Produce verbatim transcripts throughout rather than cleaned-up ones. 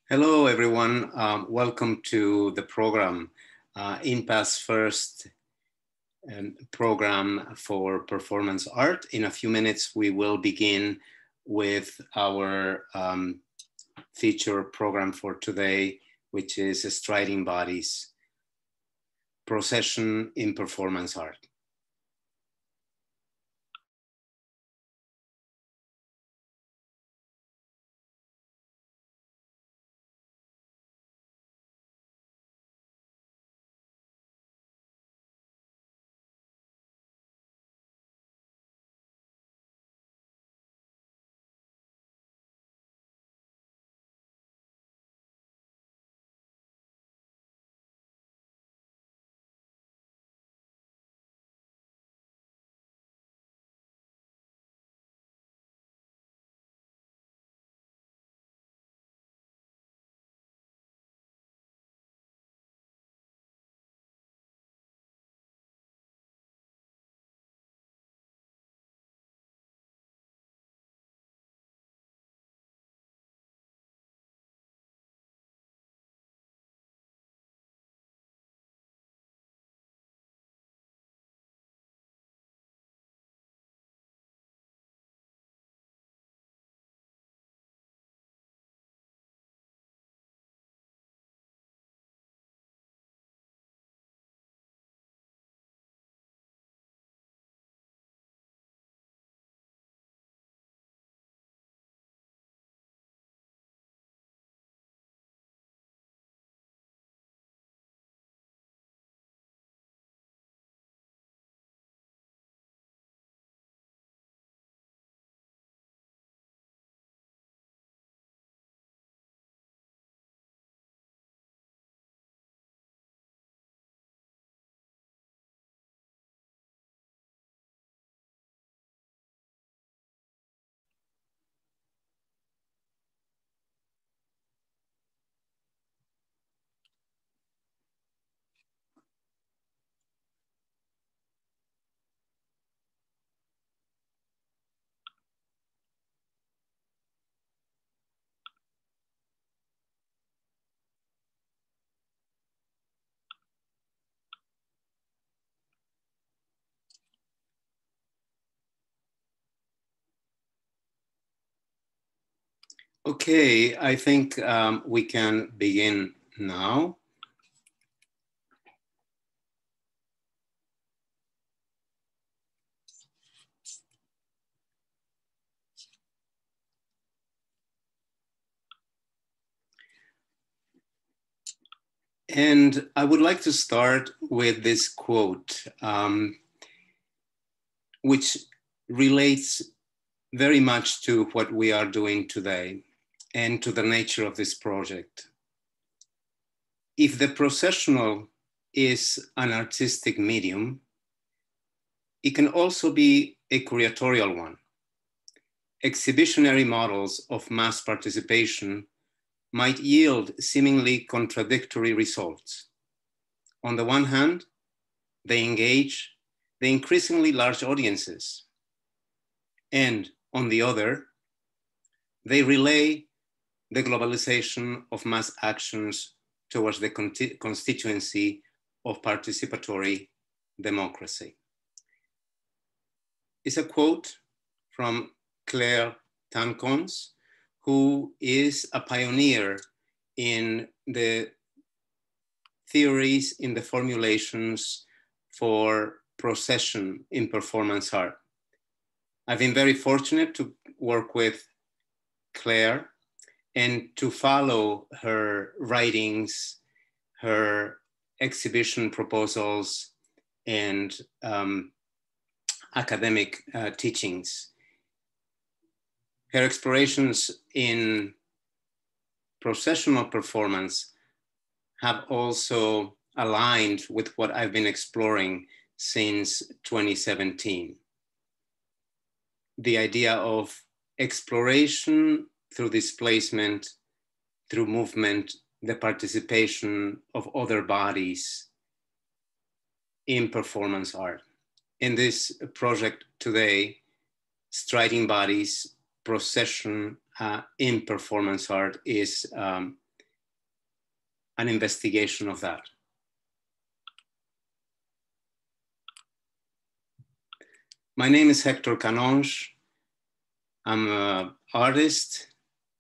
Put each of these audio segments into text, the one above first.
Hello, everyone. Um, welcome to the program, uh, INPA's first um, program for performance art. In a few minutes, we will begin with our um, feature program for today, which is Striding Bodies, Procession in Performance Art. Okay, I think um, we can begin now. And I would like to start with this quote, um, which relates very much to what we are doing today and to the nature of this project. If the processional is an artistic medium, it can also be a curatorial one. Exhibitionary models of mass participation might yield seemingly contradictory results. On the one hand, they engage the increasingly large audiences, and on the other, they relay the globalization of mass actions towards the constituency of participatory democracy. It's a quote from Hector Canonge, who is a pioneer in the theories, in the formulations for procession in performance art. I've been very fortunate to work with Claire and to follow her writings, her exhibition proposals, and um, academic uh, teachings. Her explorations in processional performance have also aligned with what I've been exploring since twenty seventeen. The idea of exploration through displacement, through movement, the participation of other bodies in performance art. In this project today, Striding Bodies, Procession uh, in Performance Art is um, an investigation of that. My name is Hector Canonge. I'm an artist,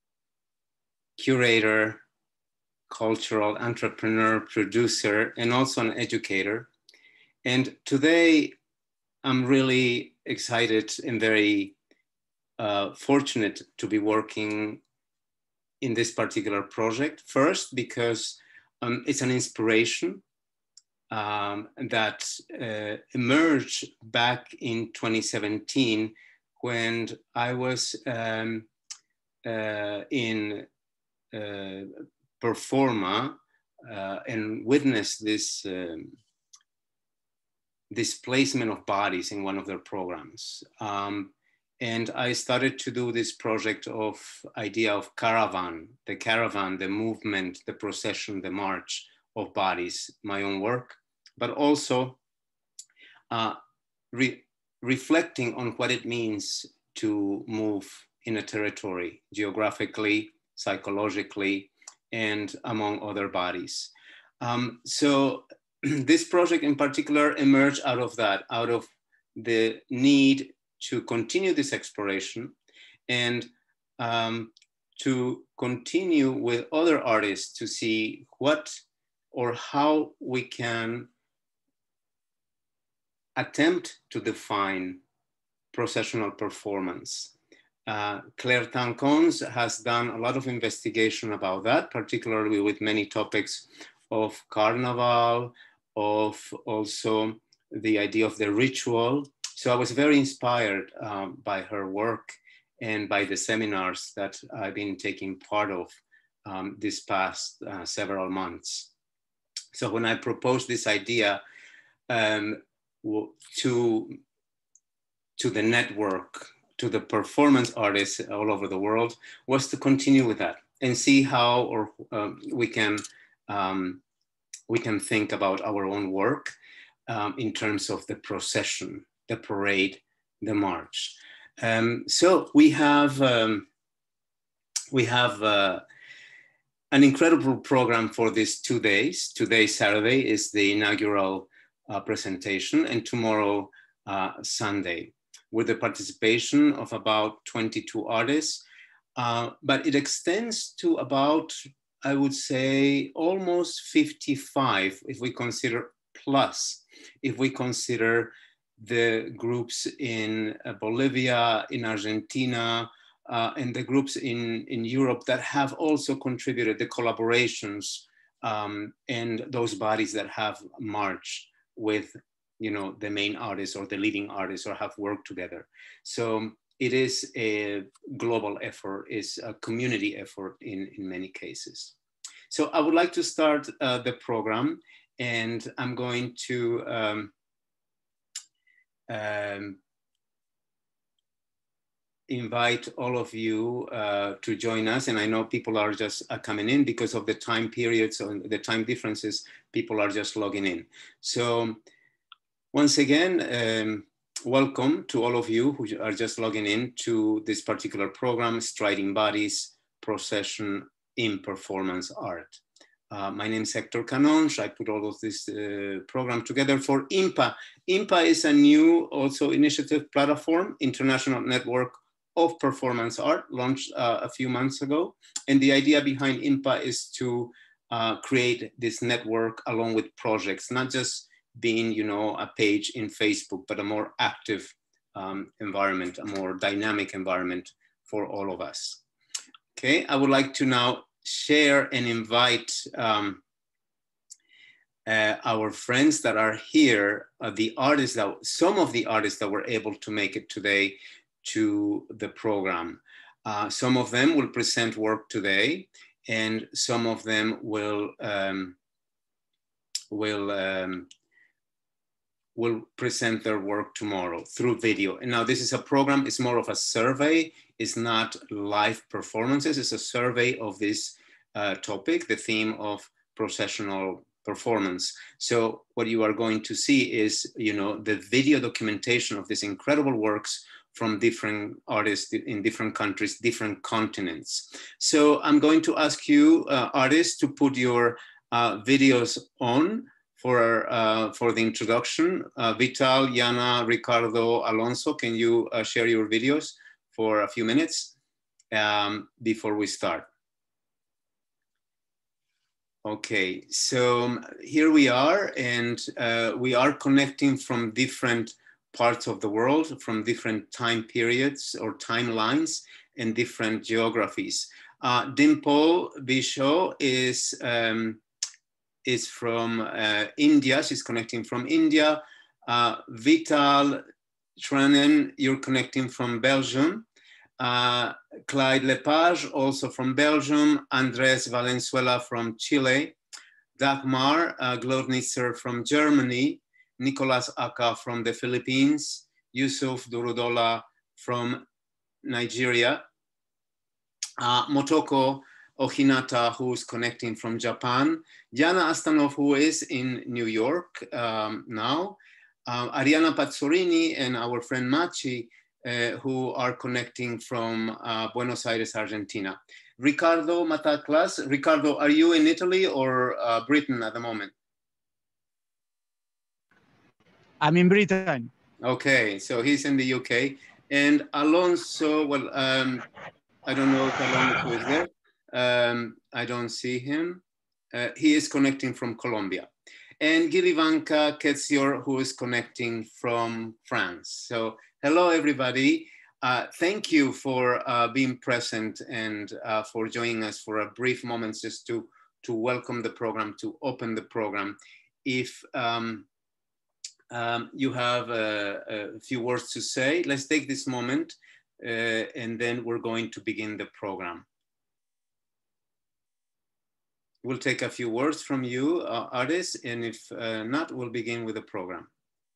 curator, cultural entrepreneur, producer, and also an educator. And today I'm really excited and very uh, fortunate to be working in this particular project. First, because um, it's an inspiration um, that uh, emerged back in twenty seventeen when I was um, uh, in uh, Performa uh, and witnessed this um, displacement of bodies in one of their programs. Um, and I started to do this project of idea of caravan, the caravan, the movement, the procession, the march of bodies, my own work, but also uh, re reflecting on what it means to move in a territory, geographically, psychologically, and among other bodies. Um, so this project in particular emerged out of that, out of the need to continue this exploration and um, to continue with other artists to see what or how we can attempt to define processional performance. Uh, Claire Tancons has done a lot of investigation about that, particularly with many topics of carnival, of also the idea of the ritual. So I was very inspired um, by her work and by the seminars that I've been taking part of um, this past uh, several months. So when I proposed this idea um, to, to the network, to the performance artists all over the world, was to continue with that and see how or um, we can um, we can think about our own work um, in terms of the procession, the parade, the march. Um, so we have um, we have uh, an incredible program for these two days. Today, Saturday, is the inaugural uh, presentation, and tomorrow, uh, Sunday, with the participation of about twenty-two artists. Uh, but it extends to about, I would say, almost fifty-five, if we consider plus, if we consider the groups in uh, Bolivia, in Argentina, uh, and the groups in, in Europe that have also contributed, the collaborations um, and those bodies that have marched with, you know, the main artists or the leading artists or have worked together. So it is a global effort, it's a community effort in, in many cases. So I would like to start uh, the program, and I'm going to um, um, invite all of you uh, to join us. And I know people are just uh, coming in because of the time periods and the time differences, people are just logging in. So once again, um, welcome to all of you who are just logging in to this particular program, Striding Bodies, Procession in Performance Art. Uh, my name is Hector Canonge. I put all of this uh, program together for I M P A. I M P A is a new also initiative platform, International Network of Performance Art, launched uh, a few months ago. And the idea behind I M P A is to uh, create this network along with projects, not just being, you know, a page in Facebook, but a more active um, environment, a more dynamic environment for all of us. Okay, I would like to now share and invite um, uh, our friends that are here, uh, the artists that, some of the artists that were able to make it today to the program. Uh, some of them will present work today, and some of them will, um, will um, will present their work tomorrow through video. And now this is a program, it's more of a survey, it's not live performances, it's a survey of this uh, topic, the theme of processional performance. So what you are going to see is, you know, the video documentation of these incredible works from different artists in different countries, different continents. So I'm going to ask you, uh, artists, to put your uh, videos on for, uh, for the introduction. Uh, Vital, Yana, Ricardo, Alonso, can you uh, share your videos for a few minutes um, before we start? Okay, so um, here we are, and uh, we are connecting from different parts of the world, from different time periods or timelines and different geographies. Uh, Dimple Bisho is, um, is from uh, India. She's connecting from India. Uh, Vital Tranen, you're connecting from Belgium. Uh, Clyde Lepage, also from Belgium. Andres Valenzuela from Chile. Dagmar uh, Glodnitzer from Germany. Nicolas Aka from the Philippines. Yusuf Durudola from Nigeria. Uh, Motoko Ohinata, who's connecting from Japan. Yana Astanov, who is in New York um, now. Uh, Ariana Pazzorini and our friend Machi, uh, who are connecting from uh, Buenos Aires, Argentina. Ricardo Mataclas. Ricardo, are you in Italy or uh, Britain at the moment? I'm in Britain. Okay, so he's in the U K. And Alonso, well, um, I don't know if Alonso is there. Um, I don't see him. Uh, he is connecting from Colombia. And Gilivanka Ketzior, who is connecting from France. So hello, everybody. Uh, thank you for uh, being present and uh, for joining us for a brief moment just to, to welcome the program, to open the program. If um, um, you have a, a few words to say, let's take this moment uh, and then we're going to begin the program. We'll take a few words from you, uh, artists, and if uh, not, we'll begin with the program.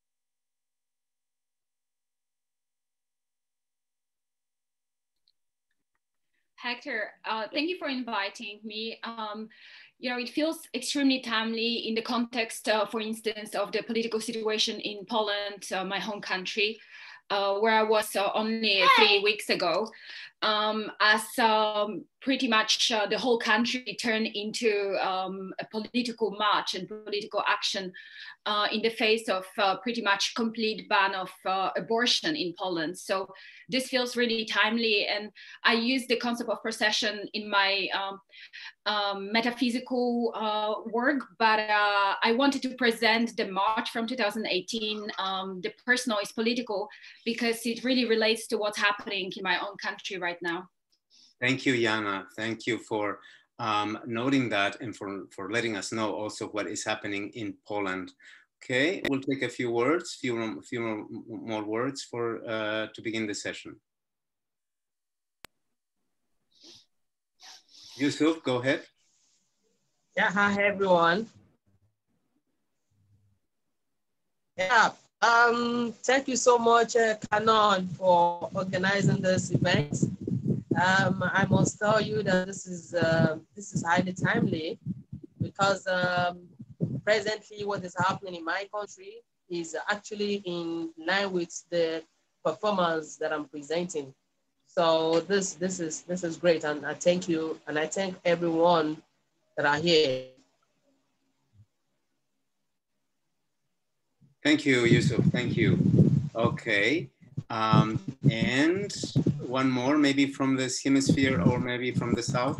Hector, uh, thank you for inviting me. Um, you know, it feels extremely timely in the context, uh, for instance, of the political situation in Poland, uh, my home country, uh, where I was uh, only three weeks ago, um, as um, pretty much uh, the whole country turned into um, a political march and political action uh, in the face of uh, pretty much complete ban of uh, abortion in Poland. So this feels really timely, and I use the concept of procession in my um, um, metaphysical uh, work, but uh, I wanted to present the march from two thousand eighteen, um, the personal is political, because it really relates to what's happening in my own country right now. Thank you, Yana. Thank you for um, noting that and for, for letting us know also what is happening in Poland. Okay, we'll take a few words, few, few more, more words for uh, to begin the session. Yusuf, go ahead. Yeah, hi everyone. Yeah, um, thank you so much, uh, Canon, for organizing this event. Um, I must tell you that this is uh, this is highly timely because um, presently what is happening in my country is actually in line with the performance that I'm presenting. So this this is this is great, and I thank you, and I thank everyone that are here. Thank you, Yusuf. Thank you. Okay. Um, and one more, maybe from this hemisphere or maybe from the south.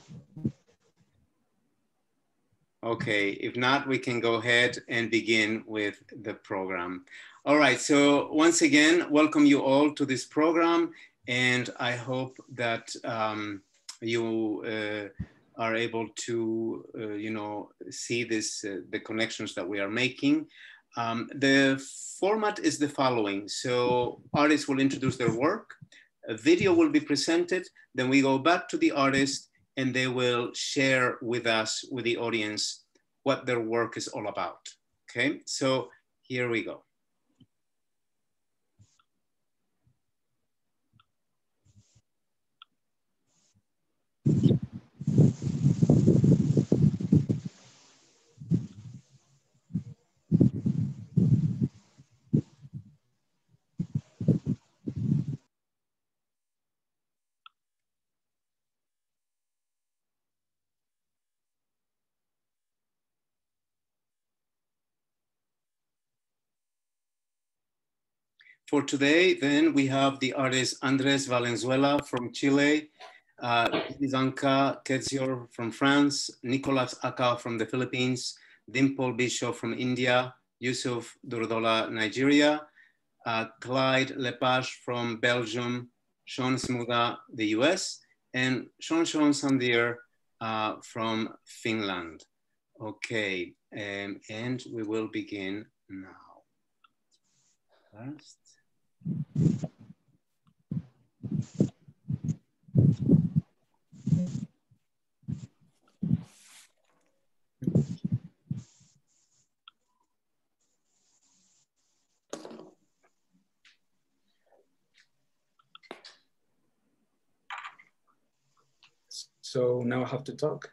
Okay, if not, we can go ahead and begin with the program. All right, so once again, welcome you all to this program, and I hope that um, you uh, are able to, uh, you know, see this, uh, the connections that we are making. Um, the format is the following. So artists will introduce their work, a video will be presented, then we go back to the artist and they will share with us, with the audience, what their work is all about. Okay, so here we go. for today, then we have the artist Andres Valenzuela from Chile, uh, Izanka Ketzior from France, Nicolas Aka from the Philippines, Dimple Bishop from India, Yusuf Durdola, Nigeria, uh, Clyde Lepage from Belgium, Sean Smuda, the U S, and Sean Sean Sandir uh, from Finland. Okay, um, and we will begin now. First. So now I have to talk.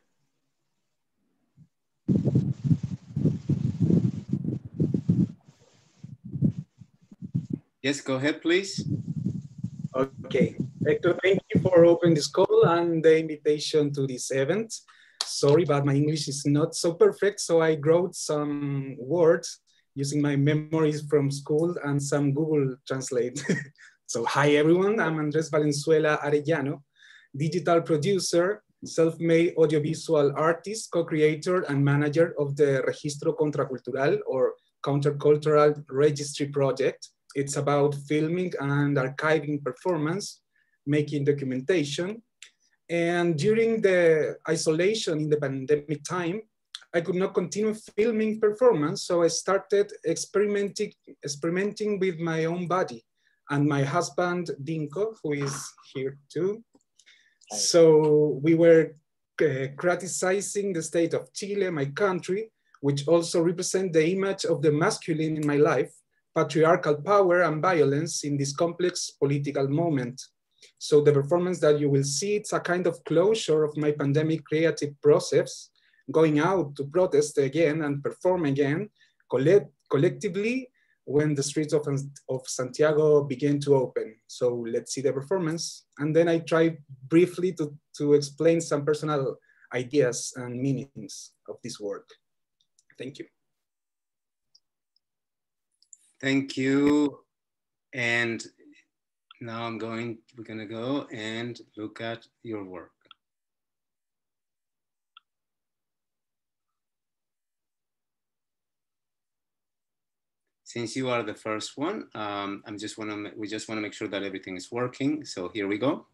Yes, go ahead, please. Okay, Hector, thank you for opening this call and the invitation to this event. Sorry, but my English is not so perfect, so I wrote some words using my memories from school and some Google Translate. So hi everyone, I'm Andres Valenzuela Arellano, digital producer, self-made audiovisual artist, co-creator and manager of the Registro Contracultural or Countercultural Registry Project. It's about filming and archiving performance, making documentation. And during the isolation in the pandemic time, I could not continue filming performance, so I started experimenting, experimenting with my own body and my husband, Dinko, who is here too. So we were uh, criticizing the state of Chile, my country, which also represents the image of the masculine in my life, patriarchal power and violence in this complex political moment. So the performance that you will see, it's a kind of closure of my pandemic creative process, going out to protest again and perform again, collect, collectively, when the streets of, of Santiago began to open. So let's see the performance. And then I try briefly to, to explain some personal ideas and meanings of this work. Thank you. Thank you. And now I'm going, we're gonna go and look at your work. Since you are the first one, um, I'm just wanna, we just wanna make sure that everything is working. So here we go.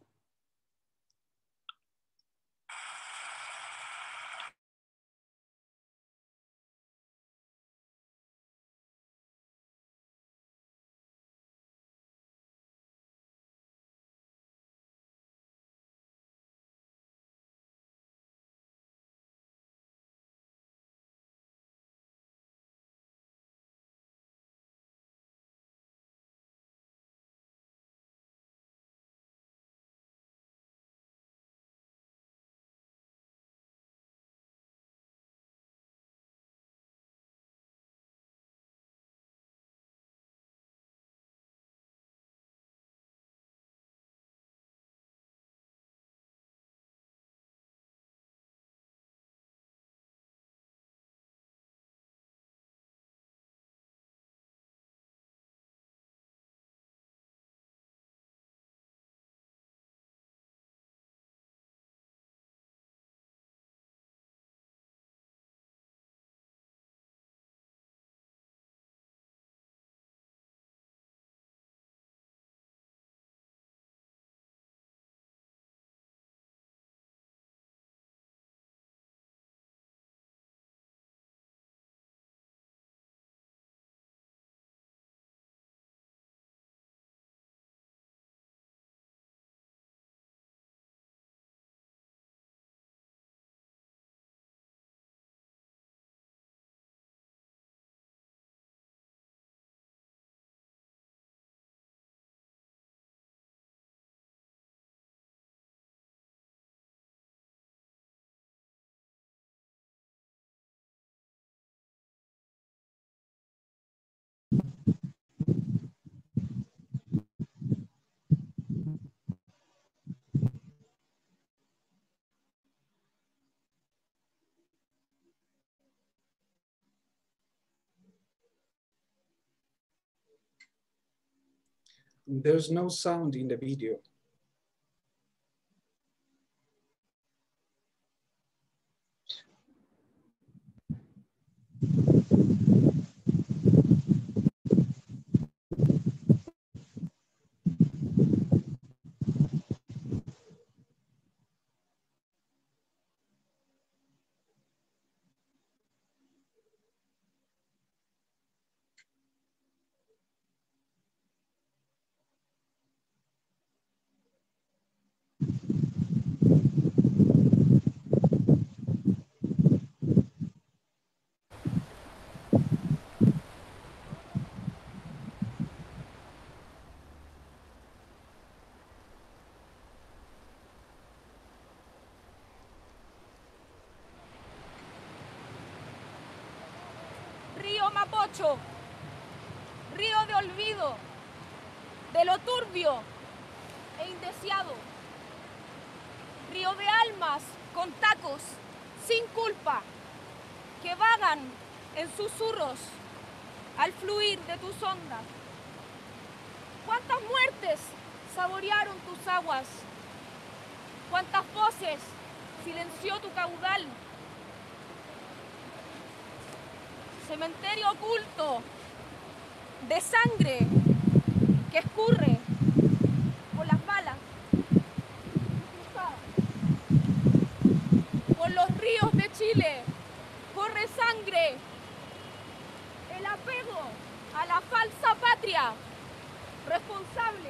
There's no sound in the video. Río Mapocho, río de olvido, de lo turbio e indeseado, río de almas con tacos, sin culpa, que vagan en susurros al fluir de tus ondas. ¿Cuántas muertes saborearon tus aguas? ¿Cuántas voces silenció tu caudal? Cementerio oculto de sangre que escurre por las balas cruzadas. Por los ríos de Chile corre sangre, el apego a la falsa patria responsable.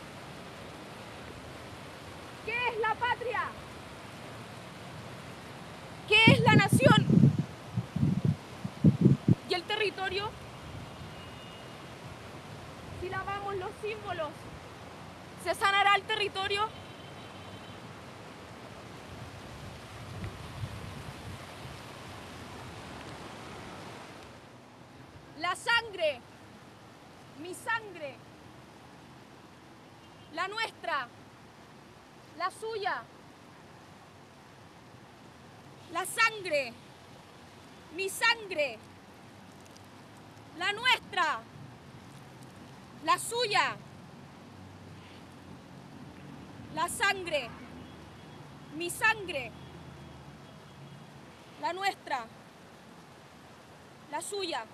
¿Qué es la patria? ¿Qué es la nación? ¿Y el territorio? Si lavamos los símbolos, ¿se sanará el territorio? La sangre, mi sangre, la nuestra, la suya. La sangre, mi sangre, la nuestra, la suya. La sangre, mi sangre, la nuestra, la suya.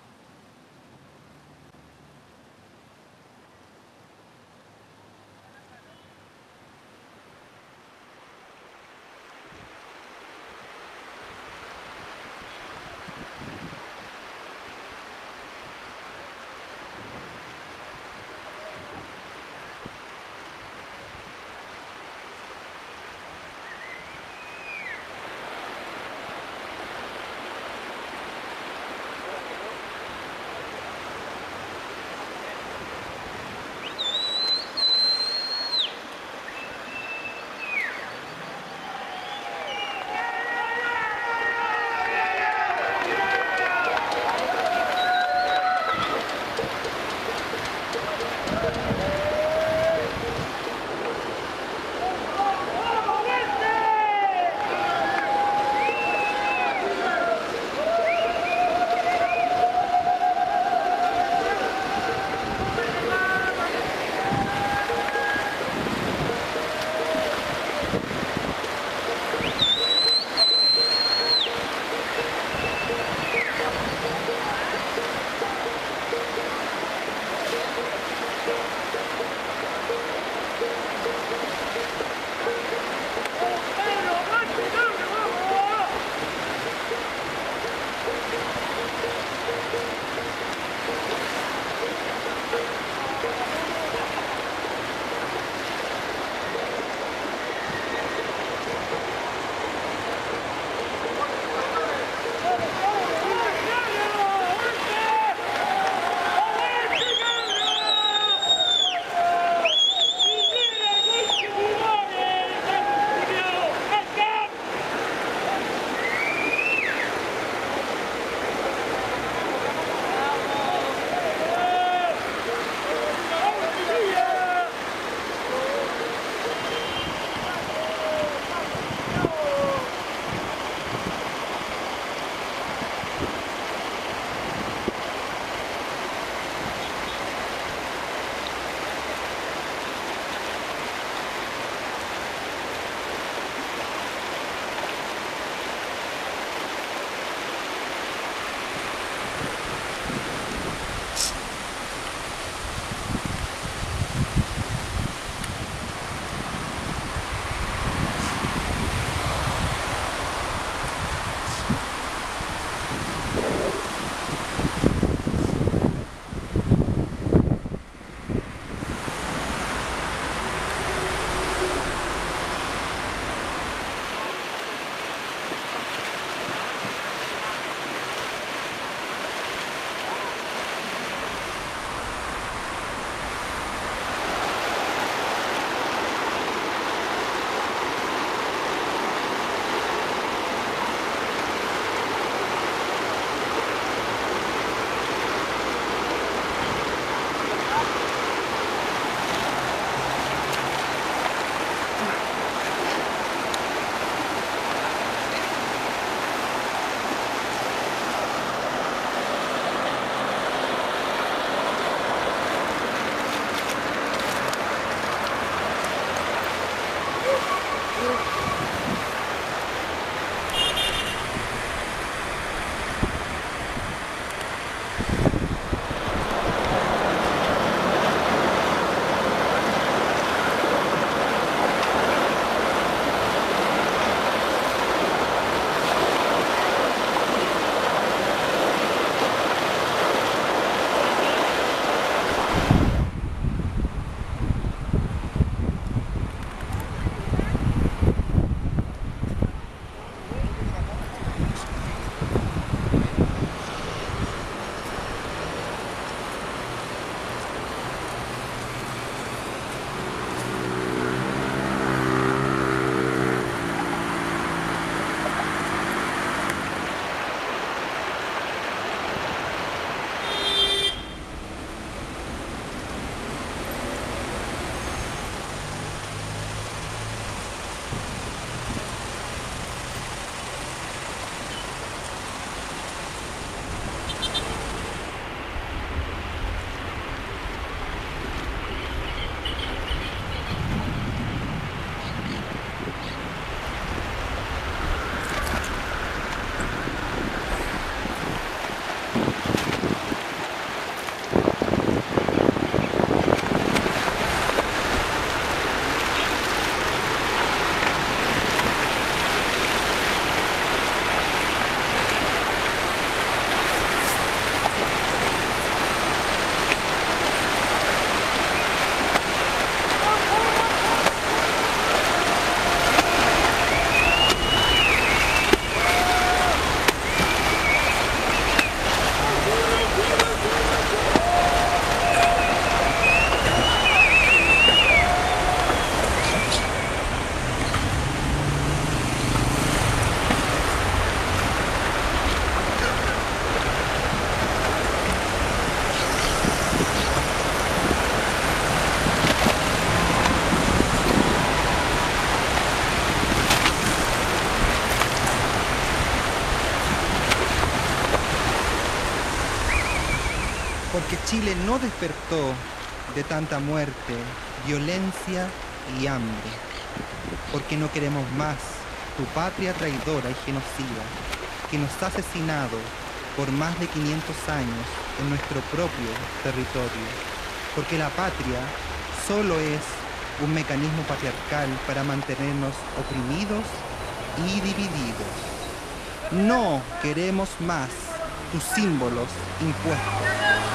Chile no despertó de tanta muerte, violencia y hambre, porque no queremos más tu patria traidora y genocida, que nos ha asesinado por más de quinientos años en nuestro propio territorio, porque la patria solo es un mecanismo patriarcal para mantenernos oprimidos y divididos. No queremos más tus símbolos impuestos.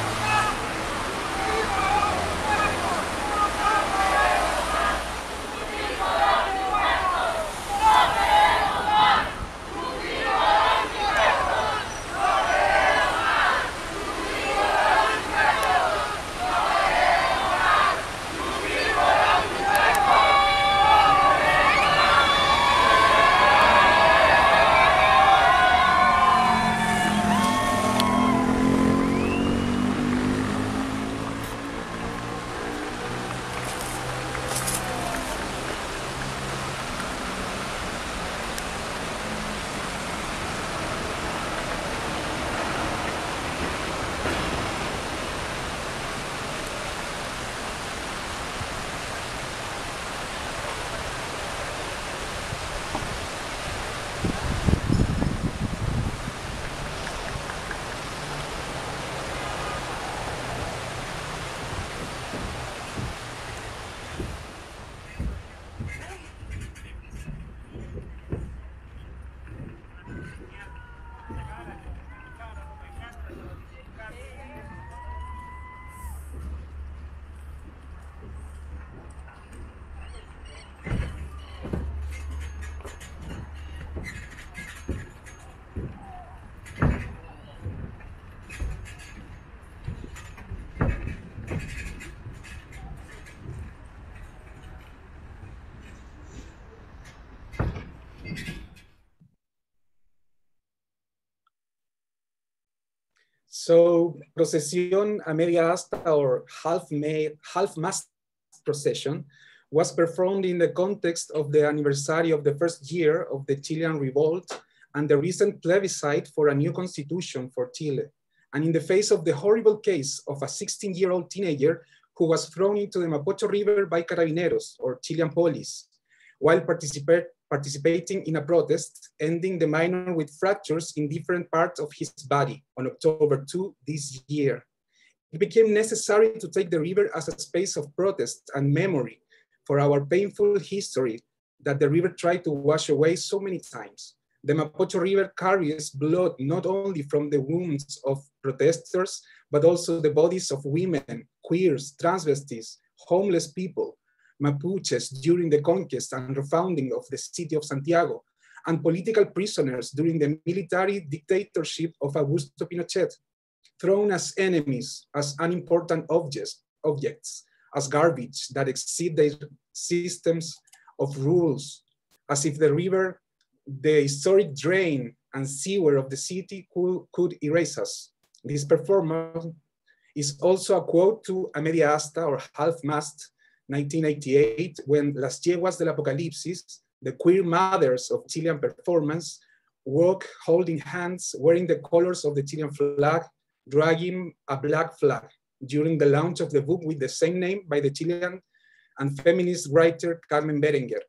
So Procession a media asta, or half-made, half-mast procession, was performed in the context of the anniversary of the first year of the Chilean revolt and the recent plebiscite for a new constitution for Chile, and in the face of the horrible case of a sixteen-year-old teenager who was thrown into the Mapocho River by Carabineros, or Chilean police, while participate, participating in a protest, ending the minor with fractures in different parts of his body on October second this year. It became necessary to take the river as a space of protest and memory for our painful history that the river tried to wash away so many times. The Mapocho River carries blood not only from the wounds of protesters, but also the bodies of women, queers, transvestites, homeless people, Mapuches during the conquest and refounding of the city of Santiago, and political prisoners during the military dictatorship of Augusto Pinochet, thrown as enemies, as unimportant objects, objects, as garbage that exceed their systems of rules, as if the river, the historic drain and sewer of the city could, could erase us. This performance is also a quote to A Media Asta, or Half-Mast, nineteen eighty-eight, when Las Yeguas del Apocalipsis, the queer mothers of Chilean performance, walk holding hands, wearing the colors of the Chilean flag, dragging a black flag during the launch of the book with the same name by the Chilean and feminist writer Carmen Berenguer.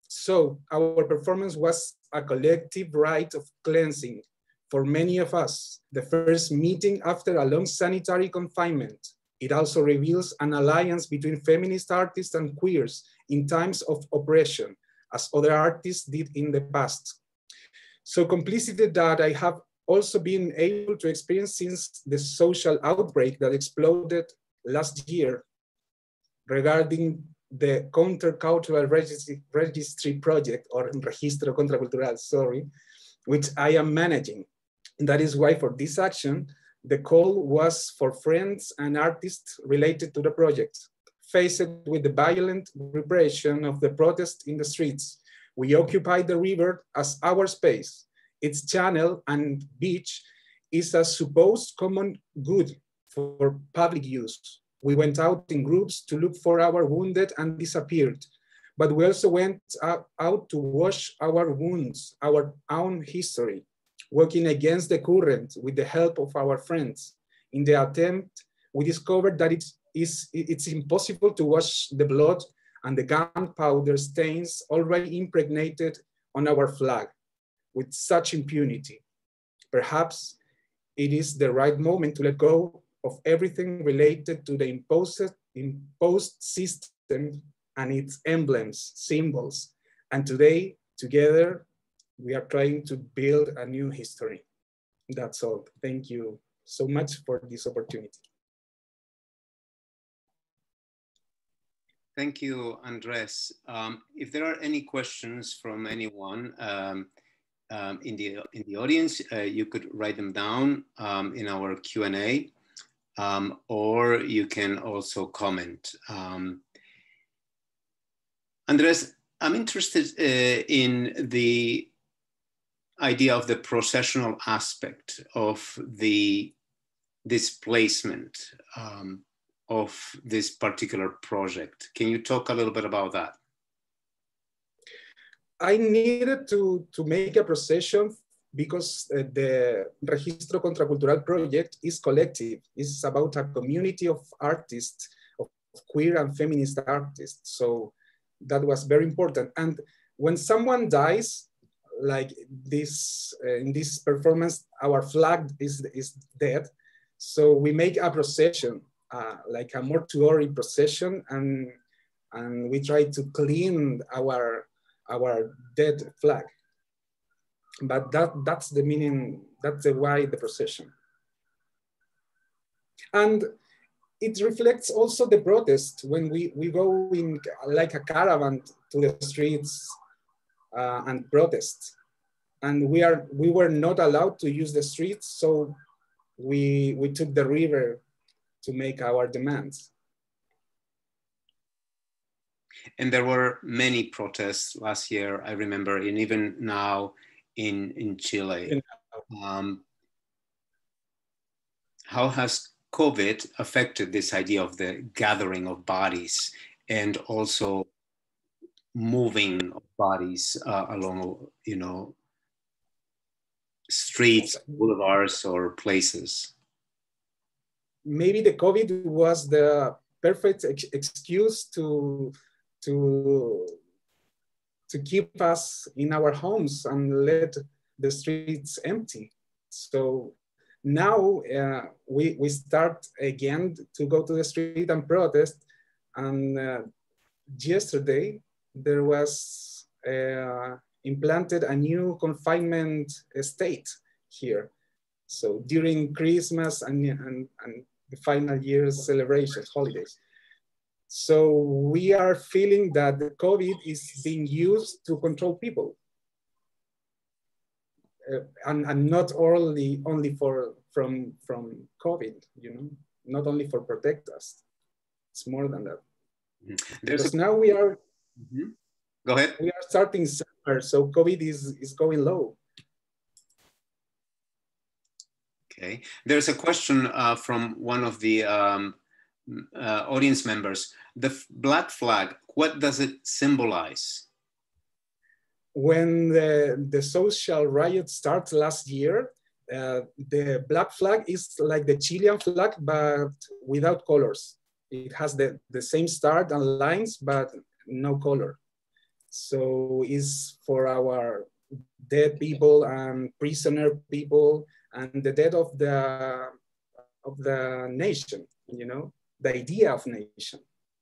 So our performance was a collective rite of cleansing for many of us, the first meeting after a long sanitary confinement. It also reveals an alliance between feminist artists and queers in times of oppression, as other artists did in the past. So complicity that I have also been able to experience since the social outbreak that exploded last year regarding the countercultural registry, registry project, or registro contracultural, sorry, which I am managing. And that is why for this action, the call was for friends and artists related to the project. Faced with the violent repression of the protest in the streets, we occupied the river as our space. Its channel and beach is a supposed common good for public use. We went out in groups to look for our wounded and disappeared, but we also went out to wash our wounds, our own history, working against the current with the help of our friends. In the attempt, we discovered that it's, it's, it's impossible to wash the blood and the gunpowder stains already impregnated on our flag with such impunity. Perhaps it is the right moment to let go of everything related to the imposed, imposed system and its emblems, symbols. And today, together, we are trying to build a new history. That's all. Thank you so much for this opportunity. Thank you, Andres. Um, if there are any questions from anyone um, um, in, the, in the audience, uh, you could write them down um, in our Q and A, um, or you can also comment. Um, Andres, I'm interested uh, in the idea of the processional aspect of the displacement um, of this particular project. Can you talk a little bit about that? I needed to, to make a procession because uh, the Registro Contracultural project is collective. It's about a community of artists, of queer and feminist artists. So that was very important. And when someone dies, like this, uh, in this performance, our flag is, is dead. So we make a procession, uh, like a mortuary procession, and, and we try to clean our, our dead flag. But that, that's the meaning, that's the why the procession. And it reflects also the protest when we, we go in like a caravan to the streets uh, and protest. And we, are, we were not allowed to use the streets, so we, we took the river to make our demands. And there were many protests last year, I remember, and even now in, in Chile. Um, how has COVID affected this idea of the gathering of bodies and also moving of bodies uh, along, you know, streets, boulevards, or places? Maybe the COVID was the perfect ex excuse to, to, to keep us in our homes and let the streets empty. So now uh, we, we start again to go to the street and protest. And uh, yesterday there was uh, implanted a new confinement state here. So during Christmas and, and, and the final year's celebrations, holidays. So we are feeling that the COVID is being used to control people. Uh, and, and not only, only for, from, from COVID, you know, not only for protect us. It's more than that. Mm-hmm. Because a... now we are, mm-hmm. Go ahead. We are starting summer, so COVID is, is going low. Okay, there's a question uh, from one of the um, uh, audience members. The black flag, what does it symbolize? When the, the social riot started last year, uh, the black flag is like the Chilean flag, but without colors. It has the, the same start and lines, but no color. So it's for our dead people and prisoner people and the death of the, of the nation, you know, the idea of nation.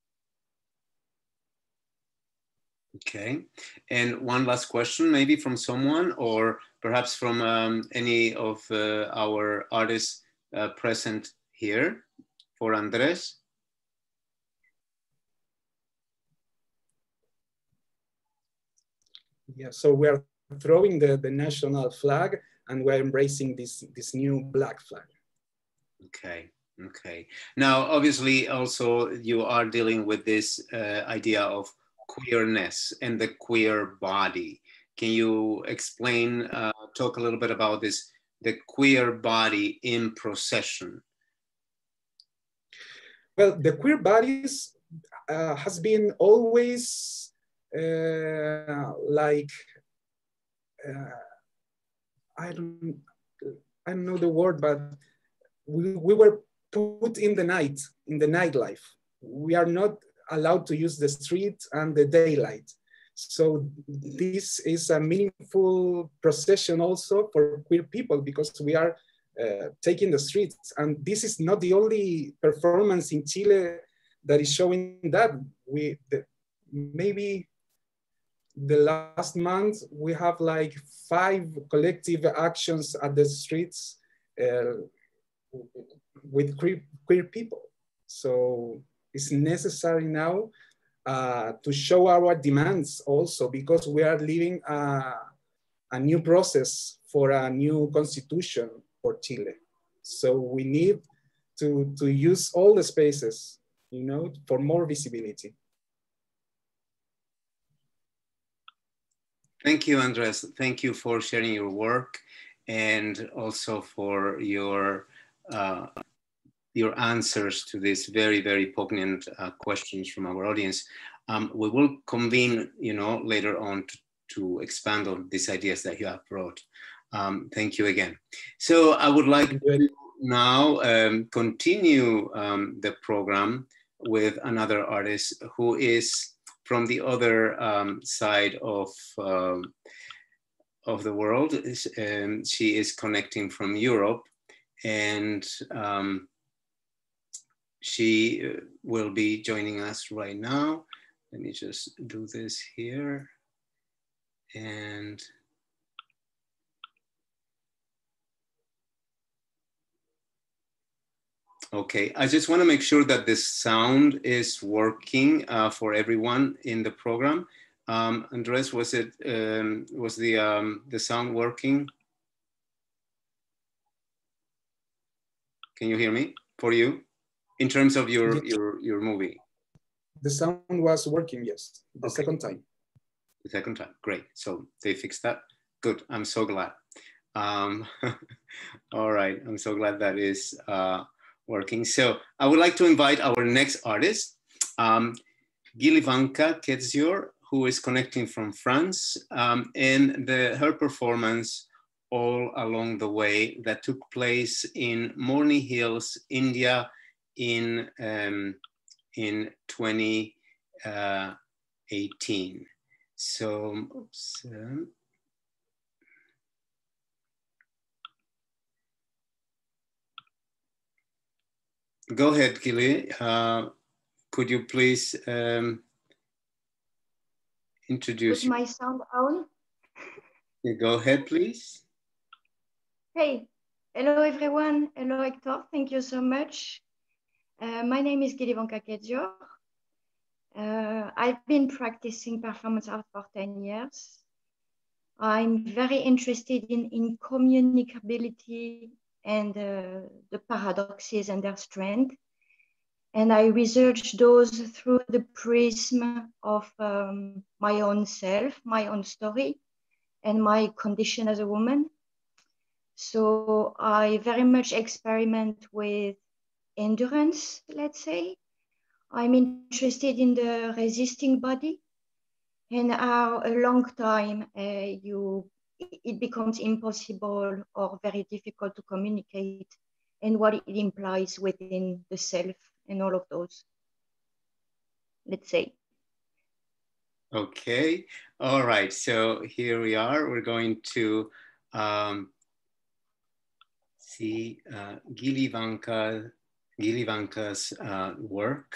Okay, and one last question maybe from someone or perhaps from um, any of uh, our artists uh, present here for Andres. Yeah, so we are throwing the, the national flag and we're embracing this, this new black flag. Okay, okay. Now, obviously also you are dealing with this uh, idea of queerness and the queer body. Can you explain, uh, talk a little bit about this, the queer body in procession? Well, the queer bodies uh, has been always uh, like, uh, I don't, I don't know the word, but we, we were put in the night, in the nightlife. We are not allowed to use the street and the daylight. So this is a meaningful procession also for queer people, because we are uh, taking the streets. And this is not the only performance in Chile that is showing that. We the, maybe the last month we have like five collective actions at the streets uh, with queer, queer people. So it's necessary now uh, to show our demands also, because we are living a, a new process for a new constitution for Chile. So we need to, to use all the spaces, you know, for more visibility. Thank you, Andres. Thank you for sharing your work, and also for your uh, your answers to these very, very poignant uh, questions from our audience. Um, we will convene, you know, later on to, to expand on these ideas that you have brought. Um, thank you again. So I would like to now um, continue um, the program with another artist who is from the other um, side of, um, of the world. Um, she is connecting from Europe, and um, she will be joining us right now. Let me just do this here. And okay, I just want to make sure that this sound is working uh, for everyone in the program. Um, Andres, was it um, was the um, the sound working? Can you hear me? For you, in terms of your Yes. your your movie, the sound was working. Yes, the okay. second time. The second time, great. So they fixed that. Good. I'm so glad. Um, all right. I'm so glad that is uh, working. So I would like to invite our next artist, um, Gilivanka Kedzior, who is connecting from France, um, and the, her performance All Along the Way that took place in Morni Hills, India in, um, in twenty eighteen. So, oops, um, go ahead, Gili. Uh, could you please um, introduce Put my sound on? you? Go ahead, please. Hey, hello everyone. Hello Hector, thank you so much. Uh, my name is Gilivanka Kedzior. Uh, I've been practicing performance art for ten years. I'm very interested in, in communicability and uh, the paradoxes and their strength. And I research those through the prism of um, my own self, my own story, and my condition as a woman. So I very much experiment with endurance, let's say. I'm interested in the resisting body and how a long time uh, you it becomes impossible or very difficult to communicate, and what it implies within the self and all of those, let's say. Okay. All right. So here we are. We're going to um, see uh, Gilivanka, Gilivanka's uh, work.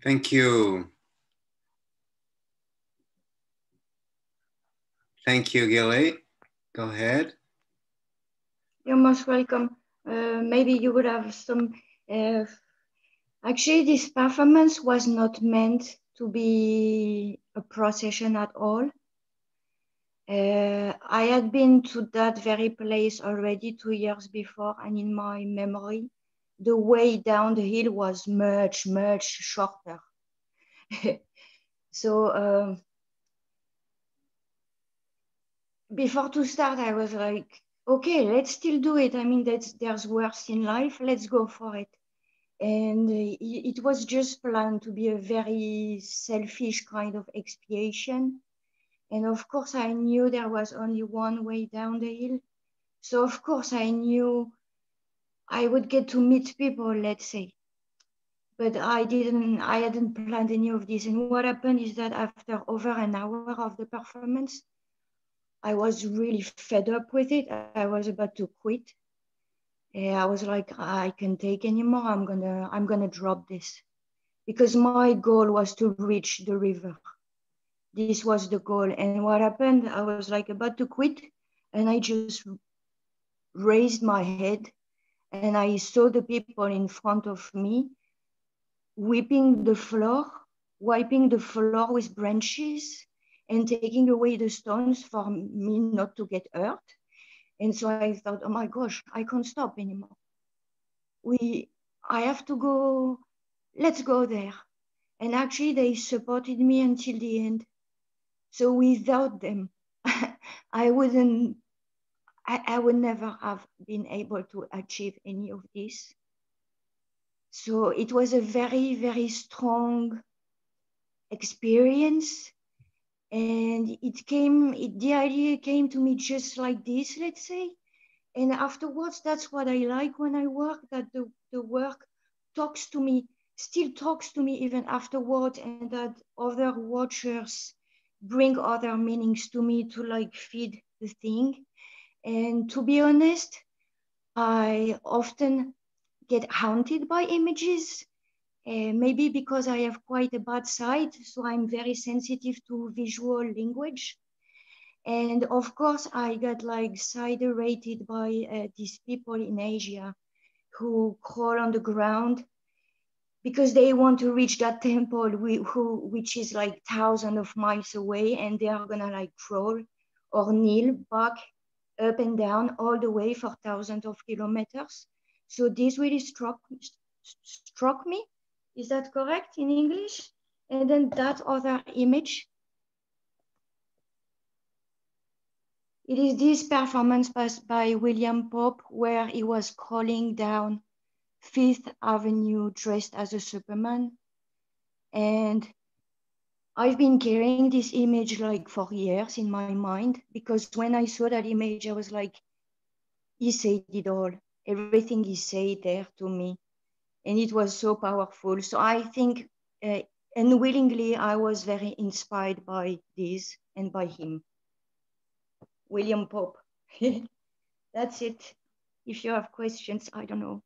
Thank you. Thank you, Gilly. Go ahead. You're most welcome. Uh, maybe you would have some. Uh, actually, this performance was not meant to be a procession at all. Uh, I had been to that very place already two years before, and in my memory, the way down the hill was much, much shorter. So um, before to start, I was like, okay, let's still do it. I mean, that's, there's worse in life. Let's go for it. And uh, it, it was just planned to be a very selfish kind of expiation. And of course, I knew there was only one way down the hill. So of course, I knew I would get to meet people, let's say. But I didn't, I hadn't planned any of this. And what happened is that after over an hour of the performance, I was really fed up with it. I was about to quit. I was like, I can't take anymore. I'm gonna, I'm gonna drop this, because my goal was to reach the river. This was the goal. And what happened? I was like about to quit, and I just raised my head, and I saw the people in front of me whipping the floor, wiping the floor with branches, and taking away the stones for me not to get hurt. And so I thought, oh my gosh, I can't stop anymore. We, I have to go, let's go there. And actually they supported me until the end. So without them, I wouldn't, I, I would never have been able to achieve any of this. So it was a very, very strong experience. And it came, it, the idea came to me just like this, let's say. And afterwards, that's what I like when I work, that the, the work talks to me, still talks to me even afterwards, and that other watchers bring other meanings to me to like feed the thing. And to be honest, I often get haunted by images, uh, maybe because I have quite a bad sight, so I'm very sensitive to visual language. And of course, I got like siderated by uh, these people in Asia who crawl on the ground because they want to reach that temple, we, who, which is like thousands of miles away, and they are gonna like crawl or kneel back, up and down all the way for thousands of kilometers. So this really struck, struck me. Is that correct in English? And then that other image, it is this performance by William Pope where he was crawling down Fifth Avenue dressed as a Superman. And I've been carrying this image like for years in my mind, because when I saw that image, I was like, he said it all. Everything he said there to me. And it was so powerful. So I think uh, unwillingly, I was very inspired by this and by him. William Pope. That's it. If you have questions, I don't know.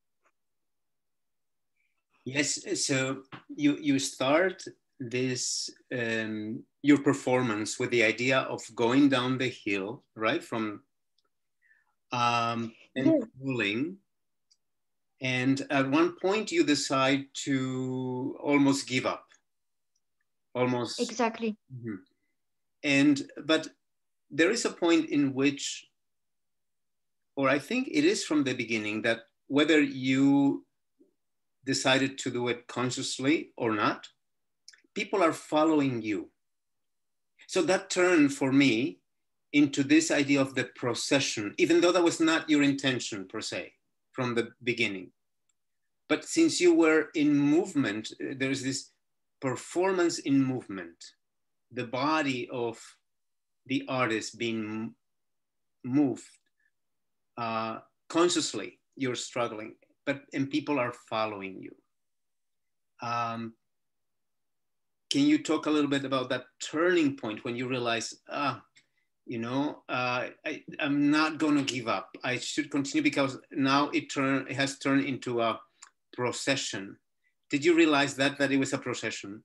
Yes, so you, you start this, um, your performance with the idea of going down the hill, right? From, um, and Yeah. crawling. And at one point you decide to almost give up. Almost. Exactly. Mm-hmm. And, but there is a point in which, or I think it is from the beginning, that whether you decided to do it consciously or not, people are following you. So that turned for me into this idea of the procession, even though that was not your intention per se from the beginning. But since you were in movement, there's this performance in movement, the body of the artist being moved uh, consciously, you're struggling, but and people are following you. Um, can you talk a little bit about that turning point when you realize, ah, you know, uh, I, I'm not going to give up. I should continue, because now it turn it has turned into a procession. Did you realize that, that it was a procession?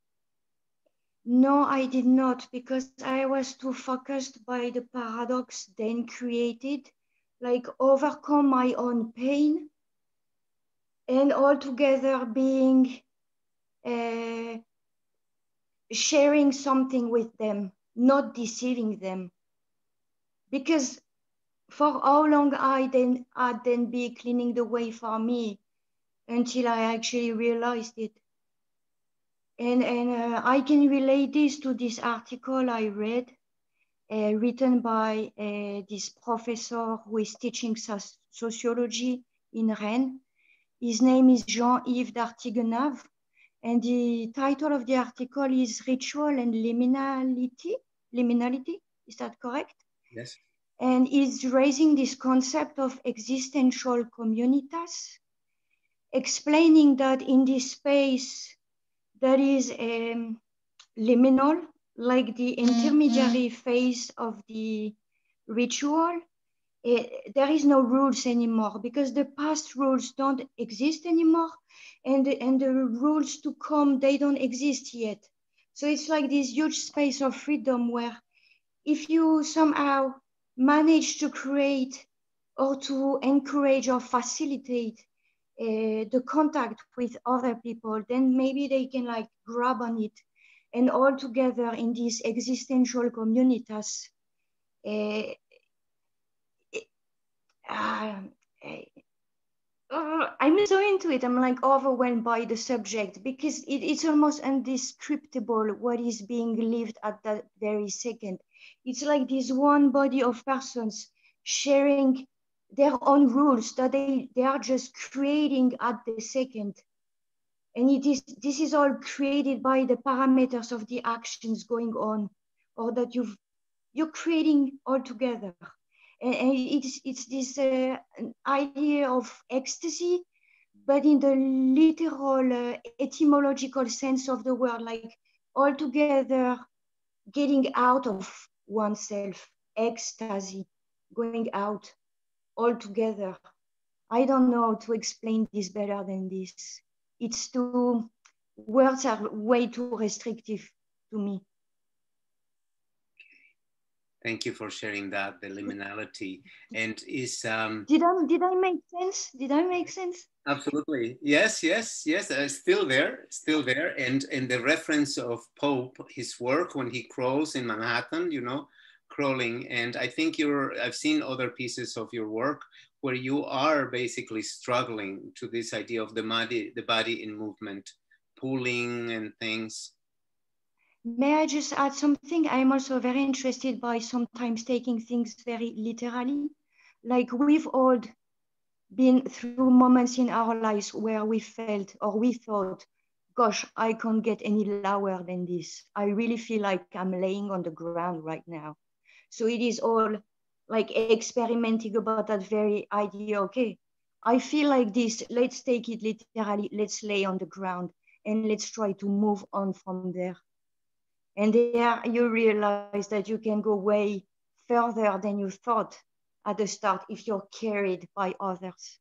No, I did not, because I was too focused by the paradox then created, like overcome my own pain and altogether being, uh, sharing something with them, not deceiving them. Because for how long I then, I'd then be cleaning the way for me until I actually realized it. And, and uh, I can relate this to this article I read, uh, written by uh, this professor who is teaching sociology in Rennes. His name is Jean-Yves d'Artigenave, and the title of the article is Ritual and Liminality. Liminality, is that correct? Yes. And he's raising this concept of existential communitas, explaining that in this space that is um, liminal, like the intermediary phase of the ritual, uh, there is no rules anymore because the past rules don't exist anymore, and the, and the rules to come, they don't exist yet. So it's like this huge space of freedom where if you somehow manage to create or to encourage or facilitate uh, the contact with other people, then maybe they can like grab on it, and all together in these existential communities. Uh, uh, uh, I'm so into it. I'm like overwhelmed by the subject because it, it's almost indescribable what is being lived at that very second. It's like this one body of persons sharing their own rules that they, they are just creating at the second. And it is, this is all created by the parameters of the actions going on, or that you've, you're creating all together. And, and it's, it's this uh, idea of ecstasy, but in the literal uh, etymological sense of the word, like all together getting out of oneself, ecstasy, going out all together. I don't know how to explain this better than this. It's too, words are way too restrictive to me. Thank you for sharing that, the liminality. And is um did I did I make sense? Did I make sense? Absolutely. Yes, yes, yes. Uh, still there, still there. And and the reference of Pope, his work when he crawls in Manhattan, you know, crawling. And I think you're, I've seen other pieces of your work where you are basically struggling to this idea of the body, the body in movement, pulling and things. May I just add something? I'm also very interested by sometimes taking things very literally. Like we've all been through moments in our lives where we felt or we thought, gosh, I can't get any lower than this. I really feel like I'm laying on the ground right now. So it is all like experimenting about that very idea. Okay, I feel like this, let's take it literally, let's lay on the ground and let's try to move on from there. And there you realize that you can go way further than you thought at the start if you're carried by others.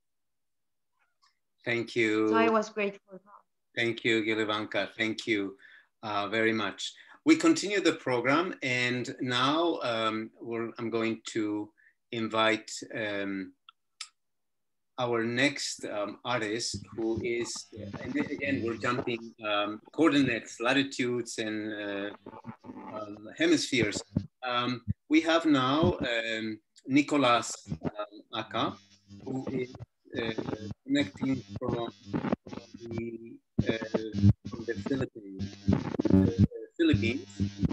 Thank you. So I was grateful. Thank you, Gilivanka. Thank you uh, very much. We continue the program, and now um, we're, I'm going to invite um, our next um, artist, who is, and again, we're jumping um, coordinates, latitudes, and uh, um, hemispheres. Um, we have now um, Nicolas um, Aka, who is uh, connecting from the, uh, from the Philippines. Uh, Philippines.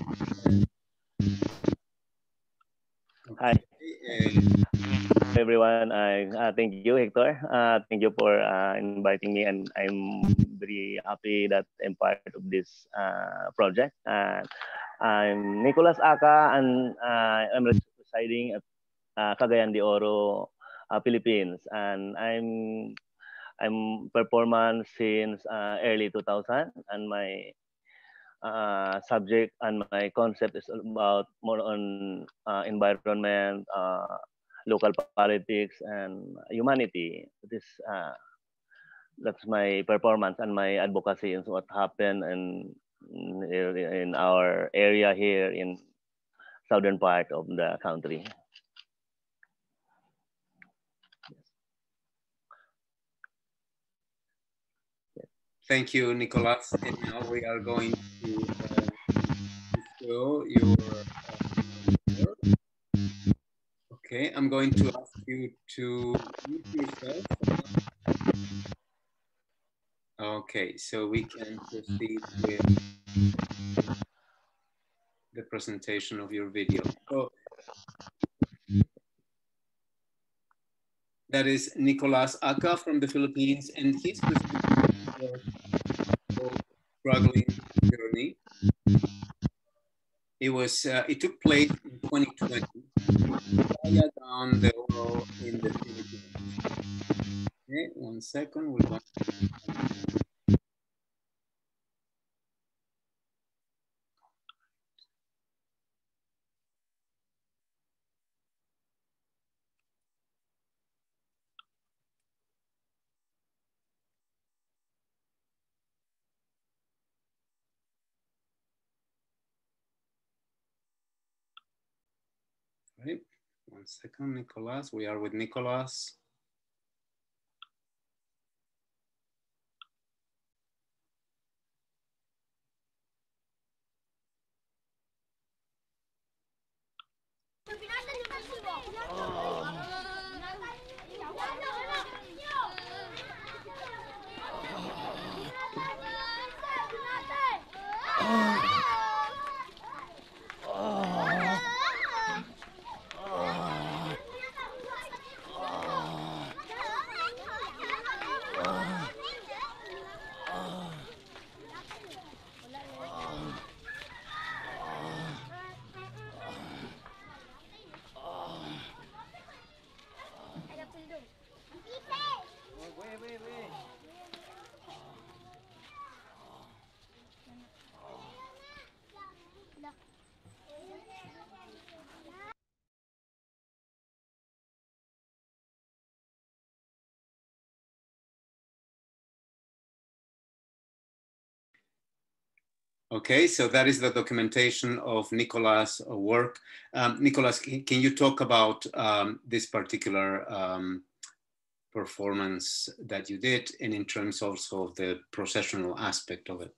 Hi. Hi everyone. I uh, thank you, Hector. Uh, thank you for uh, inviting me, and I'm very happy that I'm part of this uh, project. Uh, I'm Nicolas Aka, and uh, I'm residing at uh, Cagayan de Oro, uh, Philippines, and I'm I'm performance since uh, early two thousand, and my uh, subject and my concept is about more on uh, environment, uh, local politics, and humanity. This uh, that's my performance and my advocacy is what happened in in our area here in southern part of the country. Thank you, Nicolas. And now we are going to uh, show your uh, work. Okay, I'm going to ask you to mute yourself. Okay, so we can proceed with the presentation of your video. So that is Nicolas Aka from the Philippines, and he's presenting the struggling journey. It was uh, it took place in twenty twenty, down the road in the Philippines. Okay, one second. We're going to... Right. One second, Nicolas. We are with Nicolas. Okay, so that is the documentation of Nicolas' work. Um, Nicolas, can, can you talk about um, this particular um, performance that you did, and in terms also of the processional aspect of it?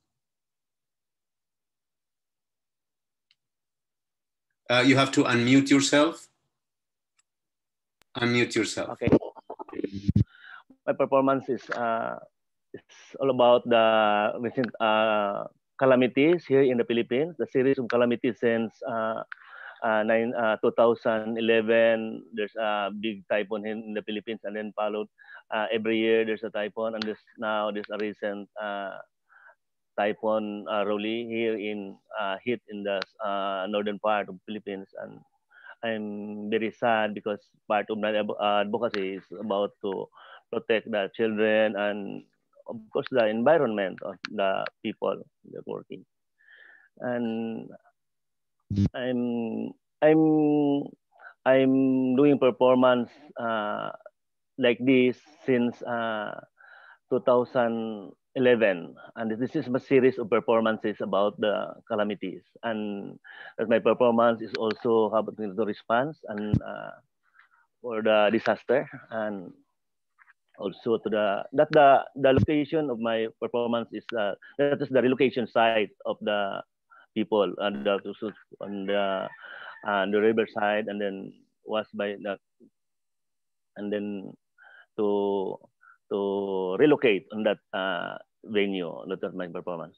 Uh, you have to unmute yourself. Unmute yourself. Okay. My performance is uh, it's all about the recent uh, calamities here in the Philippines. The series of calamities since uh, uh, nine, uh, two thousand eleven. There's a big typhoon in the Philippines, and then followed uh, every year there's a typhoon, and there's now there's a recent uh, typhoon uh, Rolly here in uh, hit in the uh, northern part of Philippines, and I'm very sad because part of my advocacy is about to protect the children and of course the environment of the people that are working. And I'm I'm I'm doing performance uh, like this since uh, two thousand eleven, and this is a series of performances about the calamities. And that my performance is also happening to response and uh, for the disaster, and also to the that the the location of my performance is uh, that is the relocation site of the people and the on the uh, the riverside, and then was by the and then to to relocate on that uh, venue. That was my performance.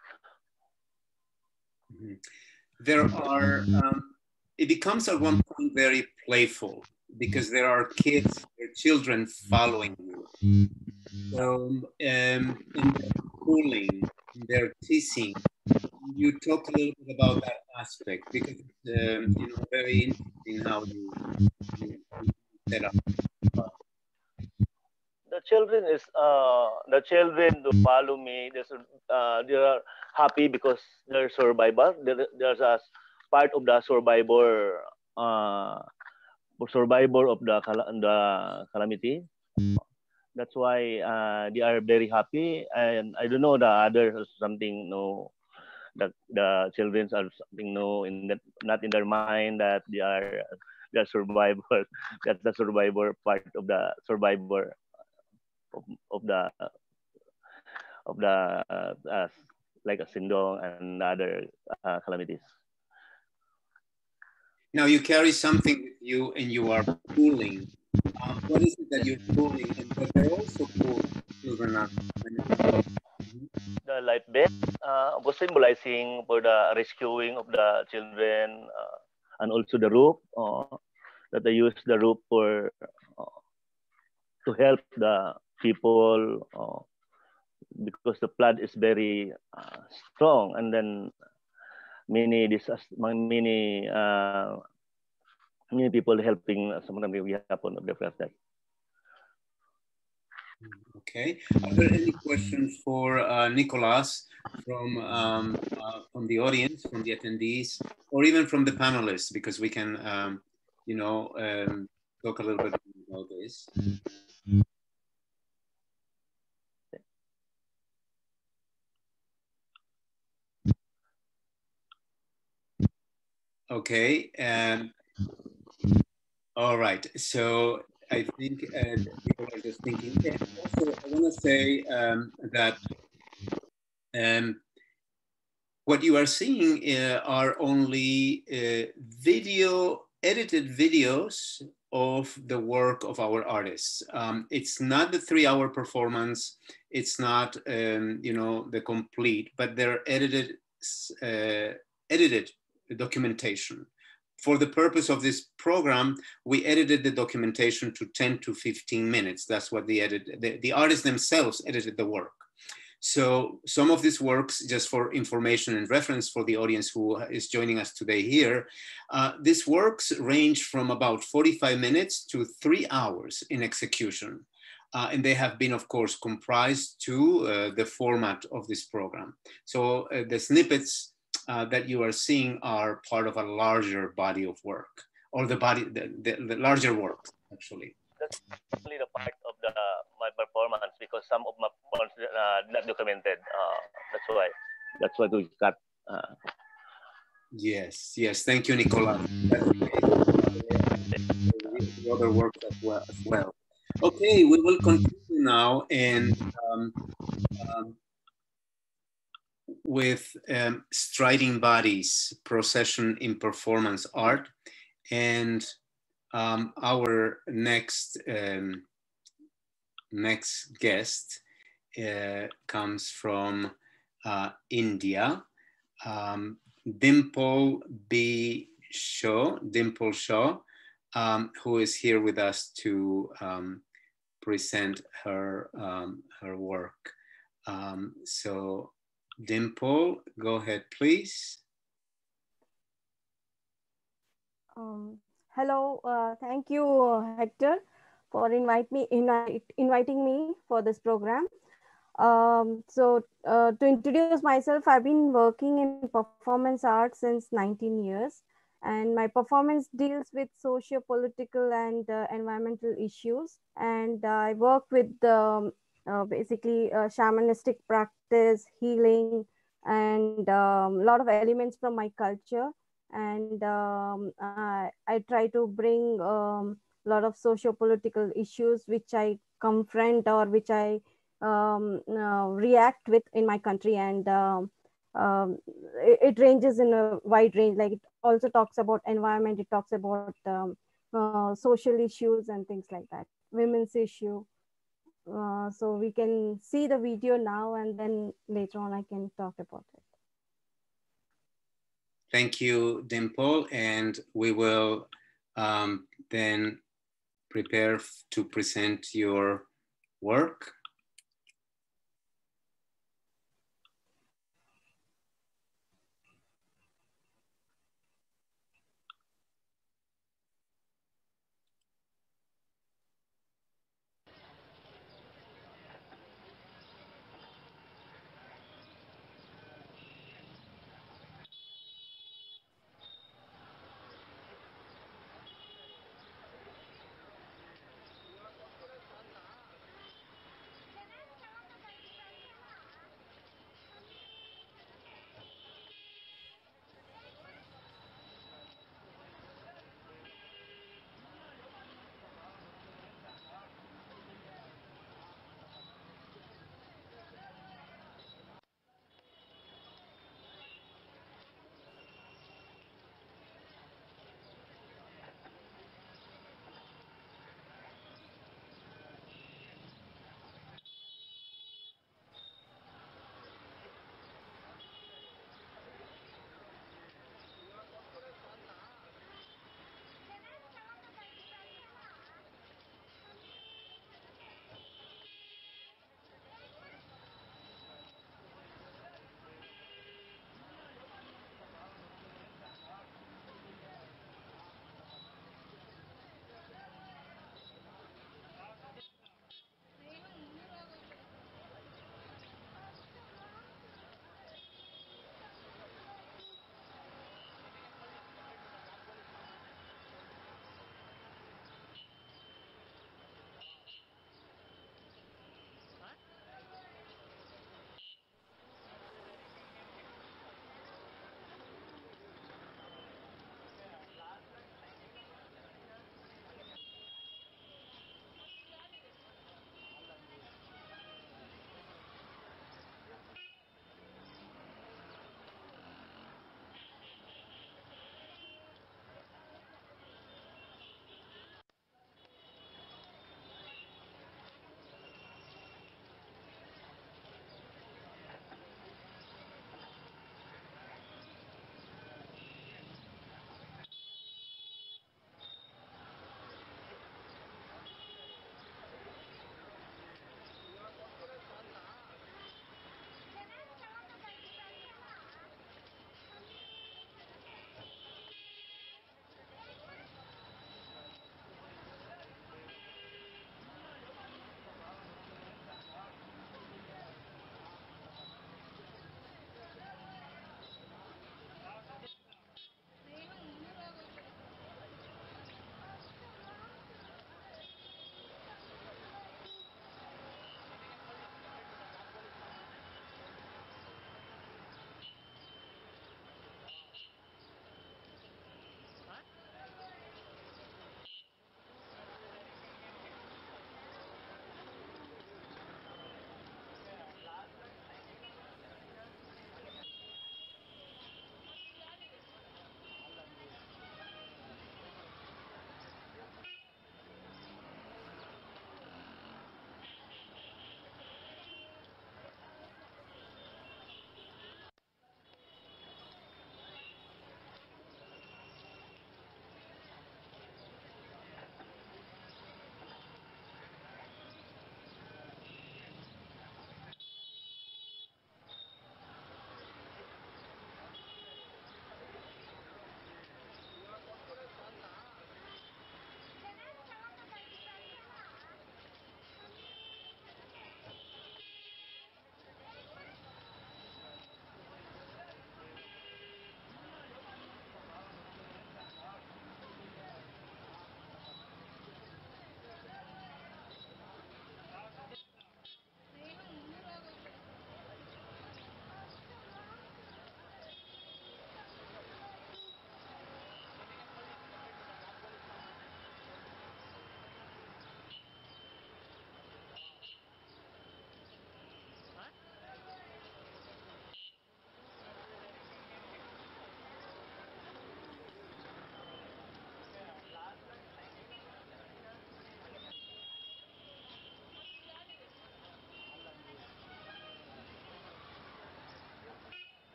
Mm-hmm. There are um, it becomes at one point very playful because there are kids, there are children following you. So um, and they're pulling, they're teasing. You talk a little bit about that aspect because it's um, you know, very interesting how you, you, you set up. The children is uh the children to follow me. There's uh they are happy because they're survivor. There, there's a part of the survivor uh survivor of the the calamity. that's why uh, they are very happy. And I don't know the others something no that the children are something no in that not in their mind that they are the survivor. That's the survivor part of the survivor of, of the of the uh, uh, like a syndrome and other uh, calamities. Now you carry something with you and you are pulling. Um, what is it that you're pulling? And but they're also cool. Children are. The life vest uh, was symbolizing for the rescuing of the children uh, and also the rope uh, that they use the rope for uh, to help the people uh, because the flood is very uh, strong and then many disasters, many uh, many people helping sometimes we happen of the flood. Okay. Are there any questions for uh, Nicolas from um, uh, from the audience, from the attendees, or even from the panelists? Because we can, um, you know, um, talk a little bit about this. Okay. Um, all right. So I think uh, people are just thinking. And also, I want to say um, that um, what you are seeing uh, are only uh, video, edited videos of the work of our artists. Um, it's not the three-hour performance. It's not, um, you know, the complete, but they're edited, uh, edited documentation. For the purpose of this program, we edited the documentation to ten to fifteen minutes. That's what the edit, the, the artists themselves edited the work. So some of these works, just for information and reference for the audience who is joining us today here, uh, these works range from about forty-five minutes to three hours in execution. Uh, and they have been, of course, comprised to uh, the format of this program. So uh, the snippets uh, that you are seeing are part of a larger body of work, or the body, the, the, the larger work, actually. That's only the part of the my performance because some of my performance uh, not documented. Uh, that's why. That's why we cut. Uh, yes, yes. Thank you, Nicola. That's the other work as well. As well. Okay, we will continue now and um, um, with um, Striding Bodies, Procession in Performance Art. And um, our next, um, next guest uh, comes from uh, India, um, Dimple B. Shaw, Dimple Shaw, um, who is here with us to um, present her, um, her work. Um, so Dimple, go ahead, please. Um, hello, uh, thank you, Hector, for invite me, invite, inviting me for this program. Um, so uh, to introduce myself, I've been working in performance art since nineteen years, and my performance deals with socio-political and uh, environmental issues. And uh, I work with um, uh, basically uh, shamanistic practice, healing, and a um, lot of elements from my culture. And um, I, I try to bring a um, lot of socio-political issues which I confront or which I um, uh, react with in my country. And um, um, it, it ranges in a wide range. Like it also talks about environment, it talks about um, uh, social issues and things like that, women's issue. Uh, so we can see the video now and then later on I can talk about it. Thank you, Dimple. And we will um, then prepare to present your work.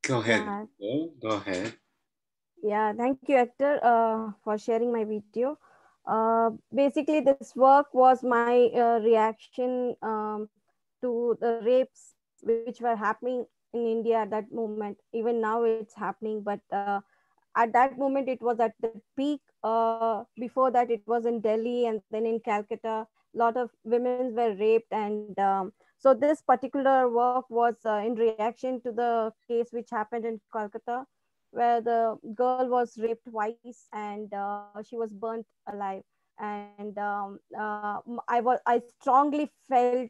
Go ahead. Uh, Go, go ahead. Yeah, thank you, Hector, uh, for sharing my video. Uh, basically, this work was my uh, reaction um, to the rapes which were happening in India at that moment. Even now, it's happening, but uh, at that moment, it was at the peak. Uh, before that, it was in Delhi and then in Calcutta. A lot of women were raped, and um, so this particular work was uh, in reaction to the case which happened in Calcutta, where the girl was raped twice and uh, she was burnt alive. And um, uh, I was I strongly felt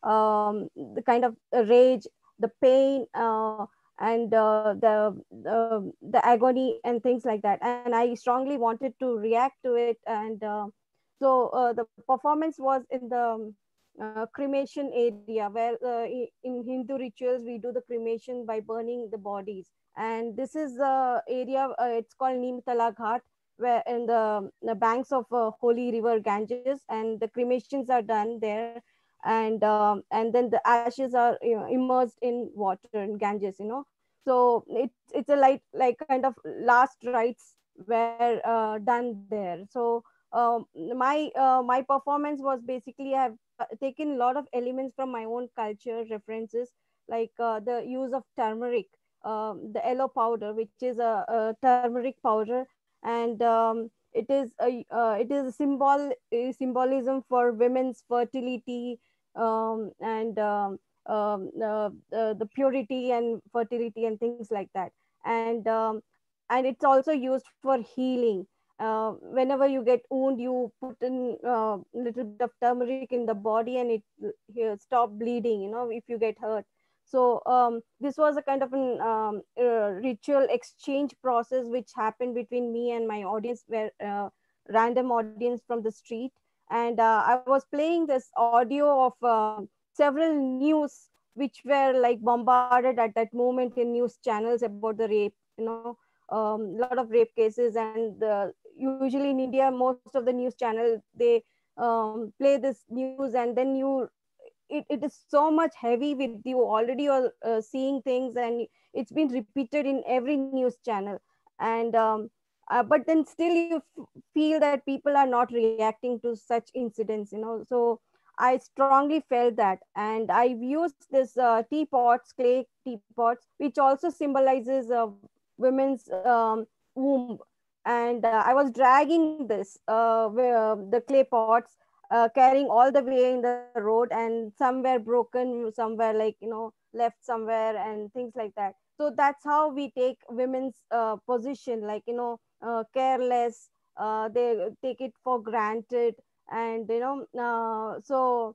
um, the kind of rage, the pain, uh, and uh, the, the the agony and things like that. And I strongly wanted to react to it. And uh, so uh, the performance was in the uh, cremation area, where uh, in Hindu rituals we do the cremation by burning the bodies. And this is the area, uh, it's called Neemtala Ghat, where in the, the banks of uh, holy river Ganges, and the cremations are done there. And um, and then the ashes are, you know, immersed in water in Ganges, you know. So it's it's a like like kind of last rites were uh, done there. So um, my uh, my performance was basically, I have taken a lot of elements from my own culture references, like uh, the use of turmeric, um, the yellow powder, which is a, a turmeric powder. And um, it is a uh, it is a symbol, a symbolism for women's fertility, um, and um, um, uh, uh, the purity and fertility and things like that. And um, and it's also used for healing. Uh, whenever you get wound, you put in a uh, little bit of turmeric in the body, and it uh, stop bleeding, you know, if you get hurt. So um, this was a kind of an um, uh, ritual exchange process which happened between me and my audience, where uh, random audience from the street. And uh, I was playing this audio of um, several news which were like bombarded at that moment in news channels about the rape, you know, a um, lot of rape cases. And the, usually in India, most of the news channel, they um, play this news, and then you it, it is so much heavy with you already, or uh, seeing things, and it's been repeated in every news channel. And um, uh, but then still you f- feel that people are not reacting to such incidents, you know. So I strongly felt that. And I used this uh, teapots, clay teapots, which also symbolizes uh, women's um, womb. And uh, I was dragging this uh, where, uh, the clay pots, uh, carrying all the way in the road, and some were broken, some were like, you know, left somewhere, and things like that. So that's how we take women's uh, position, like, you know, uh, careless, uh, they take it for granted. And you know, uh, so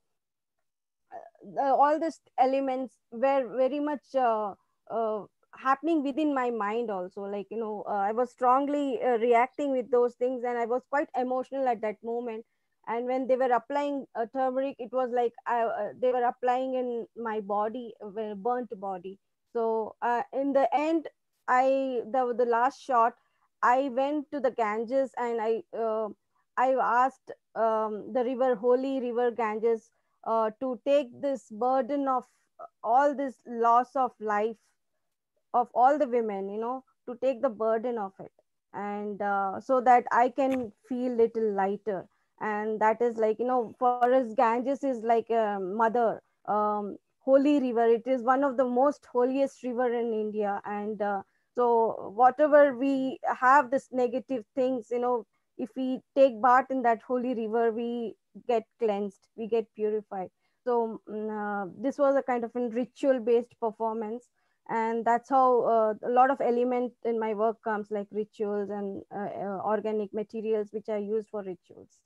uh, all these elements were very much uh, uh, happening within my mind also, like, you know, uh, I was strongly uh, reacting with those things, and I was quite emotional at that moment. And when they were applying uh, turmeric, it was like I, uh, they were applying in my body, uh, burnt body. So uh, in the end, I the, the last shot, I went to the Ganges, and i uh, I asked um, the river, holy river Ganges, uh, to take this burden of all this loss of life of all the women, you know, to take the burden of it. And uh, so that I can feel little lighter. And that is like, you know, for us, Ganges is like a mother, um, holy river. It is one of the most holiest river in India. And uh, so whatever we have this negative things, you know, if we take part in that holy river, we get cleansed, we get purified. So mm, uh, this was a kind of a ritual based performance. And that's how uh, a lot of element in my work comes, like rituals and uh, uh, organic materials which are used for rituals.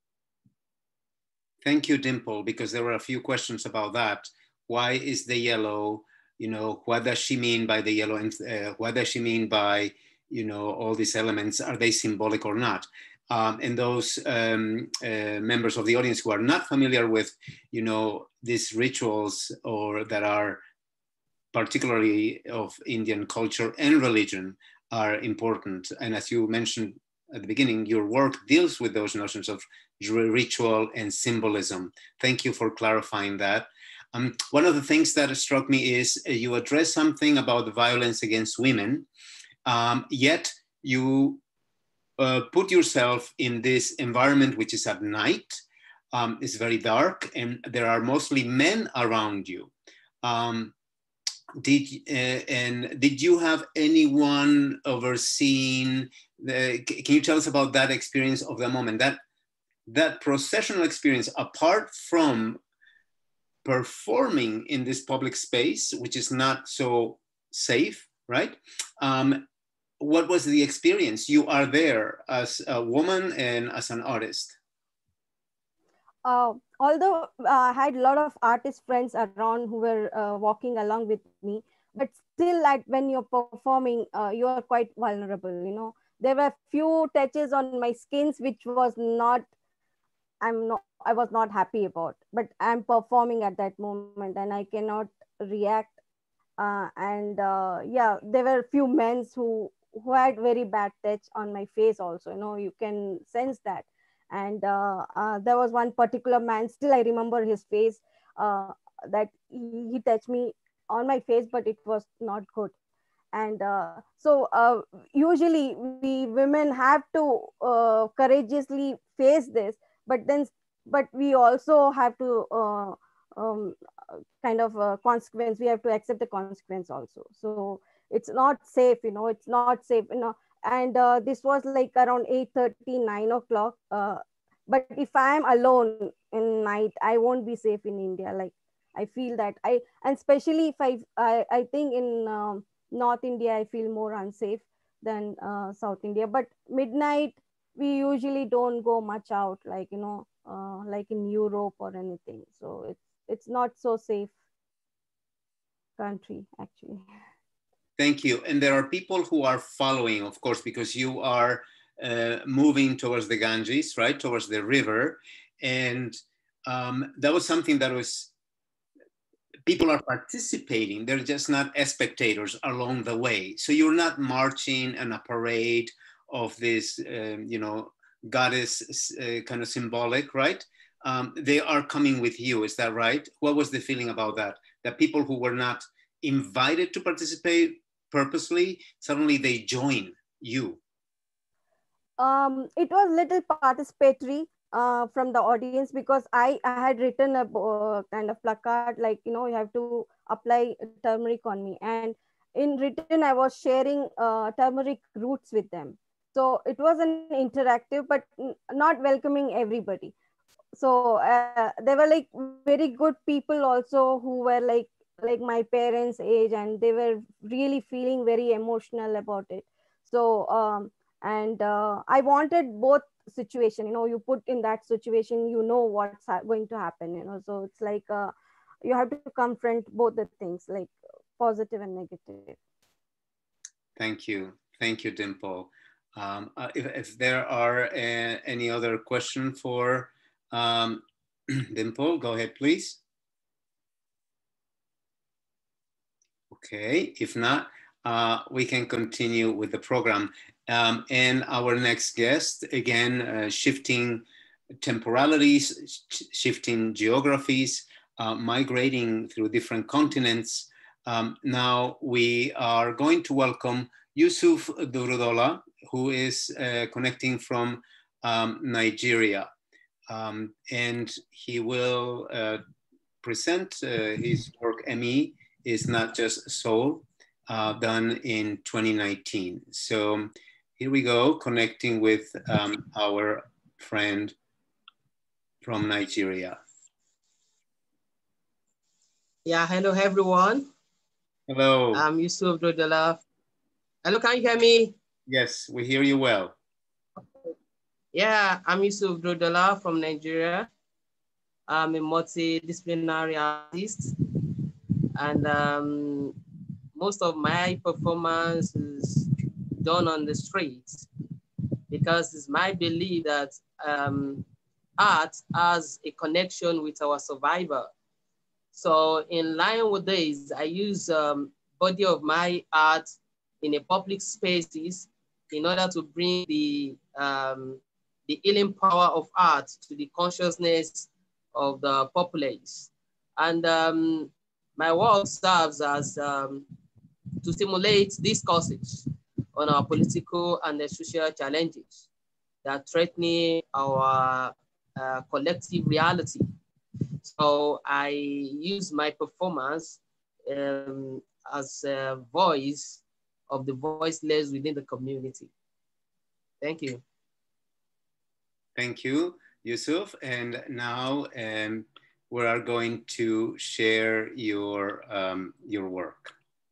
Thank you, Dimple, because there were a few questions about that. Why is the yellow, you know, what does she mean by the yellow, and uh, what does she mean by, you know, all these elements, are they symbolic or not? Um, and those um, uh, members of the audience who are not familiar with, you know, these rituals, or that are particularly of Indian culture and religion, are important. And as you mentioned at the beginning, your work deals with those notions of ritual and symbolism. Thank you for clarifying that. Um, one of the things that struck me is uh, you address something about the violence against women, um, yet you uh, put yourself in this environment which is at night, um, it's very dark, and there are mostly men around you. Um, did uh, and did you have anyone overseeing? The, can you tell us about that experience of the moment? That that processional experience, apart from performing in this public space, which is not so safe, right? Um, what was the experience? You are there as a woman and as an artist. Uh, although uh, I had a lot of artist friends around who were uh, walking along with me, but still, like when you're performing, uh, you are quite vulnerable. You know, there were few touches on my skins which was not, I'm not, I was not happy about. But I'm performing at that moment, and I cannot react. Uh, and uh, yeah, there were few men who who had very bad touch on my face. Also, you know, you can sense that. And uh, uh, there was one particular man, still I remember his face, uh, that he, he touched me on my face, but it was not good. And uh, so uh, usually we women have to uh, courageously face this, but then but we also have to uh, um, kind of uh, consequence, we have to accept the consequence also. So it's not safe, you know, it's not safe, you know. And uh, this was like around eight thirty, nine o'clock, uh, but if I am alone in night, I won't be safe in India. Like I feel that I, and especially if i i, I think in um, North India, I feel more unsafe than uh, South India. But midnight, we usually don't go much out, like, you know, uh, like in Europe or anything. So it's it's not so safe country, actually. Thank you. And there are people who are following, of course, because you are uh, moving towards the Ganges, right, towards the river. And um, that was something that was, people are participating. They're just not as spectators along the way. So you're not marching in a parade of this, um, you know, goddess uh, kind of symbolic, right? Um, they are coming with you, is that right? What was the feeling about that? That people who were not invited to participate purposely, suddenly they join you? Um, it was little participatory uh, from the audience, because I, I had written a uh, kind of placard, like, you know, you have to apply turmeric on me. And in return, I was sharing uh, turmeric roots with them. So it was an interactive, but not welcoming everybody. So uh, there were like very good people also who were like like my parents' age, and they were really feeling very emotional about it. So um, and uh, I wanted both situation. You know, you put in that situation, you know what's going to happen. You know, so it's like uh, you have to confront both the things, like positive and negative. Thank you, thank you, Dimple. Um, uh, if, if there are uh, any other question for um, Dimple, go ahead, please. Okay, if not, uh, we can continue with the program. Um, and our next guest, again, uh, shifting temporalities, sh shifting geographies, uh, migrating through different continents. Um, now we are going to welcome Yusuf Durudola, who is uh, connecting from um, Nigeria. Um, and he will uh, present uh, his work, M E is Not Just Soul, uh, done in twenty nineteen. So here we go, connecting with um, our friend from Nigeria. Yeah, hello everyone. Hello. I'm Yusuf Durudola. Hello, can you hear me? Yes, we hear you well. Yeah, I'm Yusuf Durudola from Nigeria. I'm a multidisciplinary artist, and um, most of my performance is done on the streets, because it's my belief that um, art has a connection with our survivor. So in line with this, I use um, body of my art in a public spaces in order to bring the, um, the healing power of art to the consciousness of the populace. And um, my work serves as um, to stimulate discourses on our political and uh, social challenges that threaten our uh, collective reality. So I use my performance um, as a voice of the voiceless within the community. Thank you. Thank you, Yusuf. And now um, we are going to share your, um, your work.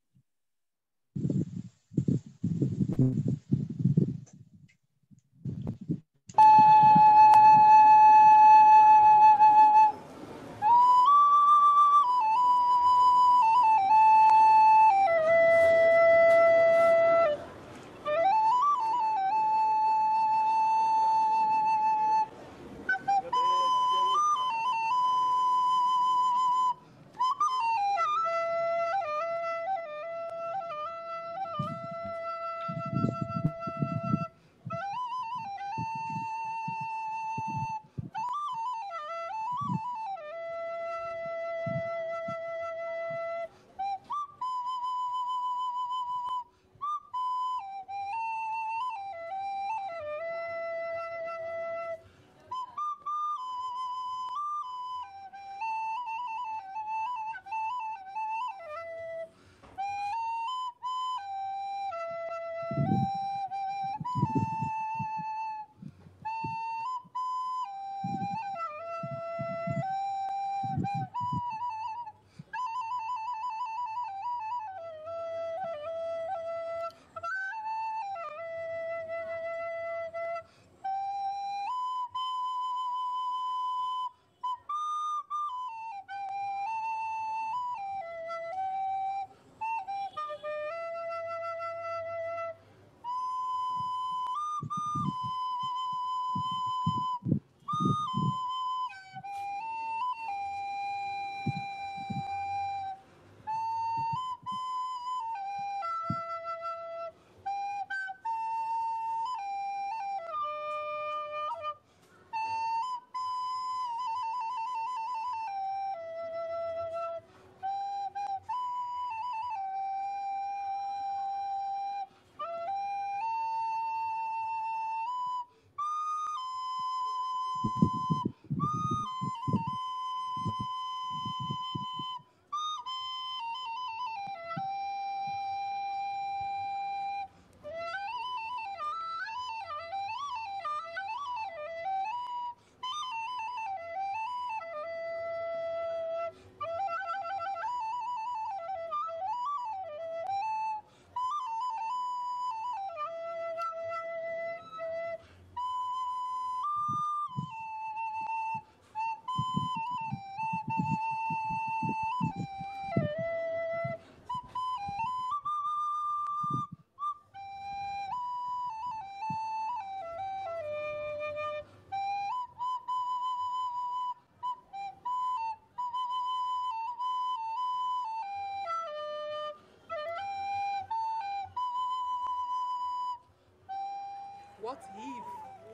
What if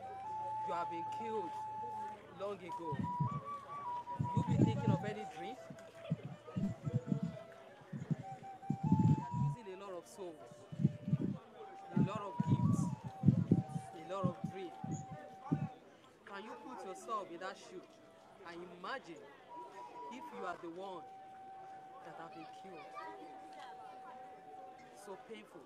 you have been killed long ago? You be thinking of any dream? You are losing a lot of souls, a lot of gifts, a lot of dreams. Can you put yourself in that shoe and imagine if you are the one that have been killed? So painful.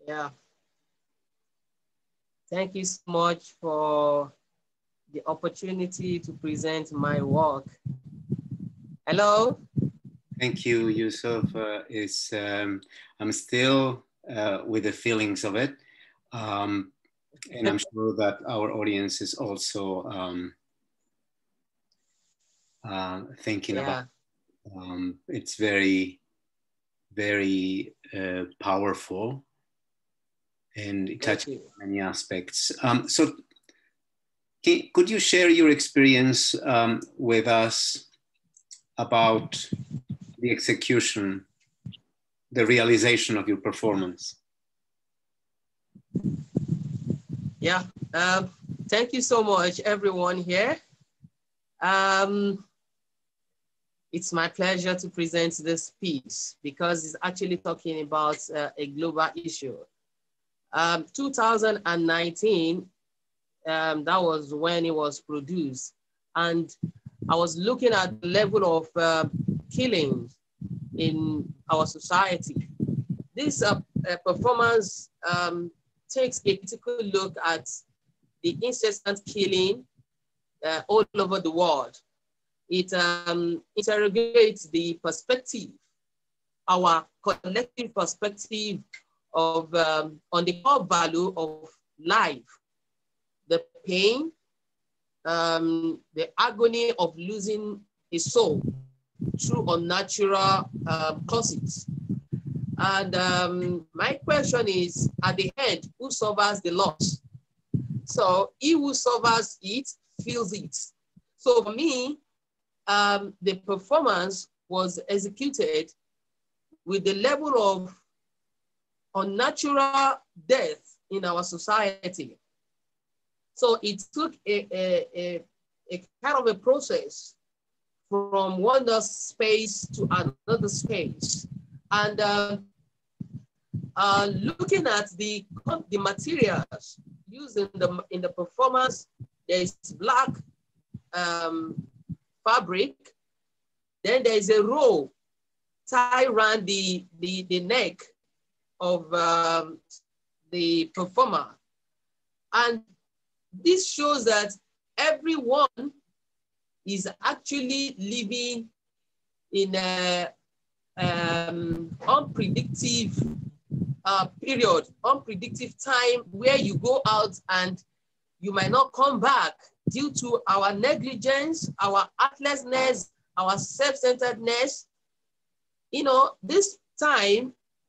Yeah. Thank you so much for the opportunity to present my work. Hello. Thank you, Yusuf. Uh, it's, um, I'm still uh, with the feelings of it. Um, and I'm sure that our audience is also um, uh, thinking Yeah. about um, it's very, very uh, powerful, and it touches many aspects. Um, so can, could you share your experience um, with us about the execution, the realization of your performance? Yeah, um, thank you so much, everyone here. Um, it's my pleasure to present this piece because it's actually talking about uh, a global issue. Um, two thousand nineteen, um, that was when it was produced. And I was looking at the level of uh, killings in our society. This uh, uh, performance um, takes a critical look at the incessant killing uh, all over the world. It um, interrogates the perspective, our collective perspective of um, on the core value of life, the pain, um, the agony of losing a soul through unnatural uh, causes. And um, my question is, at the end, who suffers the loss? So he who suffers it feels it. So for me, um, the performance was executed with the level of unnatural death in our society. So it took a, a, a, a kind of a process from one space to another space. And uh, uh, looking at the, the materials used in the, in the performance, there is black um, fabric, then there is a rope tied around the, the, the neck of um, the performer. And this shows that everyone is actually living in a um, unpredictable uh, period, unpredictable time where you go out and you might not come back due to our negligence, our heartlessness, our self-centeredness. You know, this time,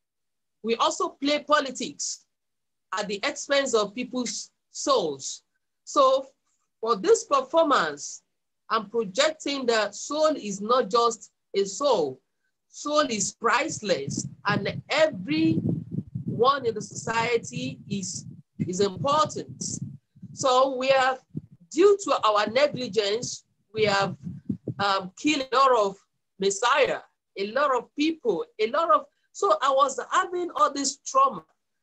we also play politics at the expense of people's souls. So for this performance, I'm projecting that soul is not just a soul. Soul is priceless, and everyone in the society is, is important. So we have, due to our negligence, we have um, killed a lot of Messiah, a lot of people, a lot of, so I was having all this trauma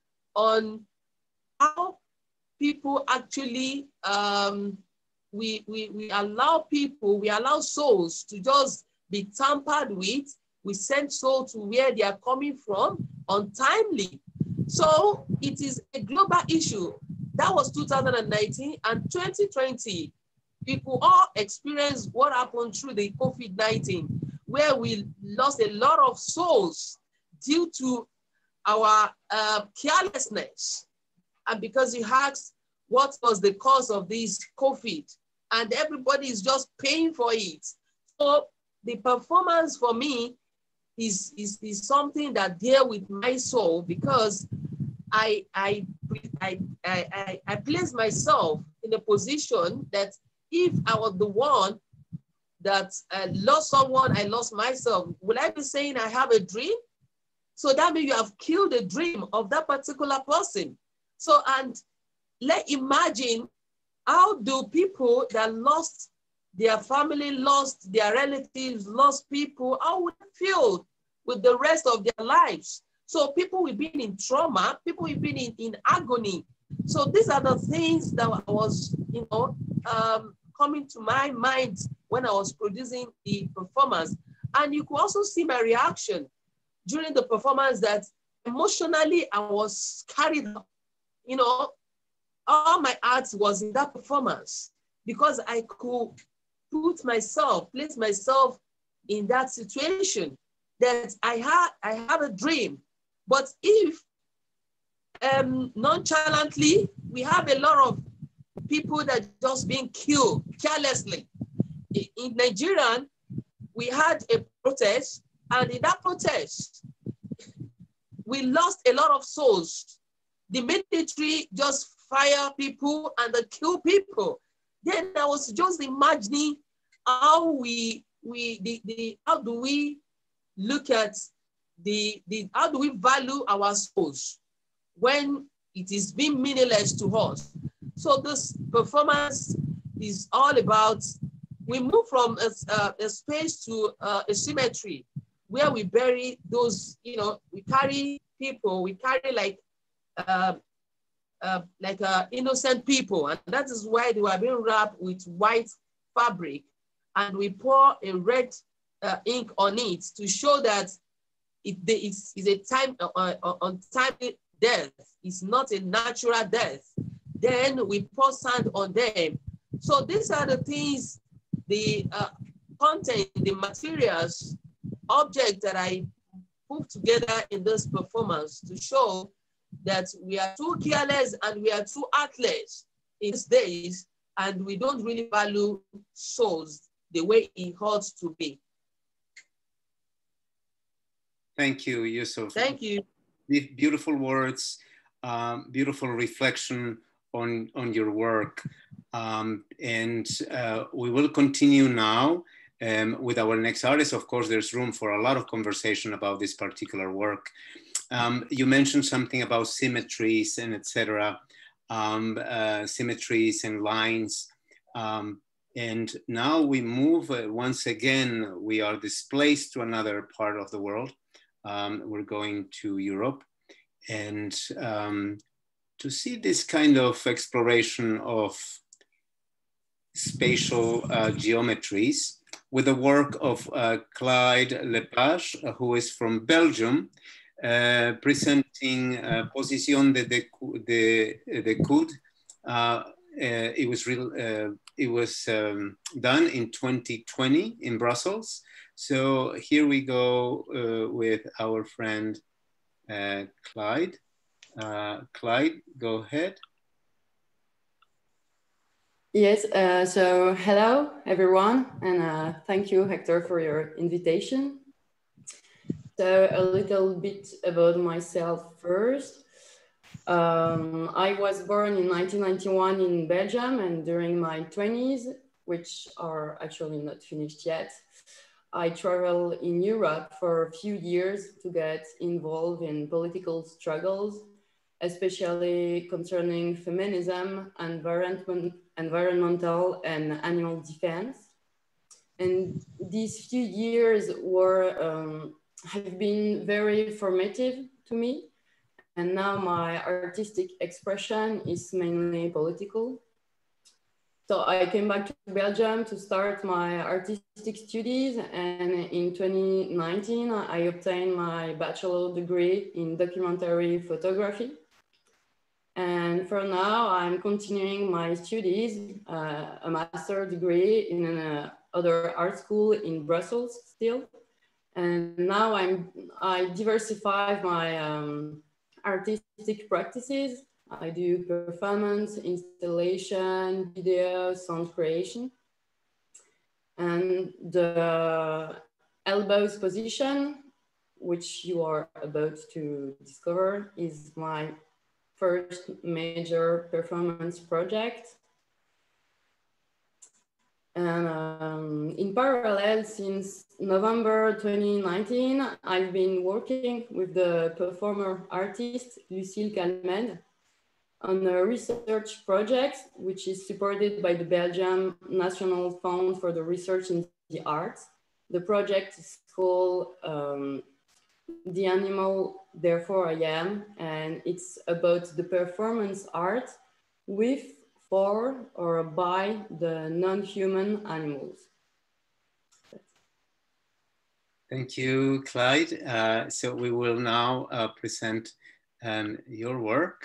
on how people actually, um, we, we, we allow people, we allow souls to just be tampered with. We send souls to where they are coming from untimely. So it is a global issue. That was two thousand nineteen, and twenty twenty, people all experienced what happened through the COVID nineteen, where we lost a lot of souls due to our uh, carelessness. And because you asked what was the cause of this COVID, and everybody is just paying for it. So the performance for me is, is, is something that deals with my soul, because I, I, I, I, I place myself in a position that if I was the one that uh, lost someone, I lost myself, will I be saying I have a dream? So that means you have killed the dream of that particular person. So, and let imagine, how do people that lost their family, lost their relatives, lost people, how would they feel with the rest of their lives? So people will be in trauma, people will be in, in agony. So these are the things that I was, you know, um, coming to my mind when I was producing the performance. And you could also see my reaction during the performance, that emotionally, I was carried up. You know, all my art was in that performance because I could put myself, place myself in that situation that I had, I have a dream. But if um, nonchalantly, we have a lot of people that just being killed carelessly. In, in Nigeria, we had a protest, and in that protest, we lost a lot of souls. The military just fire people and they kill people. Then I was just imagining how we, we the, the, how do we look at the, the, how do we value our souls when it is being meaningless to us? So this performance is all about, we move from a, a, a space to uh, a cemetery where we bury those, you know, we carry people, we carry like, uh, uh, like uh, innocent people. And that is why they were being wrapped with white fabric. And we pour a red uh, ink on it to show that it is a time, uh, uh, untimely death. It's not a natural death. Then we pour sand on them. So these are the things, the uh, content, the materials, objects that I put together in this performance to show that we are too careless and we are too heartless in these days, and we don't really value souls the way it ought to be. Thank you, Yusuf. Thank you. Beautiful words, um, beautiful reflection on, on your work. Um, and uh, we will continue now um, with our next artist. Of course, there's room for a lot of conversation about this particular work. Um, you mentioned something about symmetries and et cetera, um, uh, symmetries and lines. Um, and now we move, uh, once again, we are displaced to another part of the world. Um, we're going to Europe, and um, to see this kind of exploration of spatial uh, geometries with the work of uh, Clyde Lepage, uh, who is from Belgium, uh, presenting uh, Procession de, de, de, de Coude. Uh, uh, it was, real, uh, it was um, done in twenty twenty in Brussels. So here we go uh, with our friend uh, Clyde. Uh, Clyde, go ahead. Yes, uh, so hello everyone, and uh, thank you, Hector, for your invitation. So a little bit about myself first. Um, I was born in nineteen ninety-one in Belgium, and during my twenties, which are actually not finished yet, I traveled in Europe for a few years to get involved in political struggles, especially concerning feminism, environment, environmental and animal defense. And these few years were, um, have been very formative to me. And now my artistic expression is mainly political. So I came back to Belgium to start my artistic studies, and in twenty nineteen, I obtained my bachelor degree in documentary photography. And for now, I'm continuing my studies, uh, a master degree in another art school in Brussels still. And now I'm, I diversify my um, artistic practices. I do performance, installation, video, sound creation. And the elbows position, which you are about to discover, is my first major performance project. And um, in parallel, since November twenty nineteen, I've been working with the performer artist Lucille Calmed on a research project, which is supported by the Belgium National Fund for the Research in the Arts. The project is called um, The Animal, Therefore I Am, and it's about the performance art with, for, or by the non-human animals. Thank you, Clyde. Uh, so we will now uh, present um, your work.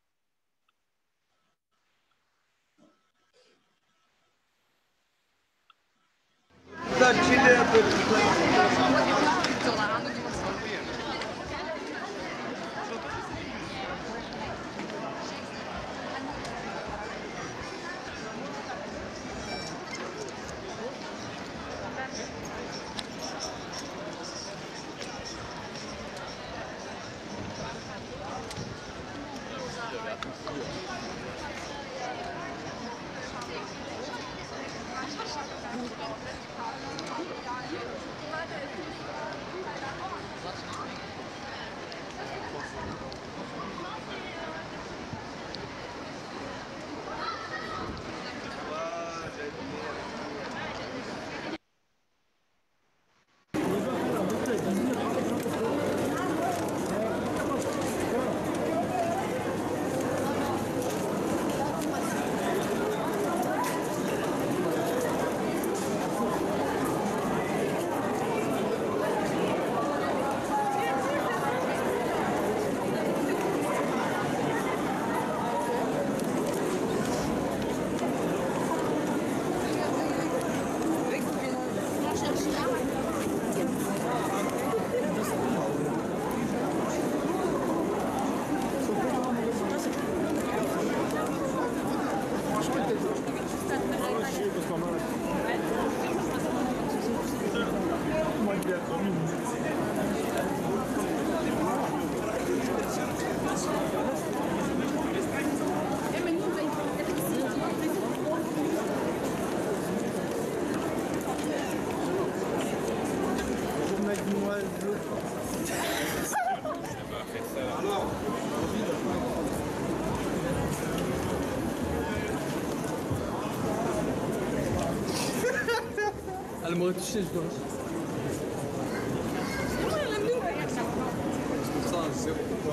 Elle m'aurait touché, je dois. C'est pour ça, c'est pourquoi.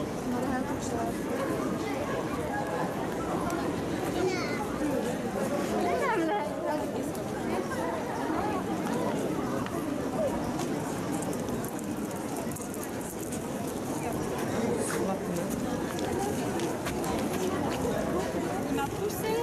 Il m'a poussé.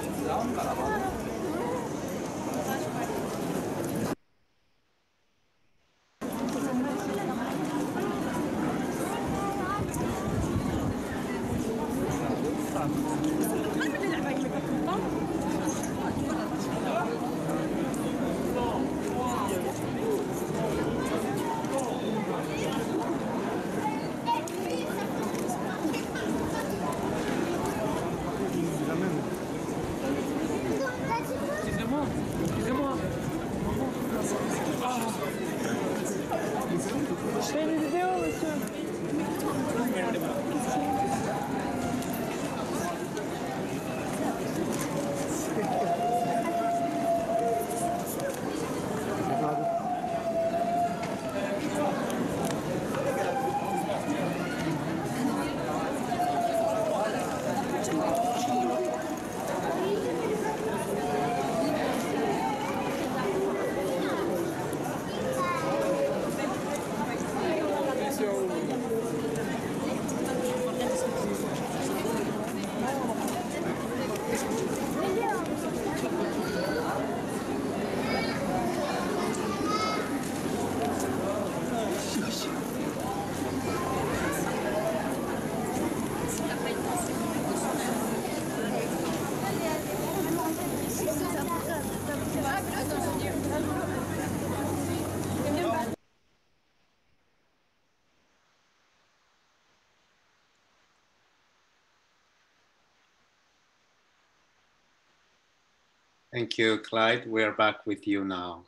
Thank you, Clyde. We're back with you now.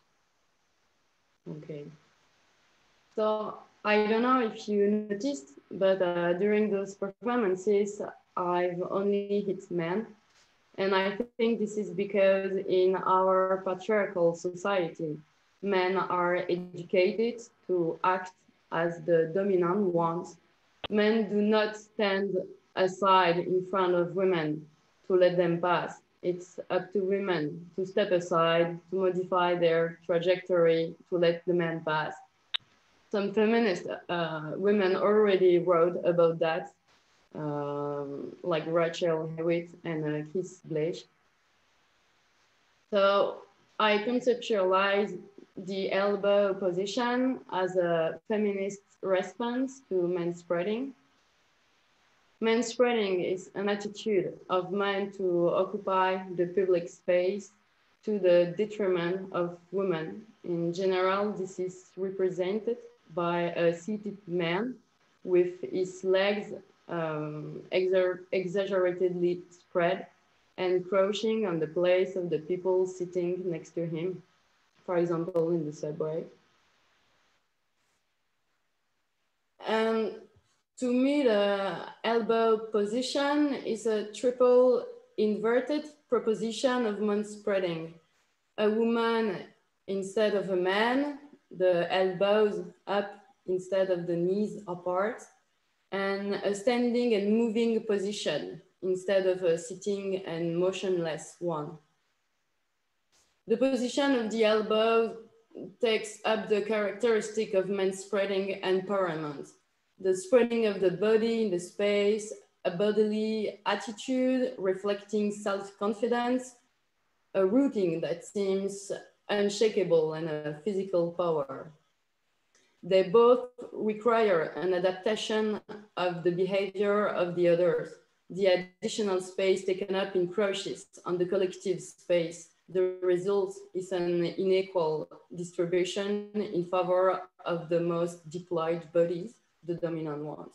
Okay. So I don't know if you noticed, but uh, during those performances, I've only hit men. And I think this is because in our patriarchal society, men are educated to act as the dominant ones. Men do not stand aside in front of women to let them pass. It's up to women to step aside, to modify their trajectory, to let the men pass. some feminist uh, women already wrote about that, um, like Rachel Hewitt and uh, Keith Bleich. So I conceptualize the elbow position as a feminist response to manspreading. Manspreading is an attitude of men to occupy the public space to the detriment of women. In general, this is represented by a seated man with his legs um, exer exaggeratedly spread and crouching on the place of the people sitting next to him, for example, in the subway. And to me, the elbow position is a triple inverted proposition of manspreading. A woman instead of a man, the elbows up instead of the knees apart, and a standing and moving position instead of a sitting and motionless one. The position of the elbow takes up the characteristic of manspreading empowerment, the spreading of the body in the space, a bodily attitude reflecting self-confidence, a rooting that seems unshakable and a physical power. They both require an adaptation of the behavior of the others, the additional space taken up in crouches on the collective space. The result is an unequal distribution in favor of the most deployed bodies, the dominant ones.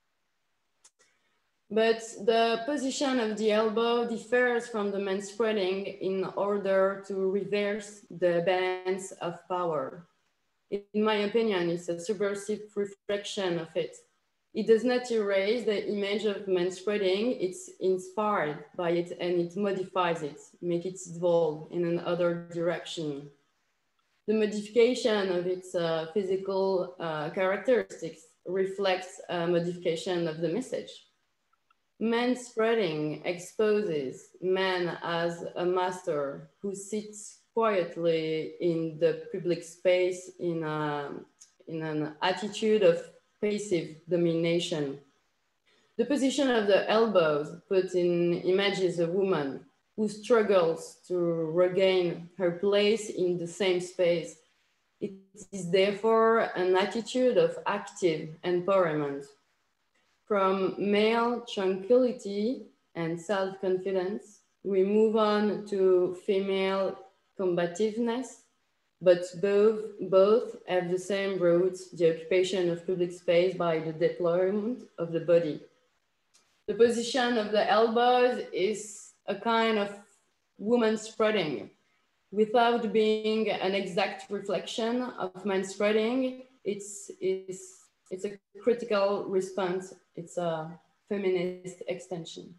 But the position of the elbow differs from the manspreading in order to reverse the balance of power. In my opinion, it's a subversive reflection of it. It does not erase the image of manspreading, it's inspired by it and it modifies it, make it evolve in another direction. The modification of its uh, physical uh, characteristics reflects a modification of the message. Manspreading exposes man as a master who sits quietly in the public space in, a, in an attitude of passive domination. The position of the elbows puts in images a woman who struggles to regain her place in the same space. It is therefore an attitude of active empowerment. From male tranquility and self-confidence, we move on to female combativeness, but both, both have the same roots, the occupation of public space by the deployment of the body. The position of the elbows is a kind of woman spreading. Without being an exact reflection of man spreading, it's, it's, it's a critical response. It's a feminist extension.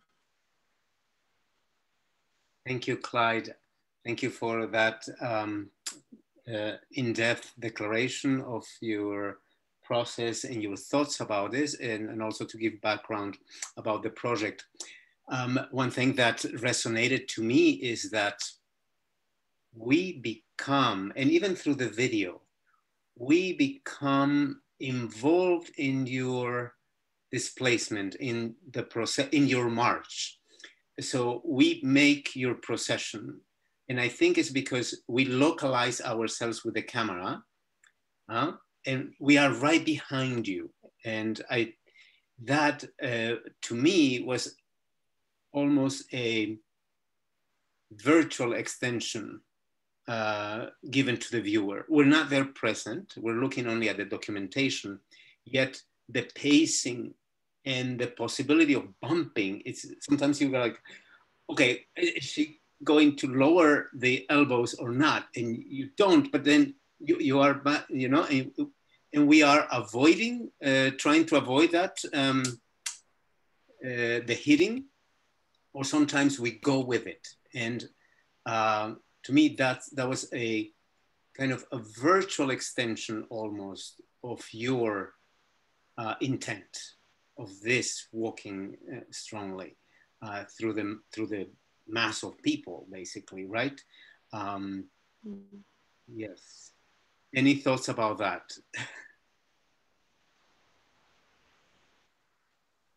Thank you, Clyde. Thank you for that um, uh, in-depth declaration of your process and your thoughts about this, and, and also to give background about the project. Um, one thing that resonated to me is that we become, and even through the video, we become involved in your displacement, in the process, in your march. So we make your procession. And I think it's because we localize ourselves with the camera, uh, and we are right behind you. And I, that uh, to me was almost a virtual extension uh, given to the viewer. We're not there present, we're looking only at the documentation, yet the pacing and the possibility of bumping, it's sometimes you're like, okay, is she going to lower the elbows or not? And you don't, but then you, you are, you know, and, and we are avoiding, uh, trying to avoid that, um, uh, the hitting, or sometimes we go with it. And uh, to me, that, that was a kind of a virtual extension almost of your uh, intent of this walking uh, strongly uh, through the through the mass of people, basically, right? Um, mm-hmm. Yes. Any thoughts about that?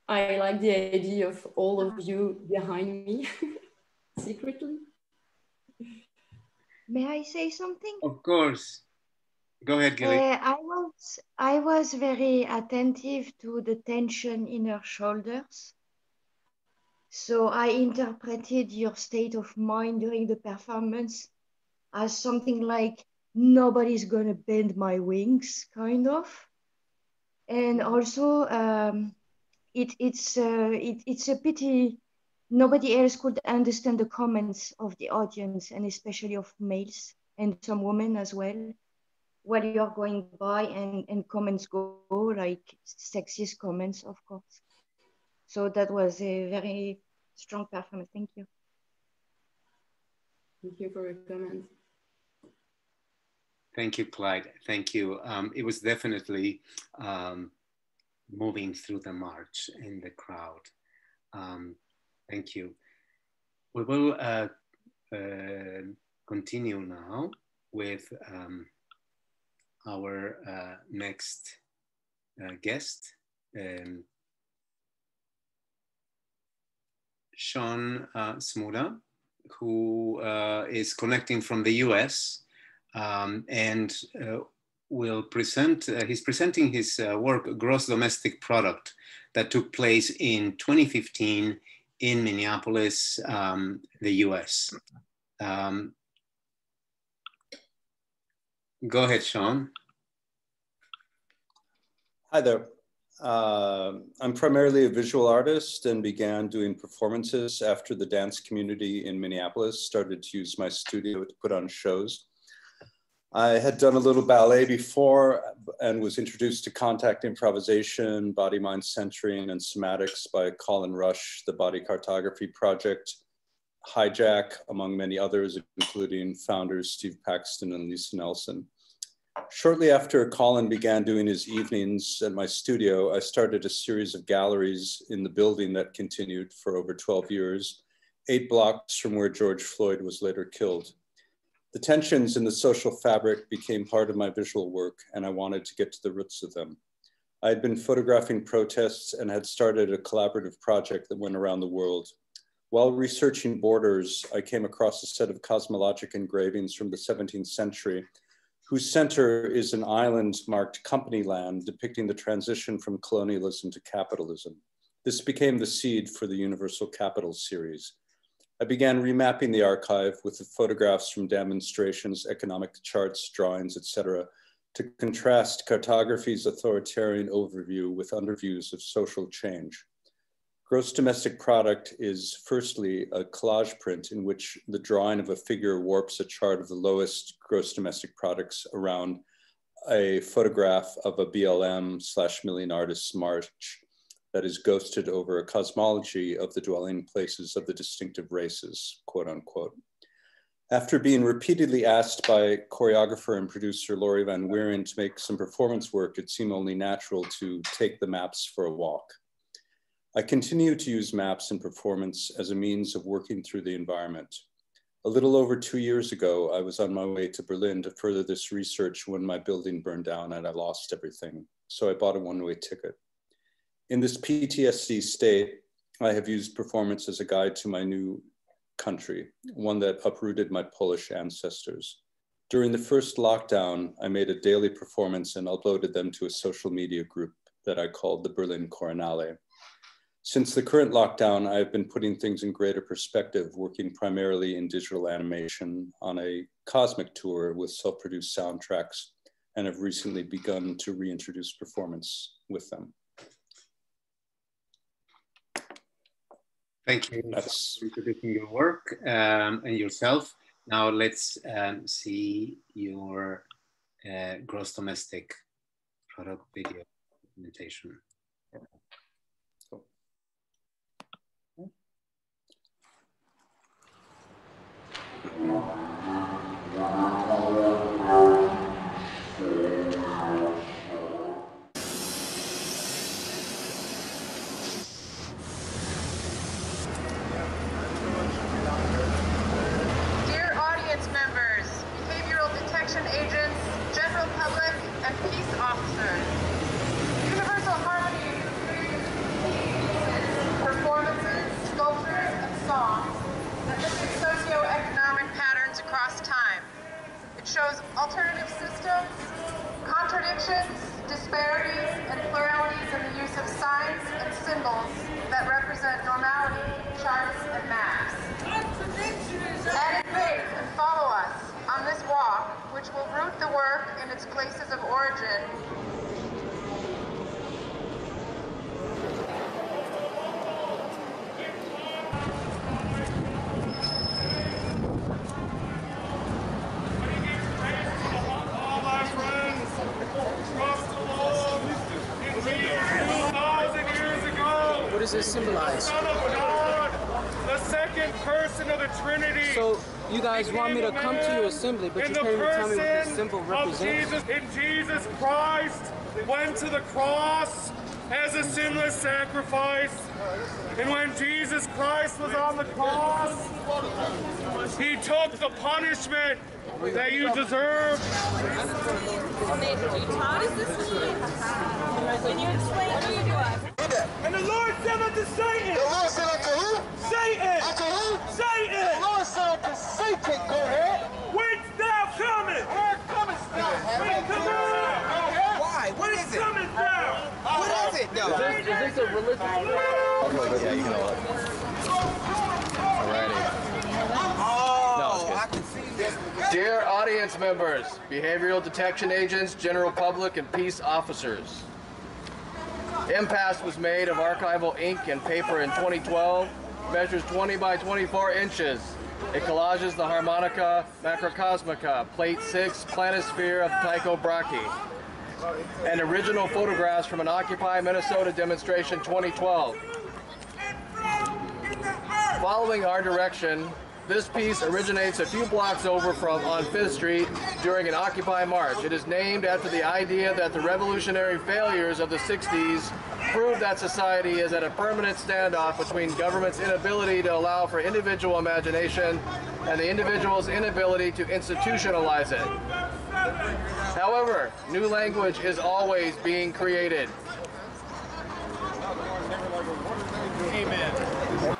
I like the idea of all of you behind me secretly. May I say something? Of course. Go ahead, Gilly. Uh, I was I was very attentive to the tension in her shoulders. So I interpreted your state of mind during the performance as something like nobody's gonna bend my wings, kind of. And also, um, it it's uh, it, it's a pity nobody else could understand the comments of the audience, and especially of males and some women as well, while you're going by and, and comments go, like sexist comments, of course. So that was a very strong performance. Thank you. Thank you for your comment. Thank you, Clyde. Thank you. Um, it was definitely um, moving through the march in the crowd. Um, thank you. We will uh, uh, continue now with um, our uh, next uh, guest, um, Sean uh, Smuda, who uh, is connecting from the U S um, and uh, will present, uh, he's presenting his uh, work, Gross Domestic Product, that took place in twenty fifteen in Minneapolis, um, the U S. Um, go ahead, Sean. Hi there. Uh, I'm primarily a visual artist and began doing performances after the dance community in Minneapolis started to use my studio to put on shows. I had done a little ballet before and was introduced to contact improvisation, body mind centering, and somatics by Colin Rush, the Body Cartography Project, Hijack, among many others, including founders Steve Paxton and Lisa Nelson. Shortly after Colin began doing his evenings at my studio, I started a series of galleries in the building that continued for over twelve years, eight blocks from where George Floyd was later killed. The tensions in the social fabric became part of my visual work, and I wanted to get to the roots of them. I had been photographing protests and had started a collaborative project that went around the world. While researching borders, I came across a set of cosmologic engravings from the seventeenth century whose center is an island marked company land depicting the transition from colonialism to capitalism. This became the seed for the Universal Capital series. I began remapping the archive with the photographs from demonstrations, economic charts, drawings, et cetera, to contrast cartography's authoritarian overview with underviews of social change. Gross domestic product is firstly a collage print in which the drawing of a figure warps a chart of the lowest gross domestic products around a photograph of a B L M slash million artists march that is ghosted over a cosmology of the dwelling places of the distinctive races, quote unquote. After being repeatedly asked by choreographer and producer Laurie Van Wieren to make some performance work, it seemed only natural to take the maps for a walk. I continue to use maps in performance as a means of working through the environment. A little over two years ago, I was on my way to Berlin to further this research when my building burned down and I lost everything. So I bought a one-way ticket. In this P T S D state, I have used performance as a guide to my new country, one that uprooted my Polish ancestors. During the first lockdown, I made a daily performance and uploaded them to a social media group that I called the Berlin Coronale. Since the current lockdown, I've been putting things in greater perspective, working primarily in digital animation on a cosmic tour with self-produced soundtracks, and have recently begun to reintroduce performance with them. Thank you That's... for introducing your work um, and yourself. Now let's um, see your uh, gross domestic product video implementation. Dear audience members, behavioral detection agents, general public, and peace officers, universal harmony work in its places of origin. What does this symbolize? Son of God, the second person of the Trinity. So you guys want me to come to your assembly, but you can't even tell me what this symbol represents. Jesus, in Jesus Christ went to the cross as a sinless sacrifice. And when Jesus Christ was on the cross, he took the punishment that you deserve. What does this mean? Can you explain it to us? And the Lord said unto Satan. The Lord said unto who? Satan. Unto who? Satan. The Lord said unto Satan, go ahead. Whence thou comest? Where comest thou? Whence comest thou? Why? What is it? Comest thou? What is it though? Is this, is this a religious program? Yeah, you can hold it. Alrighty. Oh, I can see this. Dear audience members, behavioral detection agents, general public, and peace officers. Impasse was made of archival ink and paper in twenty twelve, measures twenty by twenty-four inches. It collages the harmonica macrocosmica, plate six, planisphere of Tycho Brahe, and original photographs from an Occupy Minnesota demonstration twenty twelve. Following our direction, this piece originates a few blocks over from on Fifth Street during an Occupy march. It is named after the idea that the revolutionary failures of the sixties prove that society is at a permanent standoff between government's inability to allow for individual imagination and the individual's inability to institutionalize it. However, new language is always being created. Amen.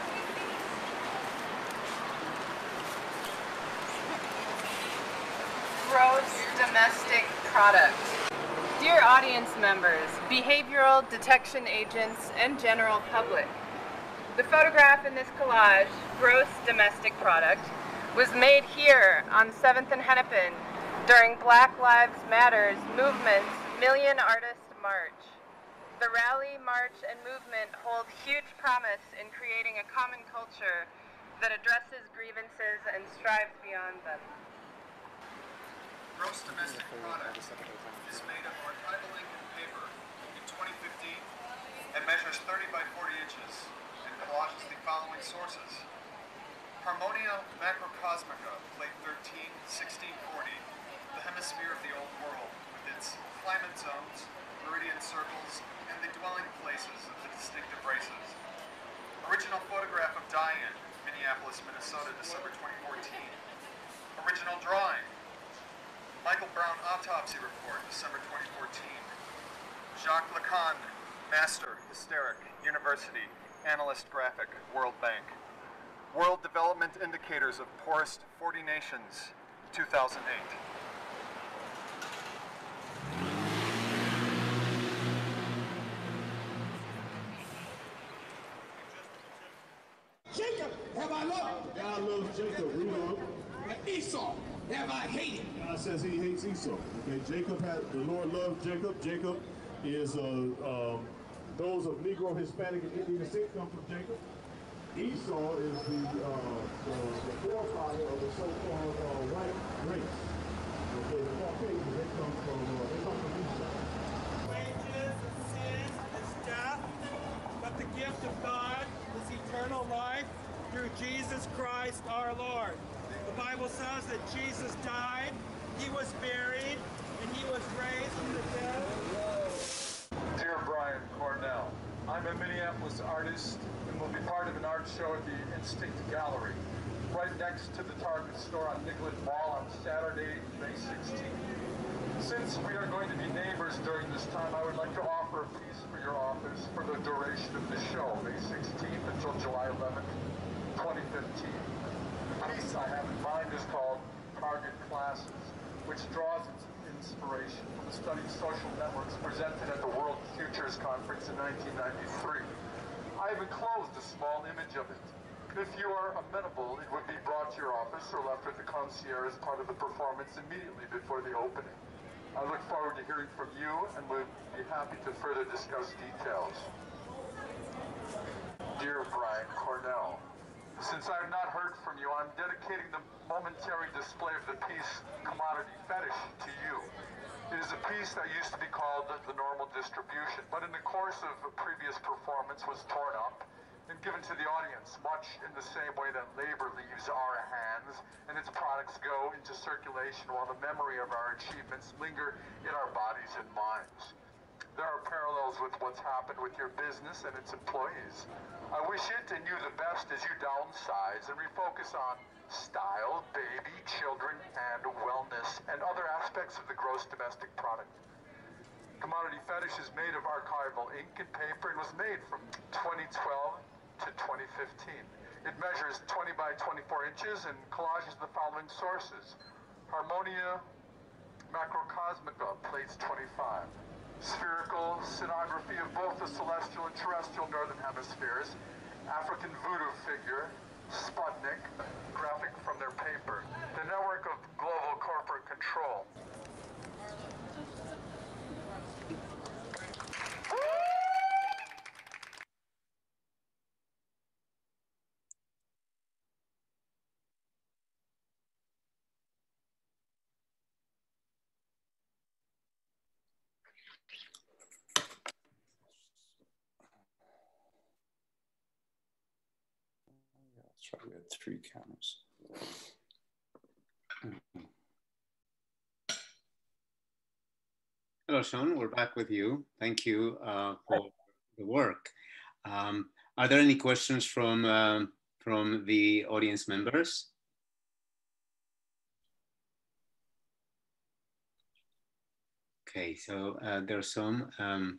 Gross domestic product. Dear audience members, behavioral detection agents, and general public. The photograph in this collage, Gross Domestic Product, was made here on seventh and Hennepin during Black Lives Matter's movement's Million Artist March. The rally, march, and movement hold huge promise in creating a common culture that addresses grievances and strives beyond them. Gross domestic product is made of archival ink and paper in twenty fifteen and measures thirty by forty inches and collages the following sources. Harmonia Macrocosmica, plate thirteen, sixteen forty, the hemisphere of the old world, with its climate zones, meridian circles, and the dwelling places of the distinctive races. Original photograph of Diane, Minneapolis, Minnesota, December twenty fourteen. Original drawing. Michael Brown Autopsy Report, December twenty fourteen. Jacques Lacan, Master, Hysteric, University, Analyst Graphic, World Bank. World Development Indicators of Poorest forty Nations, two thousand eight. Jacob have I loved. God loves Jacob, read on. And Esau have I hated. God says he hates Esau. Okay, Jacob had, the Lord loved Jacob. Jacob is, uh, um, those of Negro, Hispanic, and Indian descent come from Jacob. Esau is the, uh, the, the forefather of the so-called uh, white race. Okay, the Caucasians, they come from, uh, they come from Esau. Wages of sin is death, but the gift of God is eternal life through Jesus Christ our Lord. The Bible says that Jesus died, he was buried, and he was raised from the dead. Dear Brian Cornell, I'm a Minneapolis artist and will be part of an art show at the Instinct Gallery, right next to the Target store on Nicollet Mall on Saturday, May sixteenth. Since we are going to be neighbors during this time, I would like to offer a piece for your office for the duration of the show, May sixteenth until July eleventh, twenty fifteen. The piece I have in mind is called Target Classes, which draws its inspiration from the study of social networks presented at the World Futures Conference in nineteen ninety-three. I have enclosed a small image of it. If you are amenable, it would be brought to your office or left with the concierge as part of the performance immediately before the opening. I look forward to hearing from you and would be happy to further discuss details. Dear Brian Cornell, since I have not heard from you, I'm dedicating the momentary display of the piece Commodity Fetish to you. It is a piece that used to be called the normal distribution, but in the course of a previous performance was torn up and given to the audience, much in the same way that labor leaves our hands and its products go into circulation while the memory of our achievements linger in our bodies and minds. There are parallels with what's happened with your business and its employees. I wish it and you the best as you downsize and refocus on style, baby, children, and wellness, and other aspects of the gross domestic product. Commodity Fetish is made of archival ink and paper and was made from twenty twelve to twenty fifteen. It measures twenty by twenty-four inches and collages the following sources: Harmonia Macrocosmica, plates twenty-five. Spherical sonography of both the celestial and terrestrial northern hemispheres. African voodoo figure, Sputnik, graphic from their paper. The network of global corporate control. That's right, we had three cameras. Hello, Sean, we're back with you. Thank you uh, for the work. Um, are there any questions from, um, from the audience members? Okay, so uh, there are some. Um,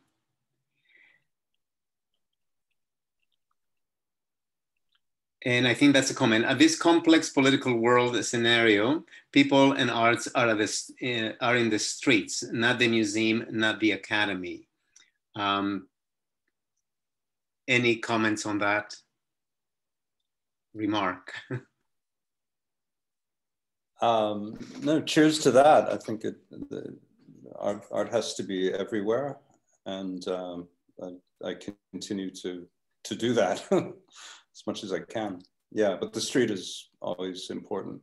And I think that's a comment. At this complex political world scenario, people and arts are, at this, uh, are in the streets, not the museum, not the academy. Um, any comments on that remark? um, no, cheers to that. I think it, the, art, art has to be everywhere. And um, I, I continue to, to do that. As much as I can. Yeah, but the street is always important.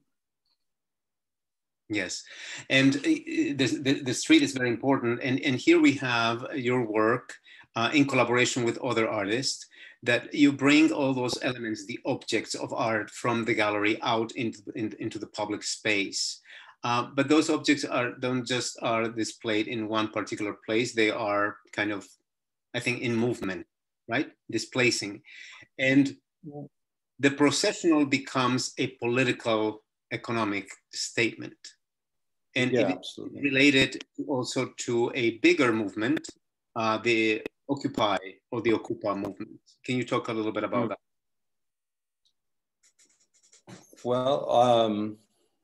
Yes, and the, the, the street is very important. And, and here we have your work uh, in collaboration with other artists, that you bring all those elements, the objects of art from the gallery out into, in, into the public space. Uh, but those objects are, don't just are displayed in one particular place, they are kind of, I think, in movement, right? Displacing. And the processional becomes a political economic statement. And yeah, it absolutely. is related also to a bigger movement, uh, the Occupy or the Occupy movement. Can you talk a little bit about mm. that? Well, um,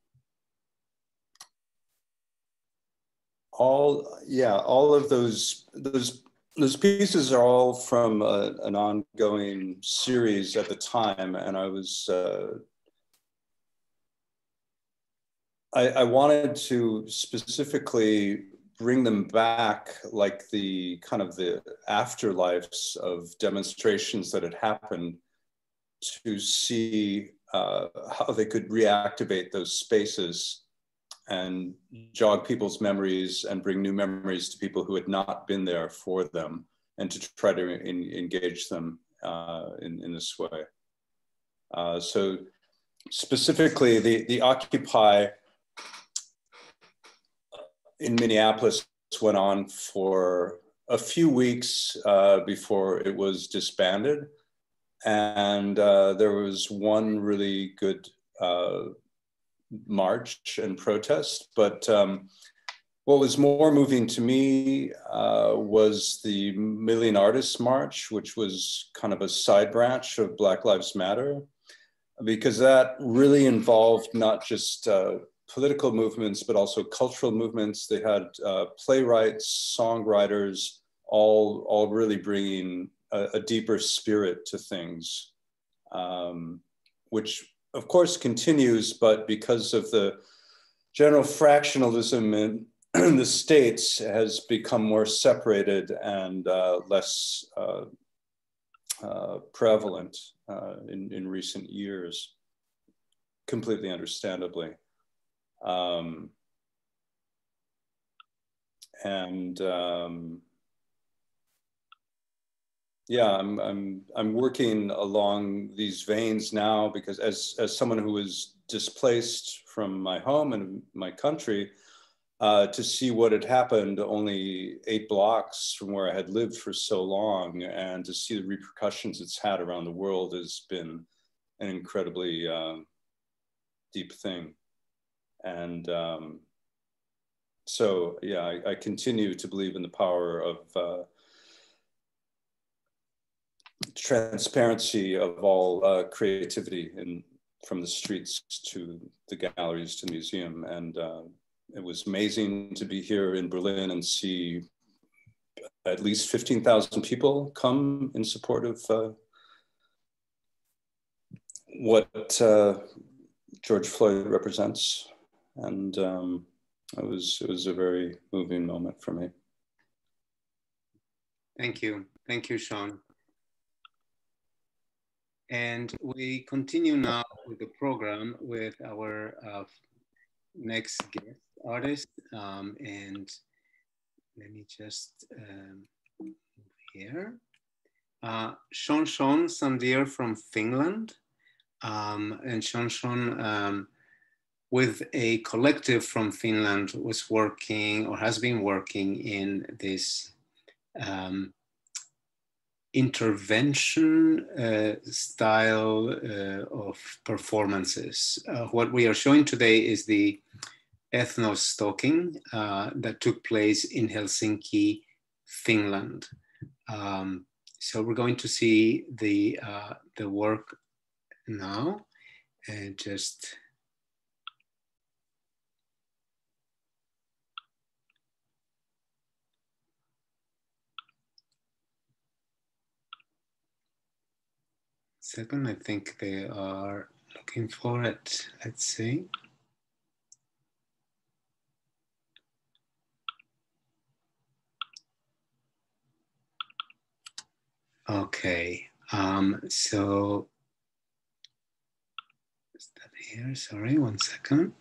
all, yeah, all of those, those Those pieces are all from a, an ongoing series at the time, and I was, uh, I, I wanted to specifically bring them back, like the kind of the afterlives of demonstrations that had happened, to see uh, how they could reactivate those spaces and jog people's memories and bring new memories to people who had not been there for them, and to try to in, engage them uh, in, in this way. Uh, so specifically, the, the Occupy in Minneapolis went on for a few weeks uh, before it was disbanded. And uh, there was one really good uh, march and protest, but um, what was more moving to me uh, was the Million Artists March, which was kind of a side branch of Black Lives Matter, because that really involved not just uh, political movements, but also cultural movements. They had uh, playwrights, songwriters, all, all really bringing a, a deeper spirit to things. Um, which of course continues, but because of the general fractionalism in the states has become more separated and uh, less uh, uh, prevalent uh, in, in recent years, completely understandably. Um, and um, yeah, I'm, I'm, I'm working along these veins now because as, as someone who was displaced from my home and my country, Uh, to see what had happened only eight blocks from where I had lived for so long, and to see the repercussions it's had around the world has been an incredibly uh, deep thing. And um, so, yeah, I, I continue to believe in the power of uh, transparency of all uh, creativity, in, from the streets to the galleries to the museum. And uh, it was amazing to be here in Berlin and see at least fifteen thousand people come in support of uh, what uh, George Floyd represents. And um, it was, it was a very moving moment for me. Thank you. Thank you, Sean. And we continue now with the program with our uh, next guest artist. Um, and let me just um, move here. Uh, Sean Sean Sandir from Finland. Um, and Sean Sean, um, with a collective from Finland, was working or has been working in this um, intervention uh, style uh, of performances. Uh, what we are showing today is the ethno-stalking uh, that took place in Helsinki, Finland. Um, so we're going to see the, uh, the work now, and just second, I think they are looking for it. Let's see. Okay, um, so is that here? Sorry, one second.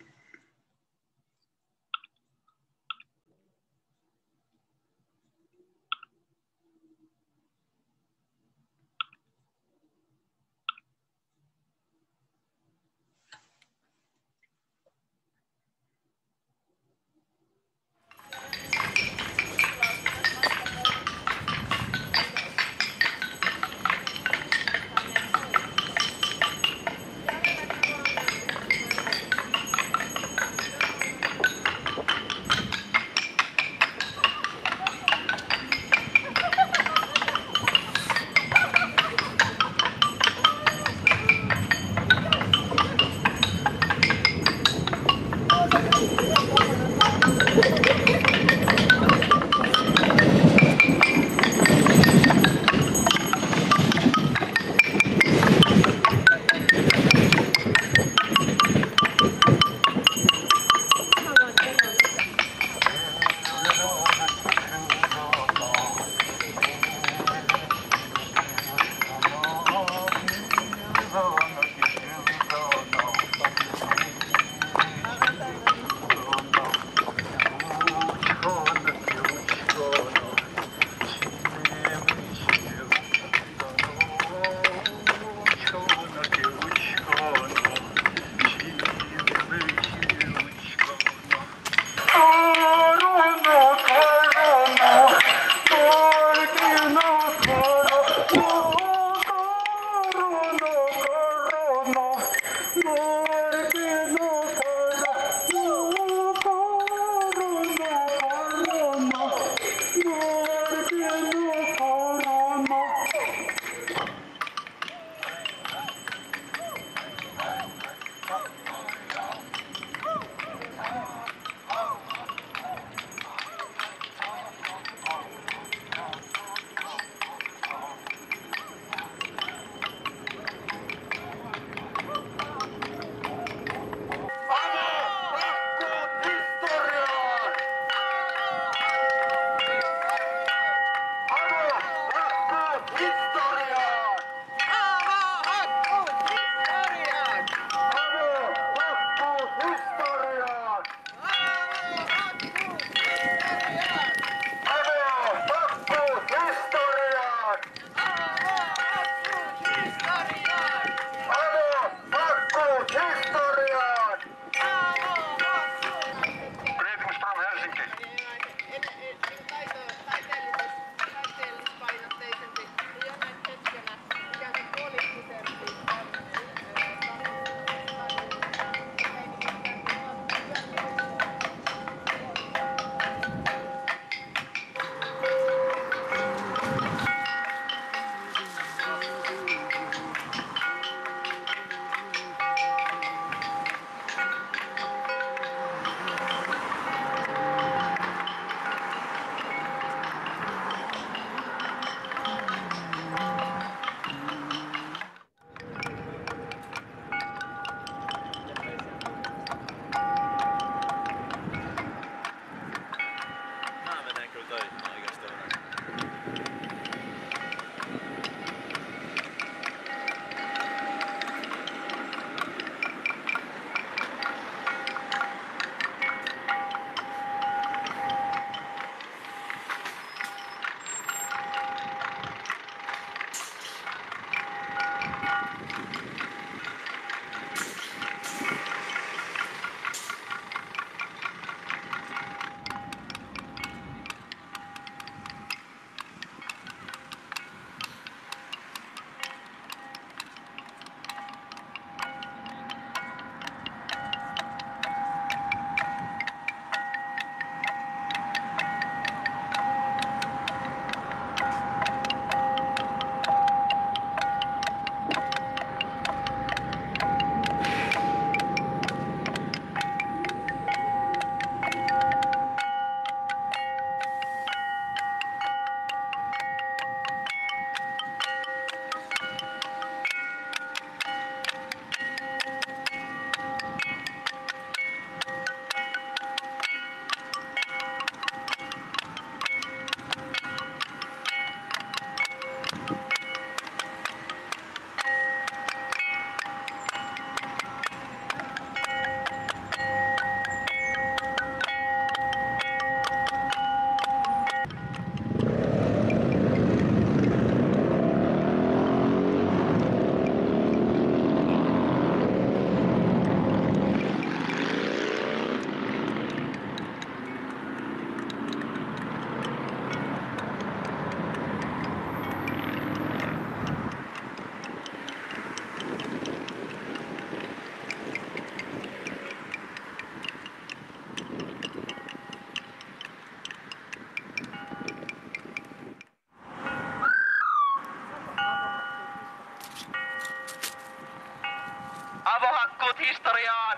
Avohakkuut historiaan!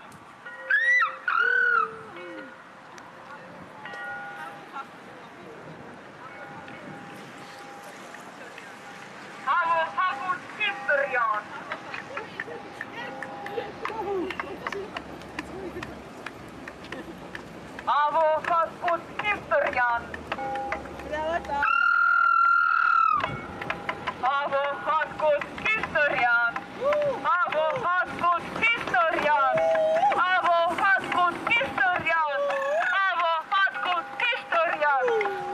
Avohakkuut historiaan! Avohakkuut historiaan! Avohakkuut historiaan! Avohakkuut historiaan! Avohakkuut historiaan! Avohakkuut historiaan!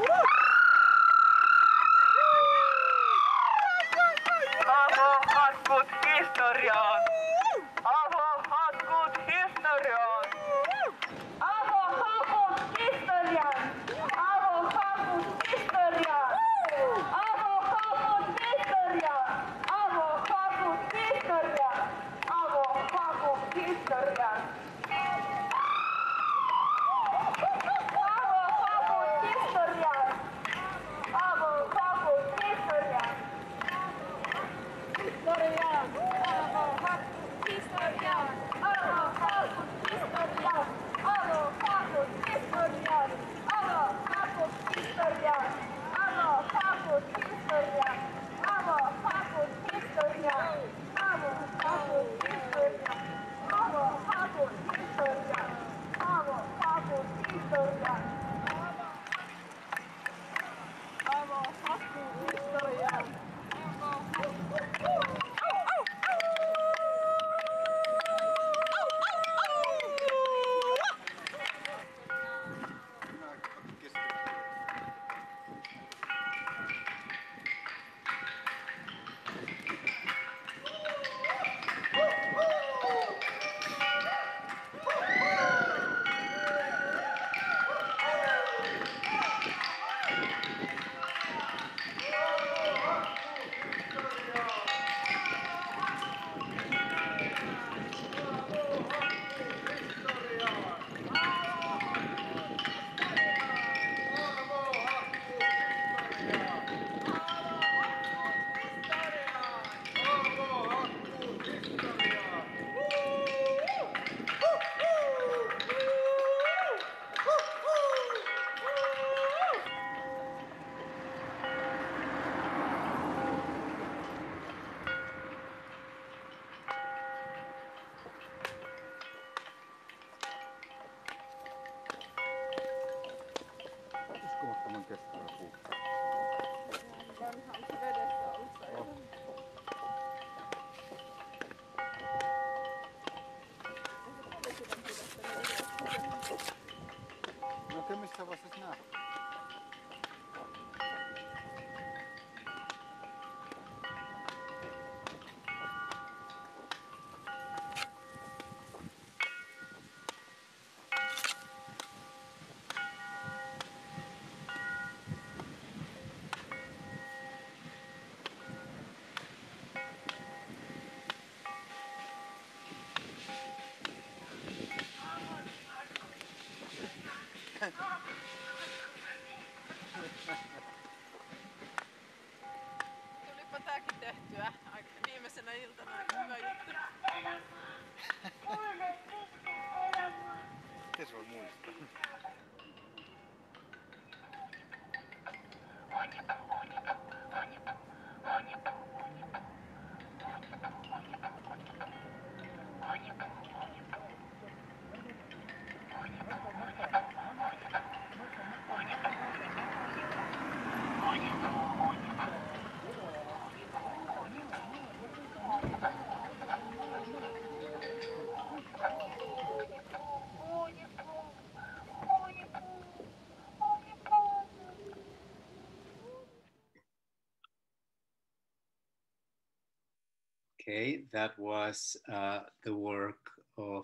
Avohakkuut historiaan! Avohakkuut historiaan! Avohakkuut historiaan! Avohakkuut historiaan! Avohakkuut historiaan! Avohakkuut historiaan! Avohakkuut historiaan! Avohakkuut historiaan! Avohakkuut historiaan! Historiaan! Avohakkuut historiaan! Avohakkuut historiaan! Avohakkuut historiaan! Avohakkuut historiaan! Avohakkuut historiaan! Avohakkuut historiaan! Avohakkuut historiaan! Avohakkuut historiaan! Avohakkuut historiaan! Avohakkuut historiaan! Tulipa tääkin tehtyä viimeisenä iltana. Hyvä juttu. Miten se voi muistaa? Okay, that was uh, the work of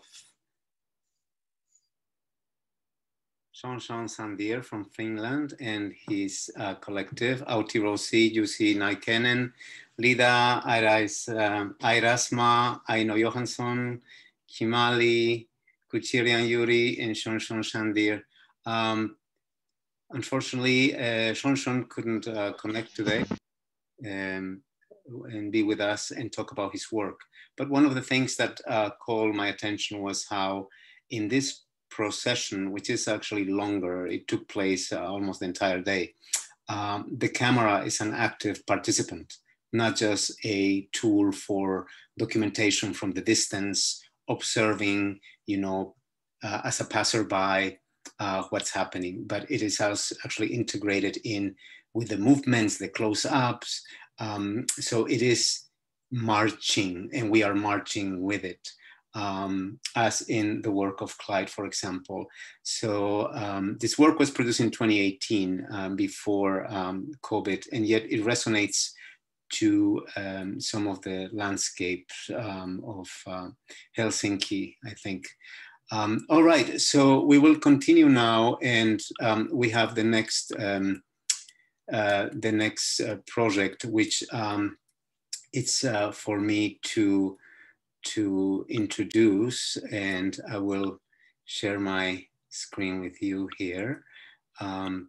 Jean-Jean Sandir from Finland and his uh, collective, Autirosi, Jussi Naikenen, Lida Airas, um, Airasma, Aino Johansson, Kimali, Kuchirian Yuri, and Jean-Jean Sandir. Um, unfortunately, uh, Jean-Jean couldn't uh, connect today. Um, and be with us and talk about his work. But one of the things that uh, called my attention was how in this procession, which is actually longer, it took place uh, almost the entire day, um, the camera is an active participant, not just a tool for documentation from the distance, observing, you know, uh, as a passerby, uh, what's happening, but it is also actually integrated in with the movements, the close-ups. Um, so it is marching, and we are marching with it, um, as in the work of Clyde, for example. So um, this work was produced in twenty eighteen, um, before um, COVID, and yet it resonates to um, some of the landscapes um, of uh, Helsinki, I think. Um, all right, so we will continue now, and um, we have the next um, uh, the next uh, project, which um, it's uh, for me to to introduce, and I will share my screen with you here. Um,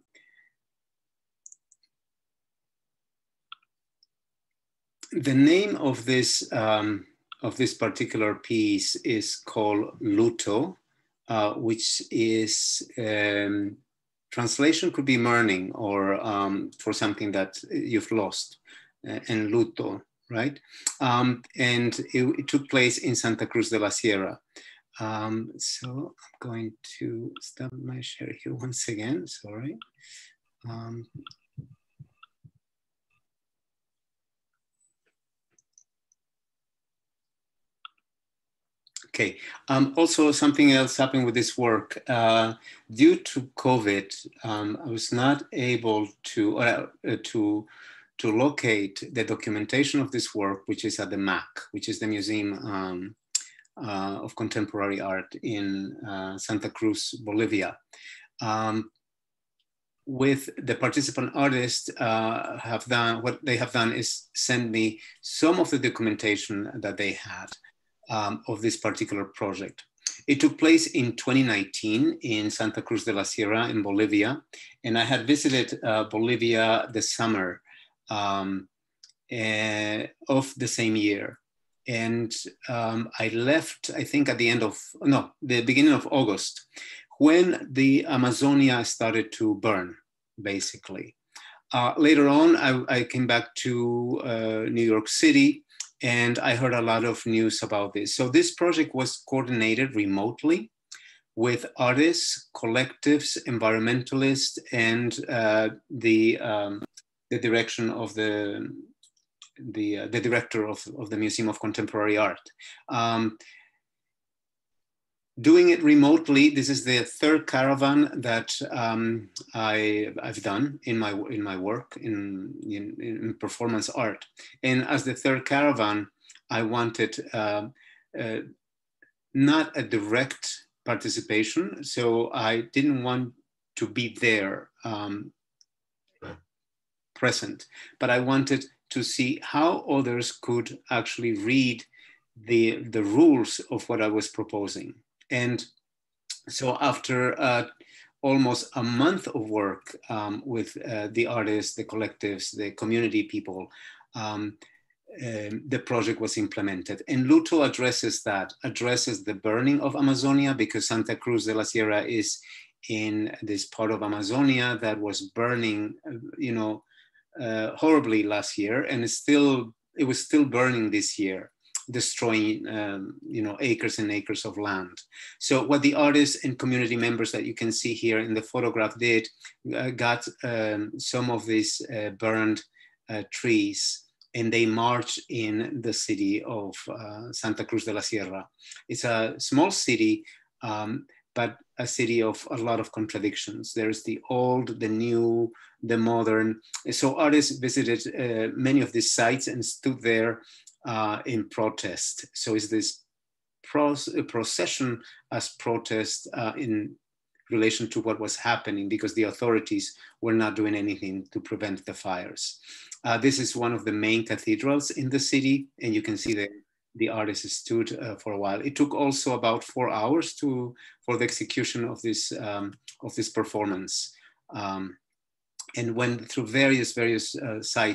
the name of this um, of this particular piece is called Luto, uh, which is um, translation could be mourning, or um, for something that you've lost, uh, and luto, right? Um, and it, it took place in Santa Cruz de la Sierra. Um, so I'm going to stop my share here once again, sorry. Um, Okay, um, also something else happened with this work. Uh, due to COVID, um, I was not able to, uh, to, to locate the documentation of this work, which is at the M A C, which is the Museum um, uh, of Contemporary Art in uh, Santa Cruz, Bolivia. Um, with the participant artists uh, have done, what they have done is send me some of the documentation that they had. Um, of this particular project. It took place in twenty nineteen in Santa Cruz de la Sierra in Bolivia, and I had visited uh, Bolivia the summer um, uh, of the same year. And um, I left, I think at the end of, no, the beginning of August, when the Amazonia started to burn, basically. Uh, later on, I, I came back to uh, New York City, and I heard a lot of news about this. So this project was coordinated remotely with artists, collectives, environmentalists, and uh, the, um, the direction of the, the, uh, the director of, of the Museum of Contemporary Art. Um, Doing it remotely, this is the third caravan that um, I, I've done in my, in my work in, in, in performance art. And as the third caravan, I wanted uh, uh, not a direct participation, so I didn't want to be there um, present, but I wanted to see how others could actually read the, the rules of what I was proposing. And so after uh, almost a month of work um, with uh, the artists, the collectives, the community people, um, um, the project was implemented. And Luto addresses that, addresses the burning of Amazonia, because Santa Cruz de la Sierra is in this part of Amazonia that was burning, you know, uh, horribly last year, and it's still, it was still burning this year, destroying um, you know, acres and acres of land. So what the artists and community members that you can see here in the photograph did, uh, got um, some of these uh, burned uh, trees, and they marched in the city of uh, Santa Cruz de la Sierra. It's a small city, um, but a city of a lot of contradictions. There's the old, the new, the modern. So artists visited uh, many of these sites and stood there Uh, in protest. So is this procession as protest uh, in relation to what was happening, because the authorities were not doing anything to prevent the fires. Uh, this is one of the main cathedrals in the city, and you can see that the artist stood uh, for a while. It took also about four hours to for the execution of this um, of this performance, um, and went through various various uh, sites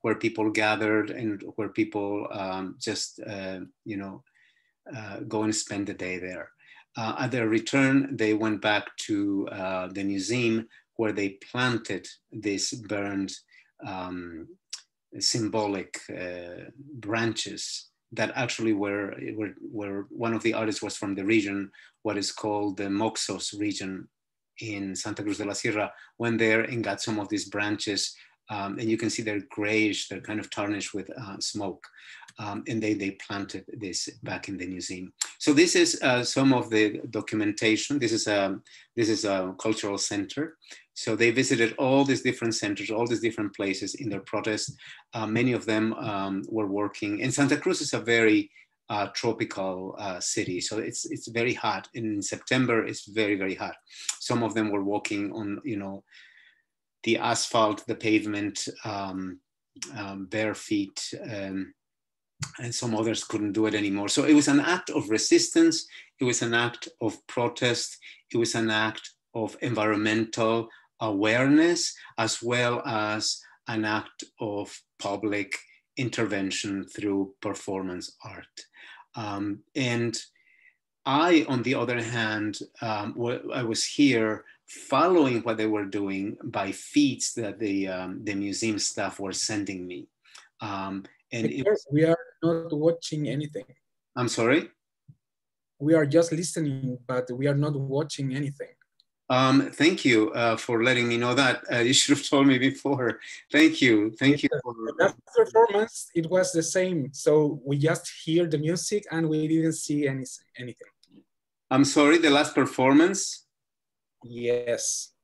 where people gathered and where people um, just, uh, you know, uh, go and spend the day there. Uh, at their return, they went back to uh, the museum where they planted these burned um, symbolic uh, branches that actually were, were, were, one of the artists was from the region, what is called the Moxos region in Santa Cruz de la Sierra, went there and got some of these branches, um, and you can see they're grayish, they're kind of tarnished with uh, smoke. Um, and they, they planted this back in the museum. So this is uh, some of the documentation. This is, a, this is a cultural center. So they visited all these different centers, all these different places in their protest. Uh, many of them um, were working. And Santa Cruz is a very uh, tropical uh, city. So it's, it's very hot. In September, it's very, very hot. Some of them were walking on, you know, the asphalt, the pavement, um, um, bare feet, um, and some others couldn't do it anymore. So it was an act of resistance. It was an act of protest. It was an act of environmental awareness, as well as an act of public intervention through performance art. Um, and I, on the other hand, um, I was here following what they were doing by feeds that the, um, the museum staff were sending me. Um, and it was, we are not watching anything. I'm sorry? We are just listening, but we are not watching anything. Um, thank you uh, for letting me know that. Uh, you should have told me before. Thank you. Thank you. For... That performance, it was the same. So we just hear the music and we didn't see any, anything. I'm sorry, the last performance? Yes.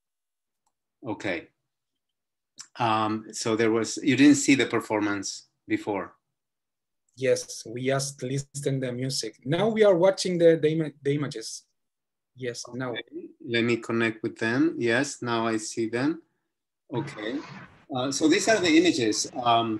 Okay. Um, so there was, you didn't see the performance before? Yes, we just listened to the music. Now we are watching the, the, the images. Yes, okay. now. Let me connect with them. Yes, now I see them. Okay. Uh, so these are the images um,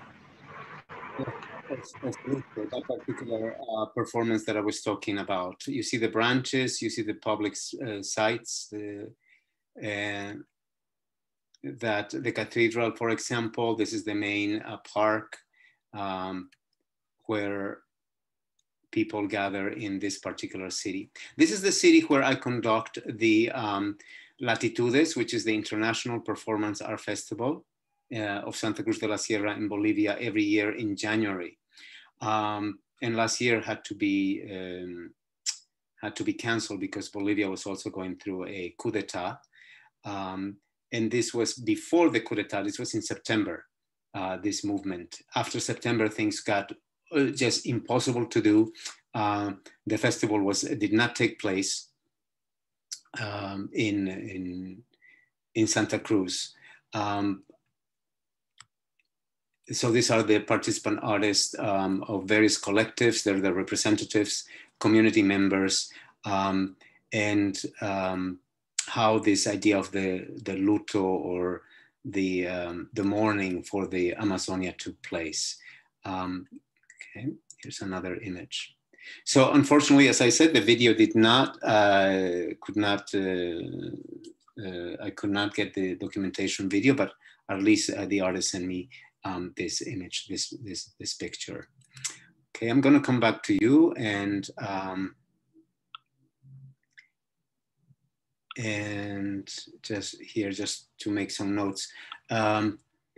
of, of, of that particular uh, performance that I was talking about. You see the branches, you see the public uh, sites, the, uh, that the cathedral, for example. This is the main uh, park um, where people gather in this particular city. This is the city where I conduct the um, Latitudes, which is the International Performance Art Festival uh, of Santa Cruz de la Sierra in Bolivia every year in January. Um, and last year had to be um, had to be canceled because Bolivia was also going through a coup d'etat. Um, and this was before the coup d'etat. This was in September, uh, this movement. After September, things got just impossible to do. Uh, the festival was did not take place um, in, in, in Santa Cruz. Um, so these are the participant artists um, of various collectives. They're the representatives, community members, um, and um, how this idea of the, the luto or the, um, the mourning for the Amazonia took place. Um, okay, here's another image. So unfortunately, as I said, the video did not, uh, could not, uh, uh, I could not get the documentation video, but at least uh, the artist sent me um, this image, this, this, this picture. Okay, I'm gonna come back to you and, um, and just here, just to make some notes. Um,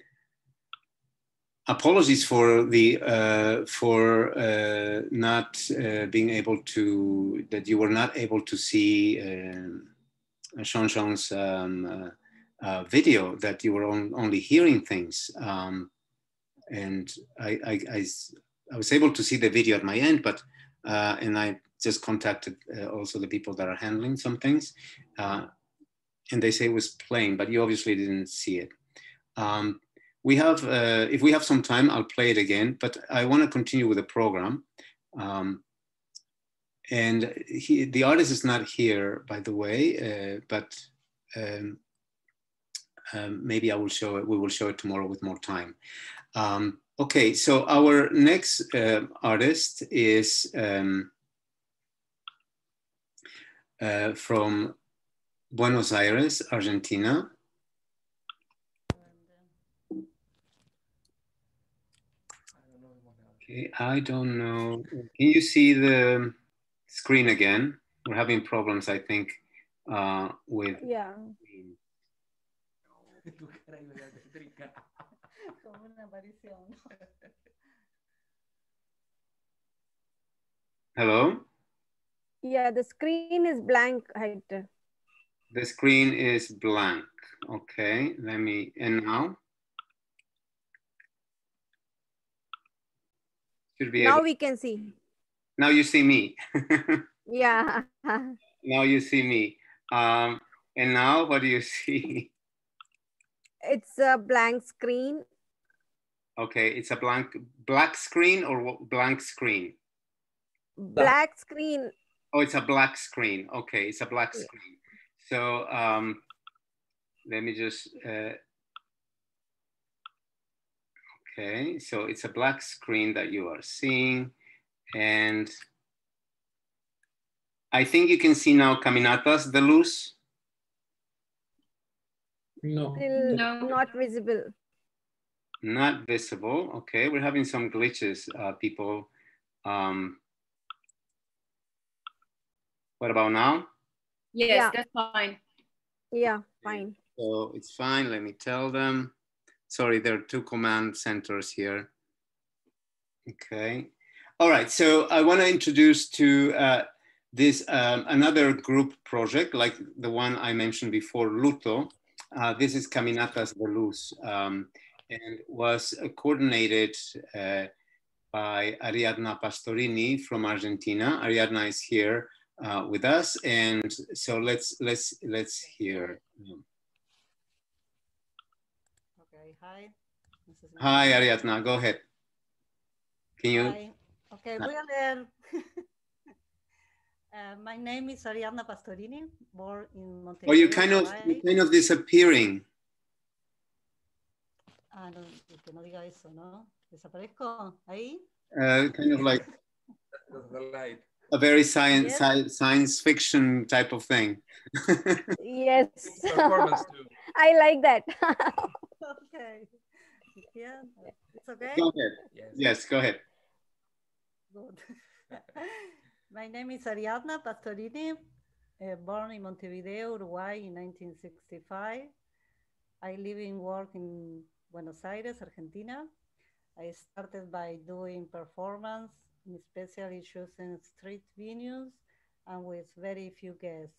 Apologies for the uh, for uh, not uh, being able to, that you were not able to see uh, Sean Sean's um, uh, uh, video, that you were on, only hearing things. Um, and I, I, I, I was able to see the video at my end, but uh, and I just contacted uh, also the people that are handling some things. Uh, and they say it was playing, but you obviously didn't see it. Um, We have, uh, if we have some time, I'll play it again, but I want to continue with the program. Um, and he, the artist is not here, by the way, uh, but um, um, maybe I will show it, we will show it tomorrow with more time. Um, okay, so our next uh, artist is um, uh, from Buenos Aires, Argentina. Okay, I don't know. Can you see the screen again? We're having problems, I think, uh, with. Yeah. Hello? Yeah, the screen is blank, Hector. The screen is blank. Okay, let me, and now? Should be Now able, we can see. now you see me. Yeah. Now you see me. Um, and now what do you see? It's a blank screen. Okay, it's a blank, black screen or blank screen? Black screen. Oh, it's a black screen. Okay, it's a black Yeah. screen. So um, let me just, uh, okay, so it's a black screen that you are seeing. And I think you can see now Caminatas de Luz. No. Still No. not visible. Not visible. Okay, we're having some glitches, uh, people. Um, what about now? Yes, Yeah. that's fine. Yeah, fine. So it's fine. Let me tell them. Sorry, there are two command centers here. Okay. All right. So I want to introduce to uh, this um, another group project like the one I mentioned before, Luto. Uh, this is Caminatas de Luz, um, and was uh, coordinated uh, by Ariadna Pastorini from Argentina. Ariadna is here uh, with us, and so let's let's let's hear. Okay, hi. This is Hi, me. Ariadna. Go ahead. Can you? Hi. Okay, voy a leer. uh, my name is Ariadna Pastorini, born in Montevideo, Oh, you kind of Uruguay. you're kind of disappearing. Ah, no, que no diga eso, ¿no? ¿Desaparezco? ¿Ahí? Uh, kind of like a very science Yes. sci science fiction type of thing. Yes. I like that. Okay. Yeah, it's okay? Go ahead. Yes, yes, go ahead. Good. My name is Ariadna Pastorini, uh, born in Montevideo, Uruguay in nineteen sixty-five. I live and work in Buenos Aires, Argentina. I started by doing performance, especially choosing street venues and with very few guests.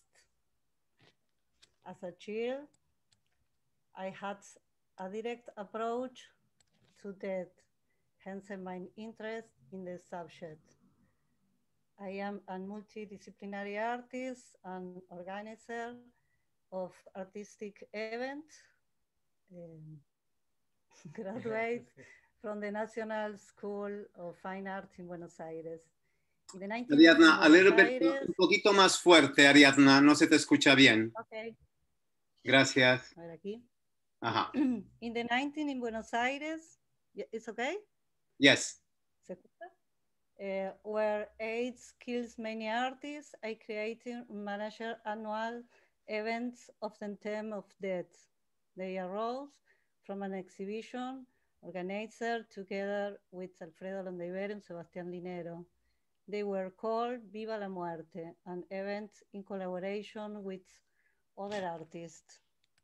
As a child, I had a direct approach to that, hence my interest in the subject. I am a multidisciplinary artist and organizer of artistic events, um, graduate from the National School of Fine Arts in Buenos Aires. In the nineties Ariadna, a in little Buenos bit, Aires, un poquito más fuerte, Ariadna, no se te escucha bien. okay. Gracias. A ver aquí. Ajá. In the nineties in Buenos Aires, it's okay? Yes. ¿Se escucha? Uh, where AIDS kills many artists, I created and managed annual events of the theme of death. They arose from an exhibition organized together with Alfredo Londeibero and Sebastián Linero. They were called Viva la Muerte, an event in collaboration with other artists.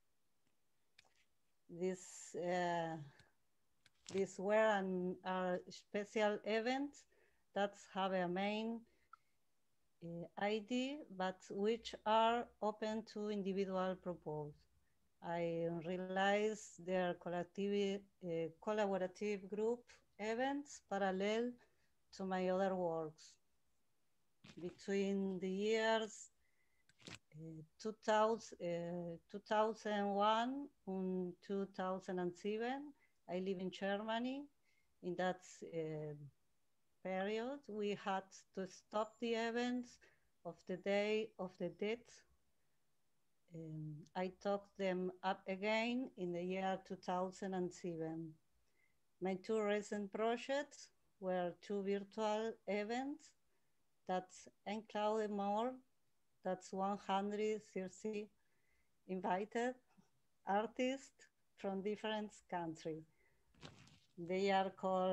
This, uh, these were an, a special events that have a main uh, I D, but which are open to individual proposals. I realize their collaborative, uh, collaborative group events parallel to my other works. Between the years uh, two thousand, uh, two thousand one and two thousand seven, I live in Germany. In that uh, period, we had to stop the events of the Day of the Dead. Um, I took them up again in the year two thousand seven. My two recent projects were two virtual events that included more than one hundred thirty invited artists from different countries. They are called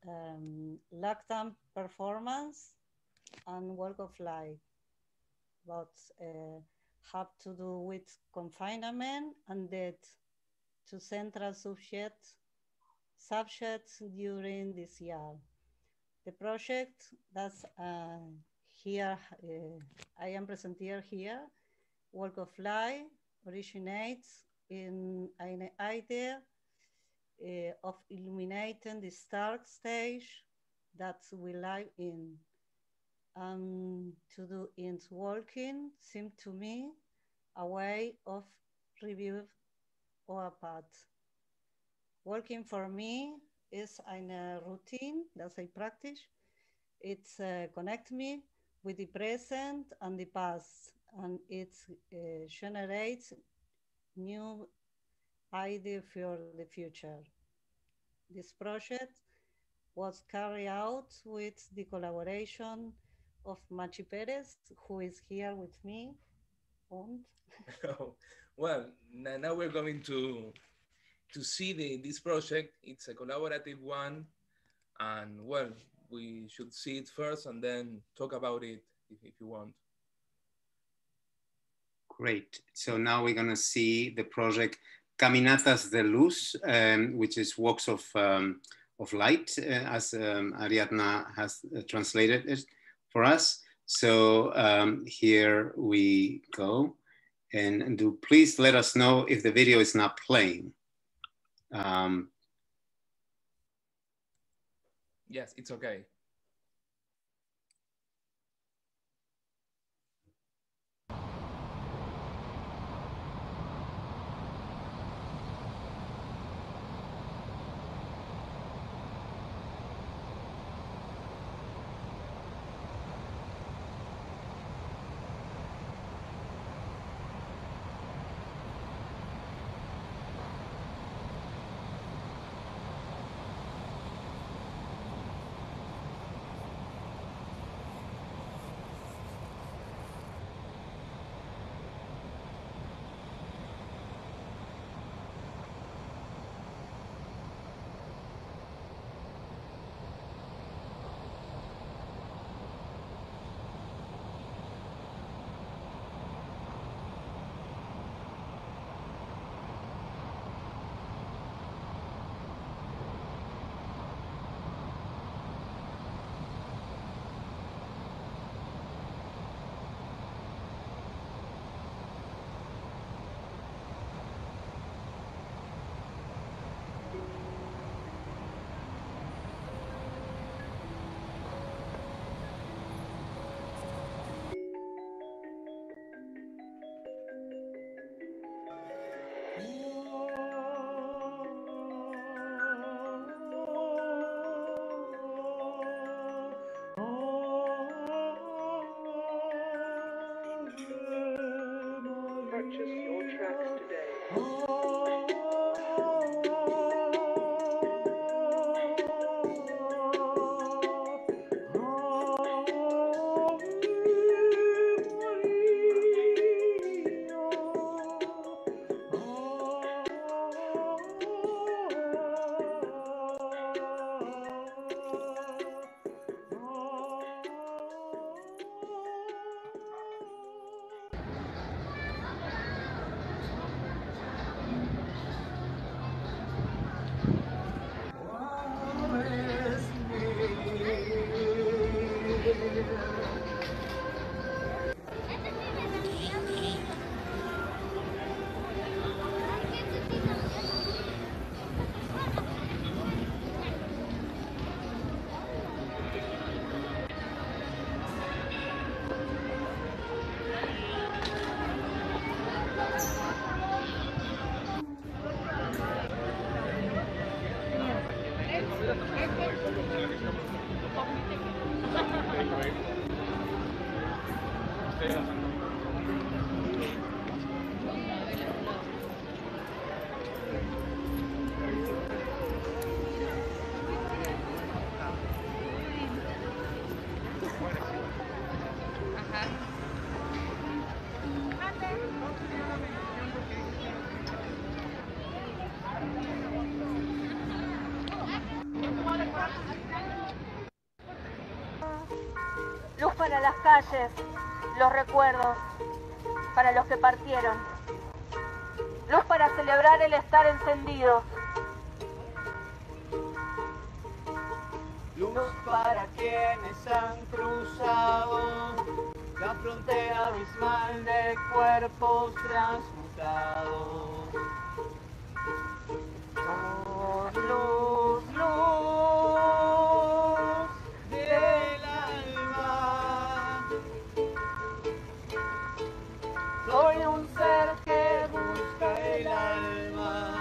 um, lactam performance and work of life, but uh, have to do with confinement and death, two central subjects subjects during this year. The project that's uh, here, uh, I am presenting here, work of life originates in an idea uh, of illuminating the dark stage that we live in. Um, to do in walking seemed to me a way of review our path. Working for me is a routine that I practice. It uh, connects me with the present and the past, and it uh, generates new ideas for the future. This project was carried out with the collaboration of Machi Perez, who is here with me. And Well, now we're going to to see the, this project. It's a collaborative one, and well, we should see it first and then talk about it if, if you want. Great. So now we're going to see the project Caminatas de Luz, um, which is walks of, um, of light, uh, as um, Ariadna has uh, translated it for us. So um, here we go. And, and do please let us know if the video is not playing. Um, yes, it's okay. Purchase your tracks today. para las calles, los recuerdos, para los que partieron. Luz para celebrar el estar encendidos. Luz para quienes han cruzado la frontera abismal de cuerpos transmutados. Oh, luz, luz del alma. Soy un ser que busca el alma.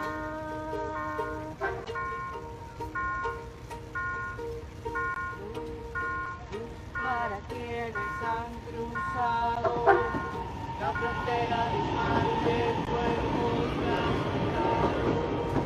para quienes han cruzado la frontera abismal de cuerpos transmutados.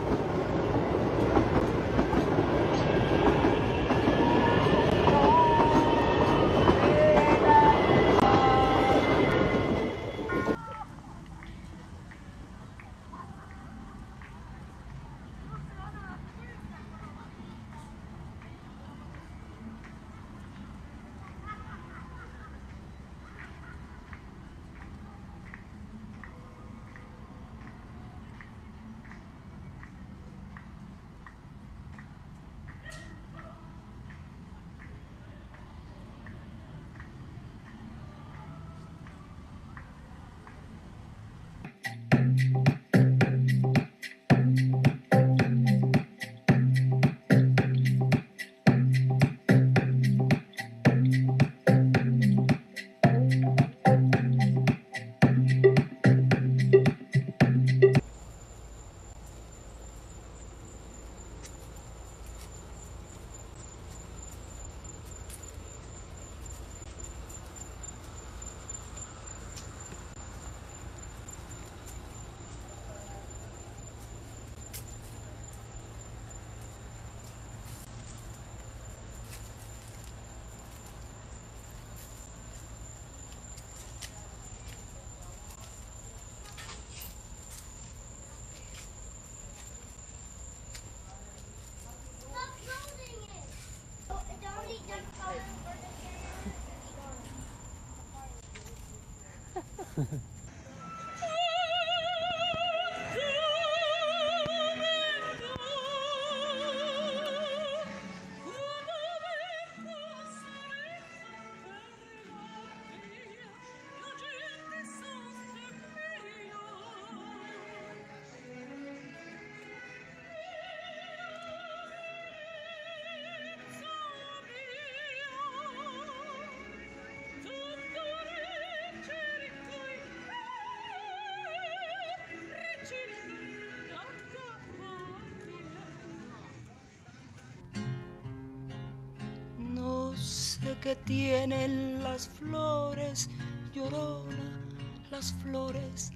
No sé qué tienen las flores, llorona, las flores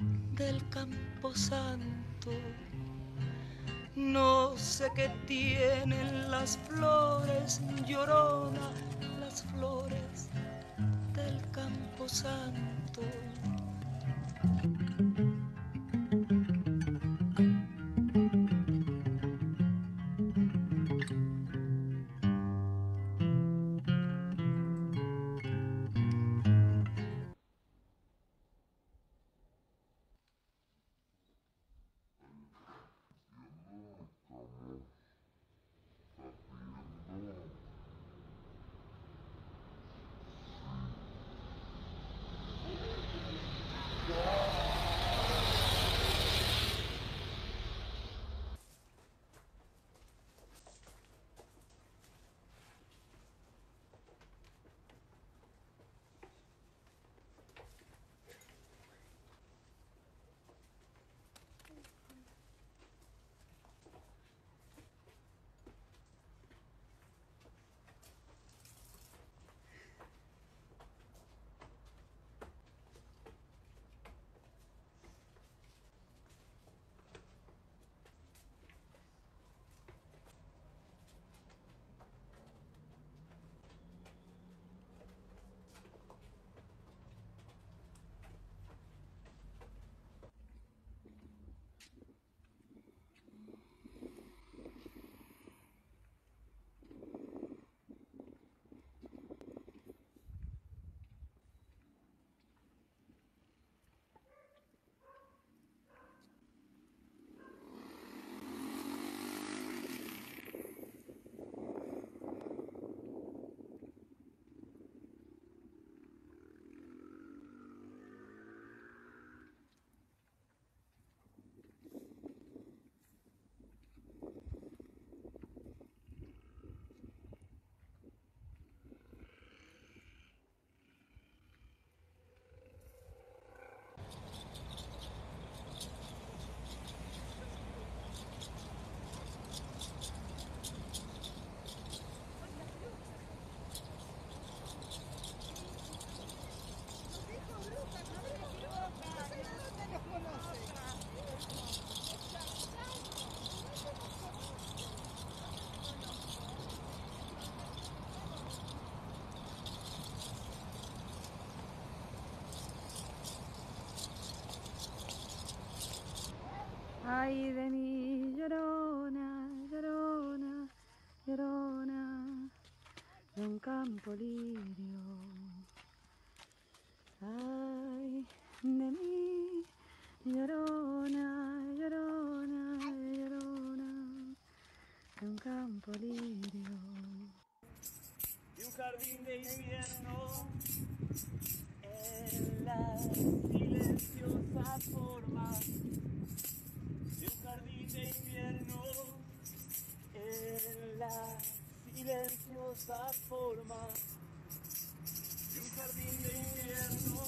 del camposanto. No sé qué tienen las flores, llorona, las flores del camposanto. Ay de mi llorona, llorona, llorona, de un campo lirio. Ay de mi llorona, llorona, llorona, de un campo lirio. De un jardín de invierno en la silenciosa forma de un jardín de invierno en la silenciosa forma de un jardín de invierno.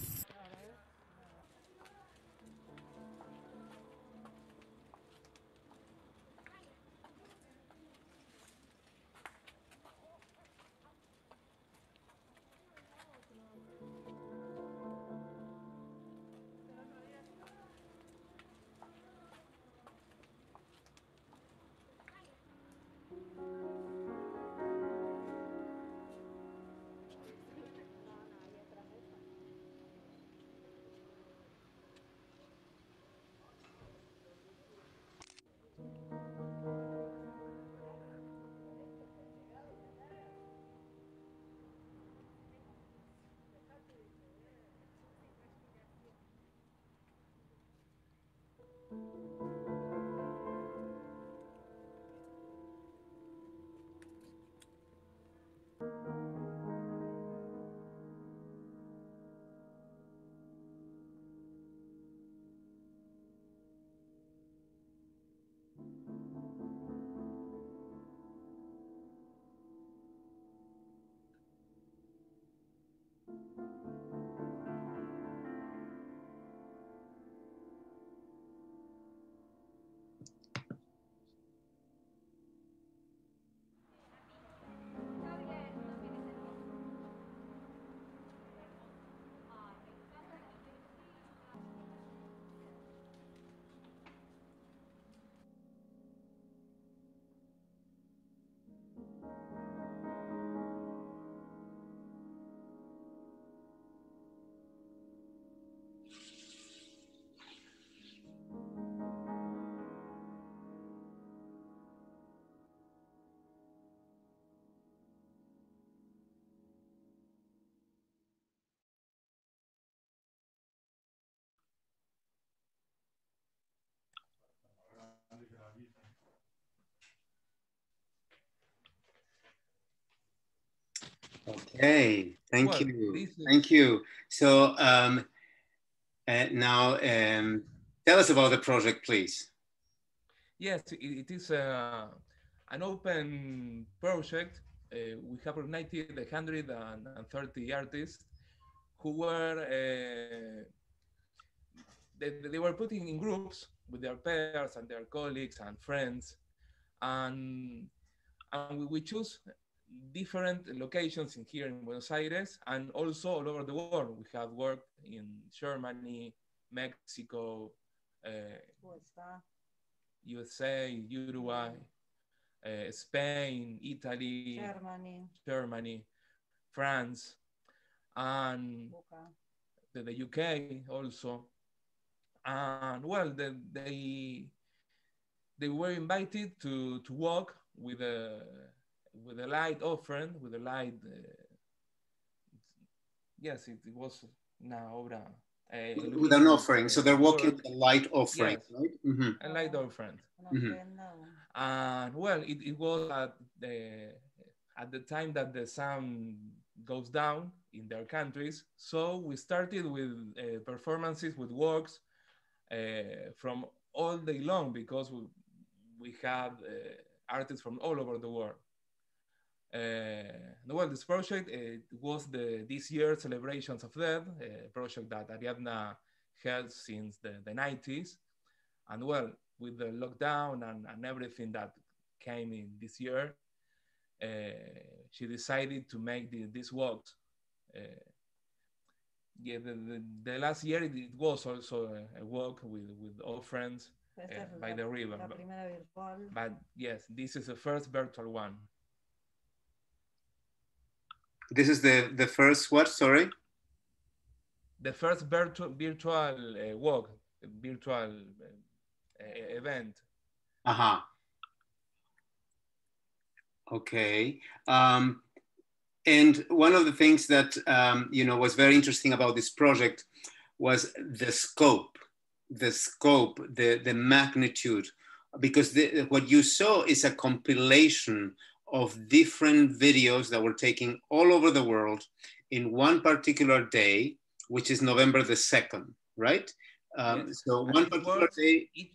Okay, thank Well, you, this is, thank you. So um, uh, now um, tell us about the project, please. yes, it, it is uh, an open project. Uh, we have united one hundred thirty artists who were uh, they, they were putting in groups with their peers and their colleagues and friends, and and we, we choose different locations in here in Buenos Aires and also all over the world. We have worked in Germany, Mexico, uh, U S A, Uruguay, uh, Spain, Italy, Germany, Germany, France, and the, the U K also. And well, the, they they were invited to to walk with a with a light offering, with a light. Uh, yes, it, it was una obra. Uh, With an illuminated offering, so uh, they're walking world. with a light offering, Yes, right? Mm-hmm. a light offering. Mm-hmm. And well, it, it was at the at the time that the sun goes down in their countries. So we started with uh, performances with works uh, from all day long because we, we had uh, artists from all over the world. Uh, well, this project uh, was the this year's Celebrations of Death, a project that Ariadna held since the, the nineties. And well, with the lockdown and, and everything that came in this year, uh, she decided to make the, this walks. Uh, yeah, the, the, the last year it, it was also a, a walk with, with all friends uh, by the river. But, but yes, this is the first virtual one. This is the, the first what, sorry? The first virtual, virtual uh, walk, virtual uh, uh, event. Uh-huh. Okay. Um, and one of the things that, um, you know, was very interesting about this project was the scope, the scope, the, the magnitude, because the, what you saw is a compilation of different videos that were taken all over the world in one particular day, which is November the second, right? Um, Yes. So And one it particular was day. each,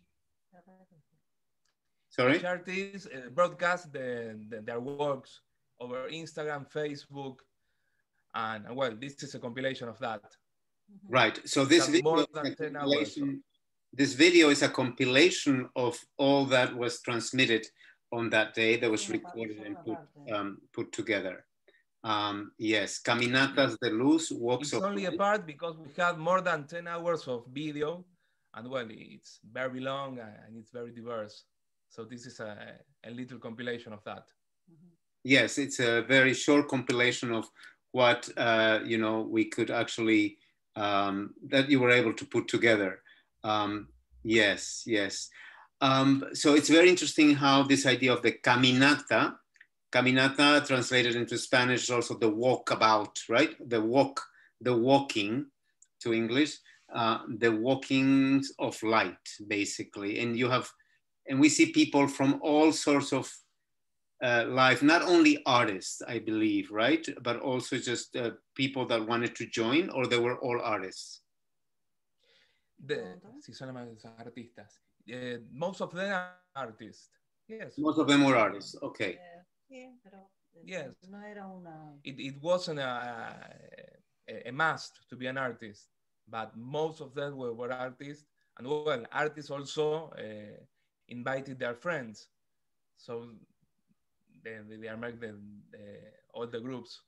Sorry? each artist uh, broadcast the, the, their works over Instagram, Facebook, and uh, well, this is a compilation of that. Right. So We this have video more is than a ten hours. compilation. This video is a compilation of all that was transmitted on that day, that was recorded and put um, put together. Um, yes, Caminatas de Luz, Walks It's of only a Light. part because we had more than ten hours of video, and well, it's very long and it's very diverse. So this is a, a little compilation of that. Yes, it's a very short compilation of what uh, you know we could actually um, that you were able to put together. Um, yes, yes. Um, so it's very interesting how this idea of the caminata, caminata translated into Spanish is also the walkabout, right? The walk, the walking to English, uh, the walkings of light, basically. And you have, and we see people from all sorts of uh, life, not only artists, I believe, right? But also just uh, people that wanted to join, or they were all artists. The, si son artistas. Uh, most of them are artists. Yes. Most of them were artists. Okay. Yes. It, it wasn't a, a, a must to be an artist, but most of them were, were artists. And well, artists also uh, invited their friends. So they, they are make the, the, all the groups.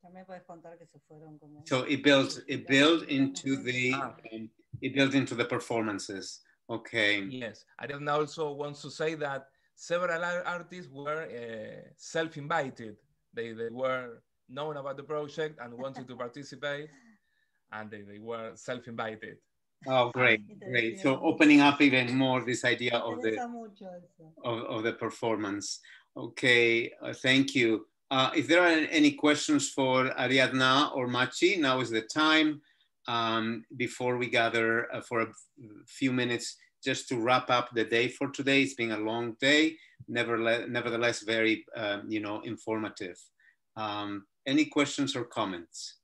So it built it built into the Ah. um, it built into the performances. Okay. Yes, I then also want to say that several artists were uh, self-invited. They, they were known about the project and wanted to participate, and they, they were self-invited. Oh, great, great. So opening up even more this idea of the of, of the performance. Okay, uh, thank you. Uh, if there are any questions for Ariadna or Machi, now is the time. Um, before we gather uh, for a few minutes just to wrap up the day for today. It's been a long day, nevertheless, nevertheless very, um, you know, informative. Um, any questions or comments?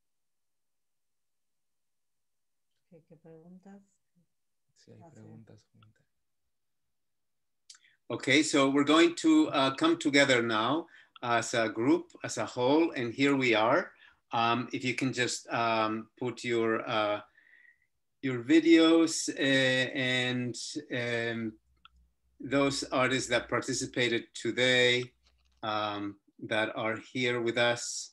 Okay, so we're going to uh, come together now as a group, as a whole, and here we are. Um, if you can just um, put your uh, your videos uh, and um, those artists that participated today um, that are here with us.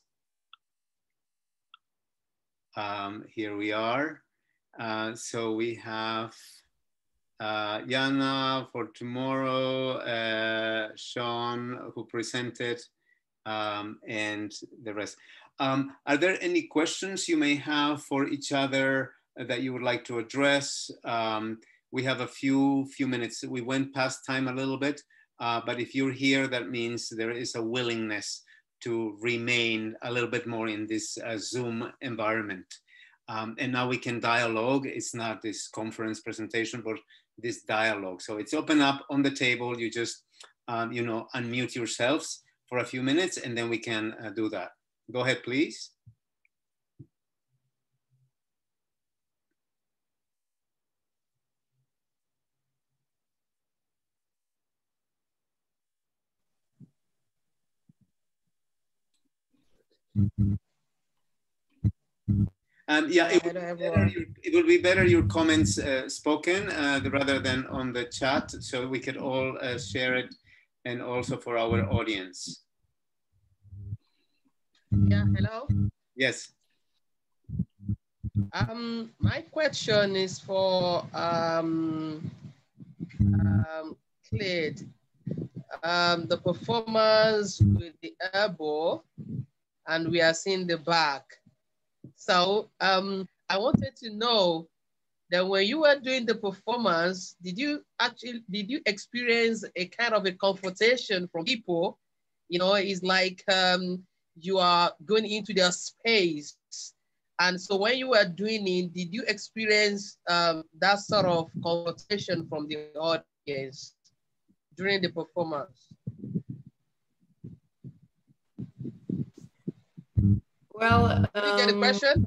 Um, here we are. Uh, so we have uh, Jana for tomorrow, uh, Sean who presented, um, and the rest. Um, are there any questions you may have for each other that you would like to address? Um, we have a few few minutes. We went past time a little bit, uh, but if you're here, that means there is a willingness to remain a little bit more in this uh, Zoom environment. Um, and now we can dialogue. It's not this conference presentation, but this dialogue. So it's open up on the table. You just, um, you know, unmute yourselves for a few minutes, and then we can uh, do that. Go ahead, please. Um, yeah, it would, better, it would be better your comments uh, spoken uh, rather than on the chat, so we could all uh, share it, and also for our audience. Yeah, hello? Yes. Um, my question is for um, um, Clade. Um, the performance with the elbow, and we are seeing the back. So um, I wanted to know Then when you were doing the performance, did you actually, did you experience a kind of a confrontation from people? You know, it's like um, you are going into their space. And so when you were doing it, did you experience um, that sort of confrontation from the audience during the performance? Well, um, did you get the question?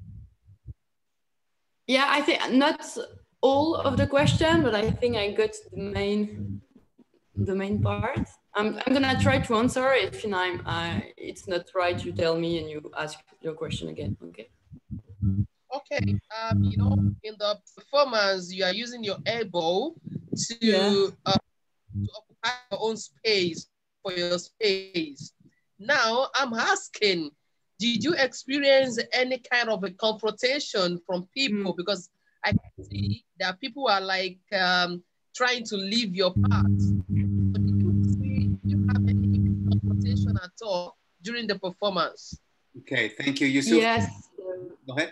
Yeah, I think not all of the question, but I think I got the main, the main part. I'm, I'm gonna try to answer. If you know, I'm, uh, it's not right, you tell me and you ask your question again. Okay. Okay. Um, you know, in the performance, you are using your elbow to, yeah. uh, to occupy your own space for your space. Now, I'm asking, did you experience any kind of a confrontation from people? Mm. Because I can see that people are like um, trying to leave your path. But did you, see, did you have any confrontation at all during the performance? Okay, thank you. Yusuf. Yes. Go ahead.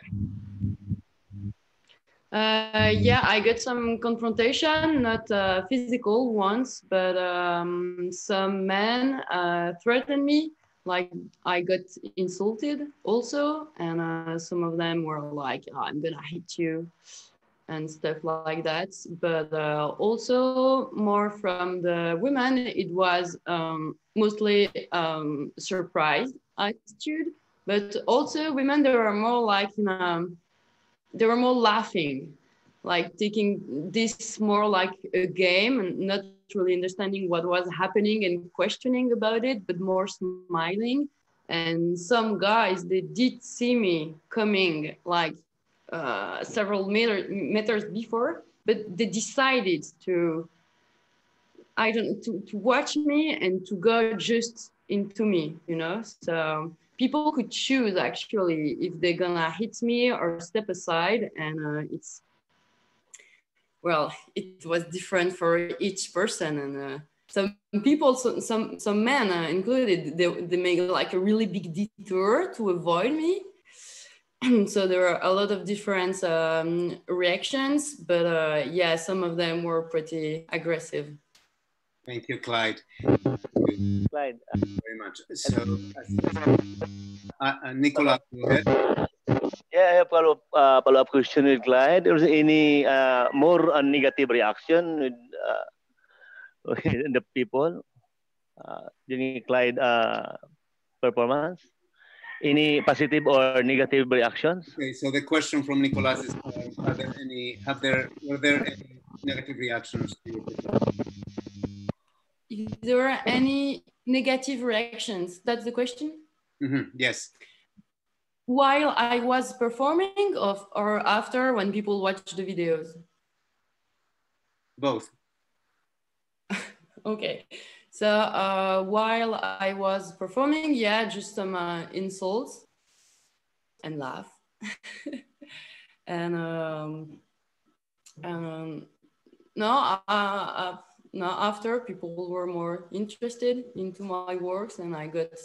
Uh, yeah, I got some confrontation, not uh, physical ones, but um, some men uh, threatened me. Like I got insulted also, and uh, some of them were like, oh, "I'm gonna hit you," and stuff like that. But uh, also more from the women, it was um, mostly um, surprise attitude. But also women, they were more like in a, they were more laughing, like taking this more like a game and not really understanding what was happening and questioning about it, but more smiling. And some guys, they did see me coming like uh, several meter, meters before, but they decided to, I don't, to, to watch me and to go just into me, you know? So people could choose actually if they're gonna hit me or step aside, and uh, it's, well, it was different for each person. And uh, some people, some, some, some men uh, included, they, they make like a really big detour to avoid me. So there were a lot of different um, reactions, but uh, yeah, some of them were pretty aggressive. Thank you, Clyde. Thank you Clyde. very much. So, uh, uh, Nicolas, go ahead. Yeah, I have follow uh, follow up question with Clyde. There was any uh, more uh, negative reaction with, uh, with the people uh, during Clyde uh, performance? Any positive or negative reactions? Okay, so the question from Nicolas is: uh, Are there any? Have there were there any negative reactions to your performance? If there were any negative reactions, that's the question? Mm-hmm. Yes. While I was performing of, or after when people watch the videos? Both. Okay. So uh, while I was performing, yeah, just some uh, insults and laugh. and um, um, no, uh, uh, no, after people were more interested into my works, and I got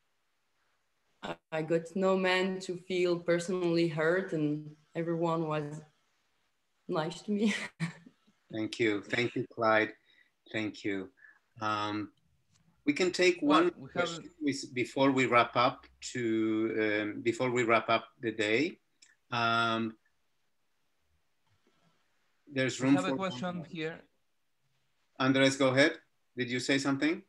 I got no man to feel personally hurt, and everyone was nice to me. Thank you. Thank you, Clyde. Thank you. Um, we can take well, one we question before we wrap up to um, before we wrap up the day. Um, there's room we have for a question here. Andres, go ahead. Did you say something?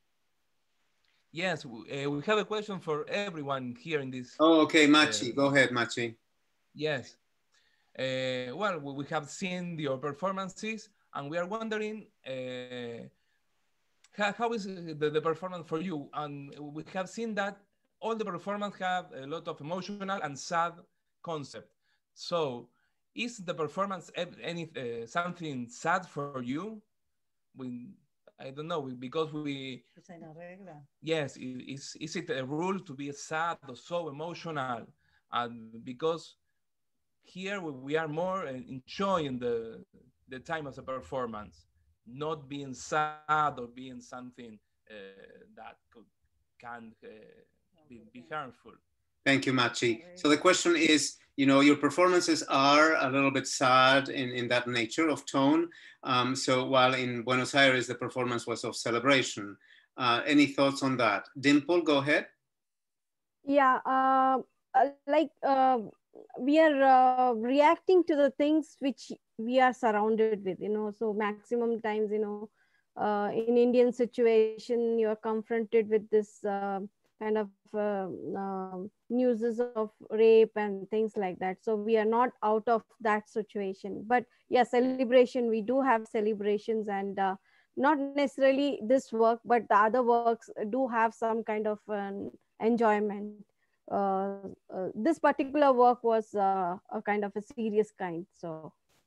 Yes, uh, we have a question for everyone here in this. Oh, okay, Machi. Uh, go ahead, Machi. Yes. Uh, well, we have seen your performances, and we are wondering uh, how, how is the, the performance for you? And we have seen that all the performance have a lot of emotional and sad concept. So, is the performance any uh, something sad for you? We, I don't know, because we. Yes, is is it a rule to be sad or so emotional? And because here we are more enjoying the the time of the performance, not being sad or being something uh, that could, can uh, be, be harmful. Thank you, Machi. So the question is, you know, your performances are a little bit sad in, in that nature of tone. Um, so while in Buenos Aires, the performance was of celebration. Uh, any thoughts on that? Dimple, go ahead. Yeah, uh, uh, like uh, we are uh, reacting to the things which we are surrounded with, you know, so maximum times, you know, uh, in Indian situation, you are confronted with this uh, kind of uh, uh, newses of rape and things like that. So we are not out of that situation. But yeah, celebration, we do have celebrations, and uh, not necessarily this work, but the other works do have some kind of an enjoyment. Uh, uh, this particular work was uh, a kind of a serious kind. So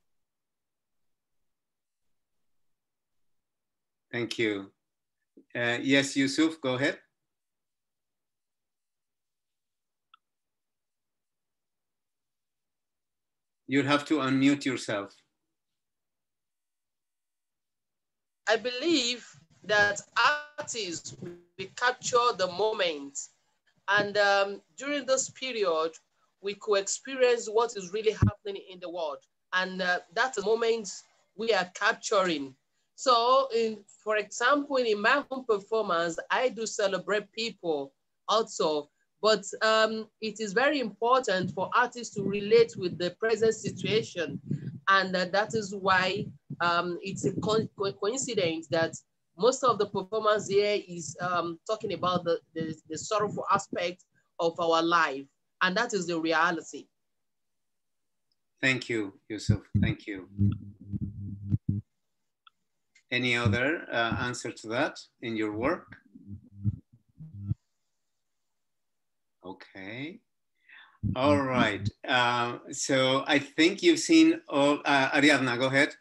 Thank you. Uh, yes, Yusuf, go ahead. You'd have to unmute yourself. I believe that artists will capture the moment. And um, during this period, we could experience what is really happening in the world. And uh, that's the moment we are capturing. So, in, for example, in my own performance, I do celebrate people also. But um, it is very important for artists to relate with the present situation. And uh, that is why um, it's a co co coincidence that most of the performance here is um, talking about the, the, the sorrowful aspect of our life. And that is the reality. Thank you, Yusuf. Thank you. Any other uh, answer to that in your work? Okay. All right. Uh, so I think you've seen all. Uh, Ariadna, go ahead.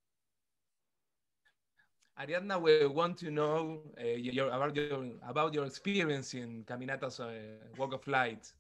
Ariadna, we want to know uh, your, about, your, about your experience in Caminata's uh, Walk of Light.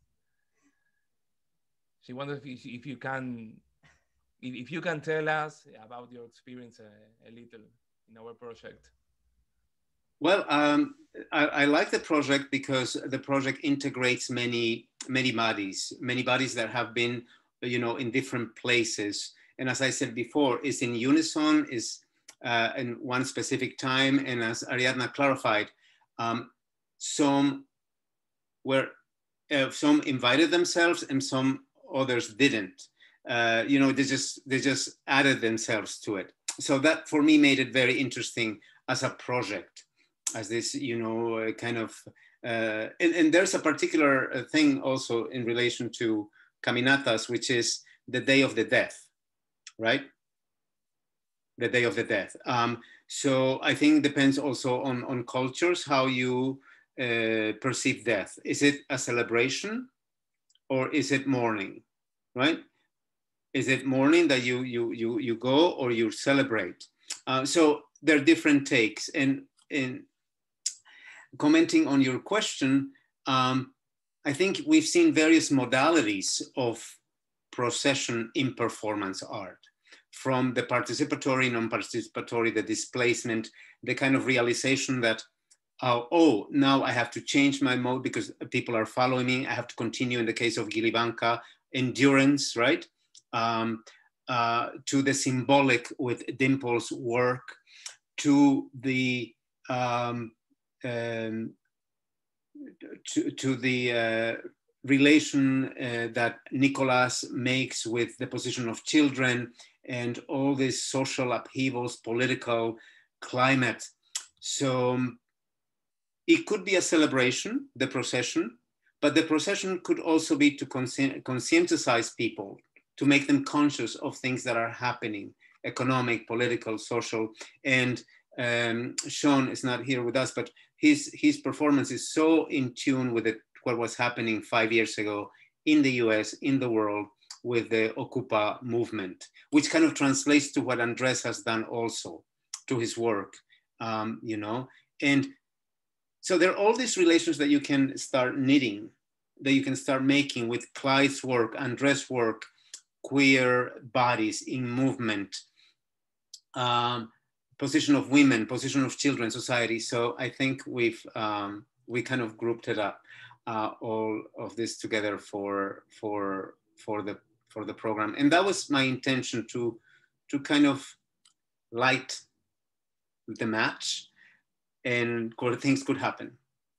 She wonders if, if you can, if, if you can tell us about your experience uh, a little in our project. Well, um, I, I like the project because the project integrates many, many bodies, many bodies that have been, you know, in different places. And as I said before, it's in unison, is uh, in one specific time. And as Ariadna clarified, um, some were, uh, some invited themselves and some others didn't. Uh, you know, they just, they just added themselves to it. So that for me made it very interesting as a project. As this, you know, uh, kind of, uh, and, and there's a particular uh, thing also in relation to Caminatas, which is the day of the death, right? The day of the death. Um, so I think it depends also on, on cultures, how you uh, perceive death. Is it a celebration or is it mourning, right? Is it mourning that you, you, you, you go or you celebrate? Uh, so there are different takes. And, and commenting on your question, um, I think we've seen various modalities of procession in performance art, from the participatory, non-participatory, the displacement, the kind of realization that, uh, oh, now I have to change my mode because people are following me. I have to continue in the case of Gilibanca, endurance, right? Um, uh, to the symbolic with Dimple's work, to the um, Um, to, to the uh, relation uh, that Nicolas makes with the position of children and all these social upheavals, political climate. So um, it could be a celebration, the procession, but the procession could also be to consci conscientize people, to make them conscious of things that are happening, economic, political, social. And um, Sean is not here with us, but his, his performance is so in tune with it, what was happening five years ago in the U S, in the world, with the Ocupa movement, which kind of translates to what Andres has done also to his work, um, you know. And so there are all these relations that you can start knitting, that you can start making with Clyde's work, Andres' work, queer bodies in movement, um, position of women, position of children, society. So I think we've um, we kind of grouped it up, uh, all of this together for for for the for the program. And that was my intention, to to kind of light the match, and things could happen.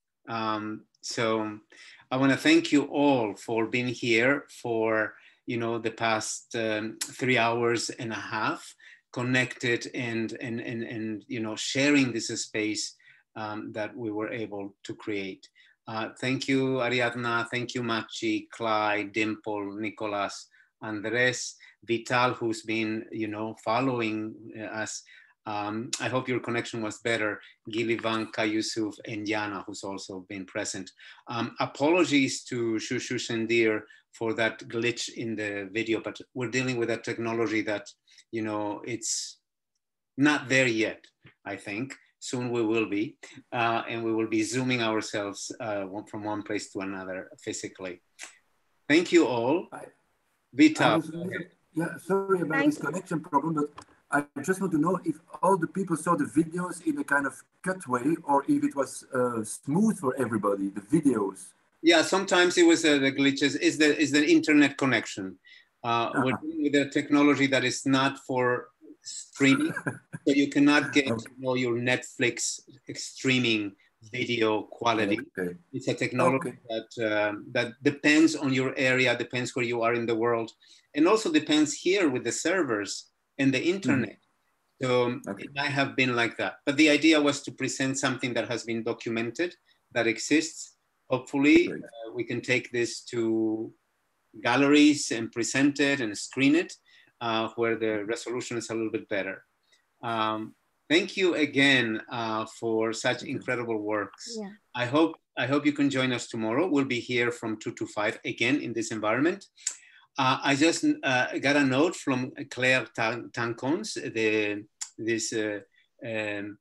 Um, so I want to thank you all for being here for, you know, the past um, three hours and a half, connected and and and and you know, sharing this space um, that we were able to create. Uh, thank you, Ariadna. Thank you, Machi, Clyde, Dimple, Nicolas, Andres, Vital, who's been, you know, following us. Um, I hope your connection was better. Gilivanka, Yusuf, and Yana, who's also been present. Um, apologies to Shushu Shendir for that glitch in the video, but we're dealing with a technology that, you know, it's not there yet, I think. Soon we will be, uh, and we will be zooming ourselves uh, from one place to another physically. Thank you all. Vita. Yeah, sorry about this connection problem, but I just want to know if all the people saw the videos in a kind of cut way, or if it was uh, smooth for everybody, the videos. Yeah, sometimes it was uh, the glitches, is the, is the internet connection. Uh, uh-huh. We're dealing with a technology that is not for streaming, so you cannot get okay. you know, your Netflix streaming video quality. Okay. It's a technology okay. that um, that depends on your area, depends where you are in the world, and also depends here with the servers and the internet. Mm-hmm. So okay. it might have been like that. But the idea was to present something that has been documented, that exists. Hopefully, uh, we can take this to galleries and present it and screen it, uh, where the resolution is a little bit better. Um, thank you again uh, for such incredible works. Yeah. I hope I hope you can join us tomorrow. We'll be here from two to five again in this environment. Uh, I just uh, got a note from Claire Tancons, the this uh, um,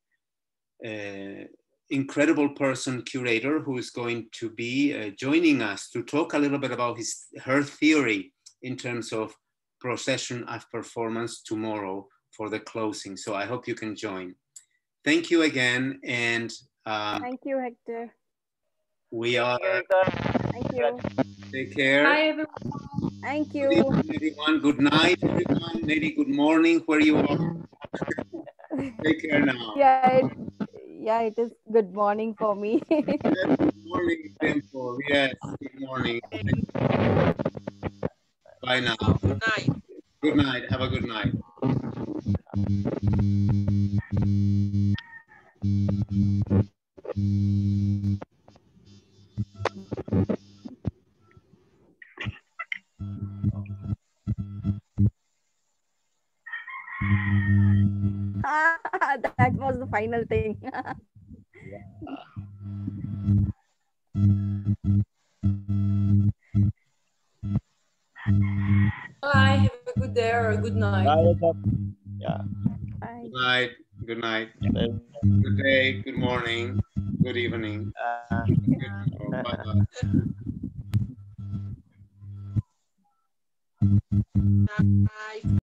uh, incredible person curator who is going to be uh, joining us to talk a little bit about his her theory in terms of procession of performance tomorrow for the closing. So I hope you can join. Thank you again, and um, thank you, Hector. We are. Thank you. Take care. Bye, everyone. Thank you. Good evening, everyone. Good night, everyone. Maybe good morning where you are. Take care now. Yeah, it, yeah, it is good morning for me. Yes, good morning, Dimple. Yes, good morning. Bye now. Good night. Good night. Have a good night. That was the final thing. Bye. Have a good day or a good night. Bye. Yeah. Bye. Good night. Good night. Good day. Good morning. Good evening. Uh, good, oh, bye-bye. Bye.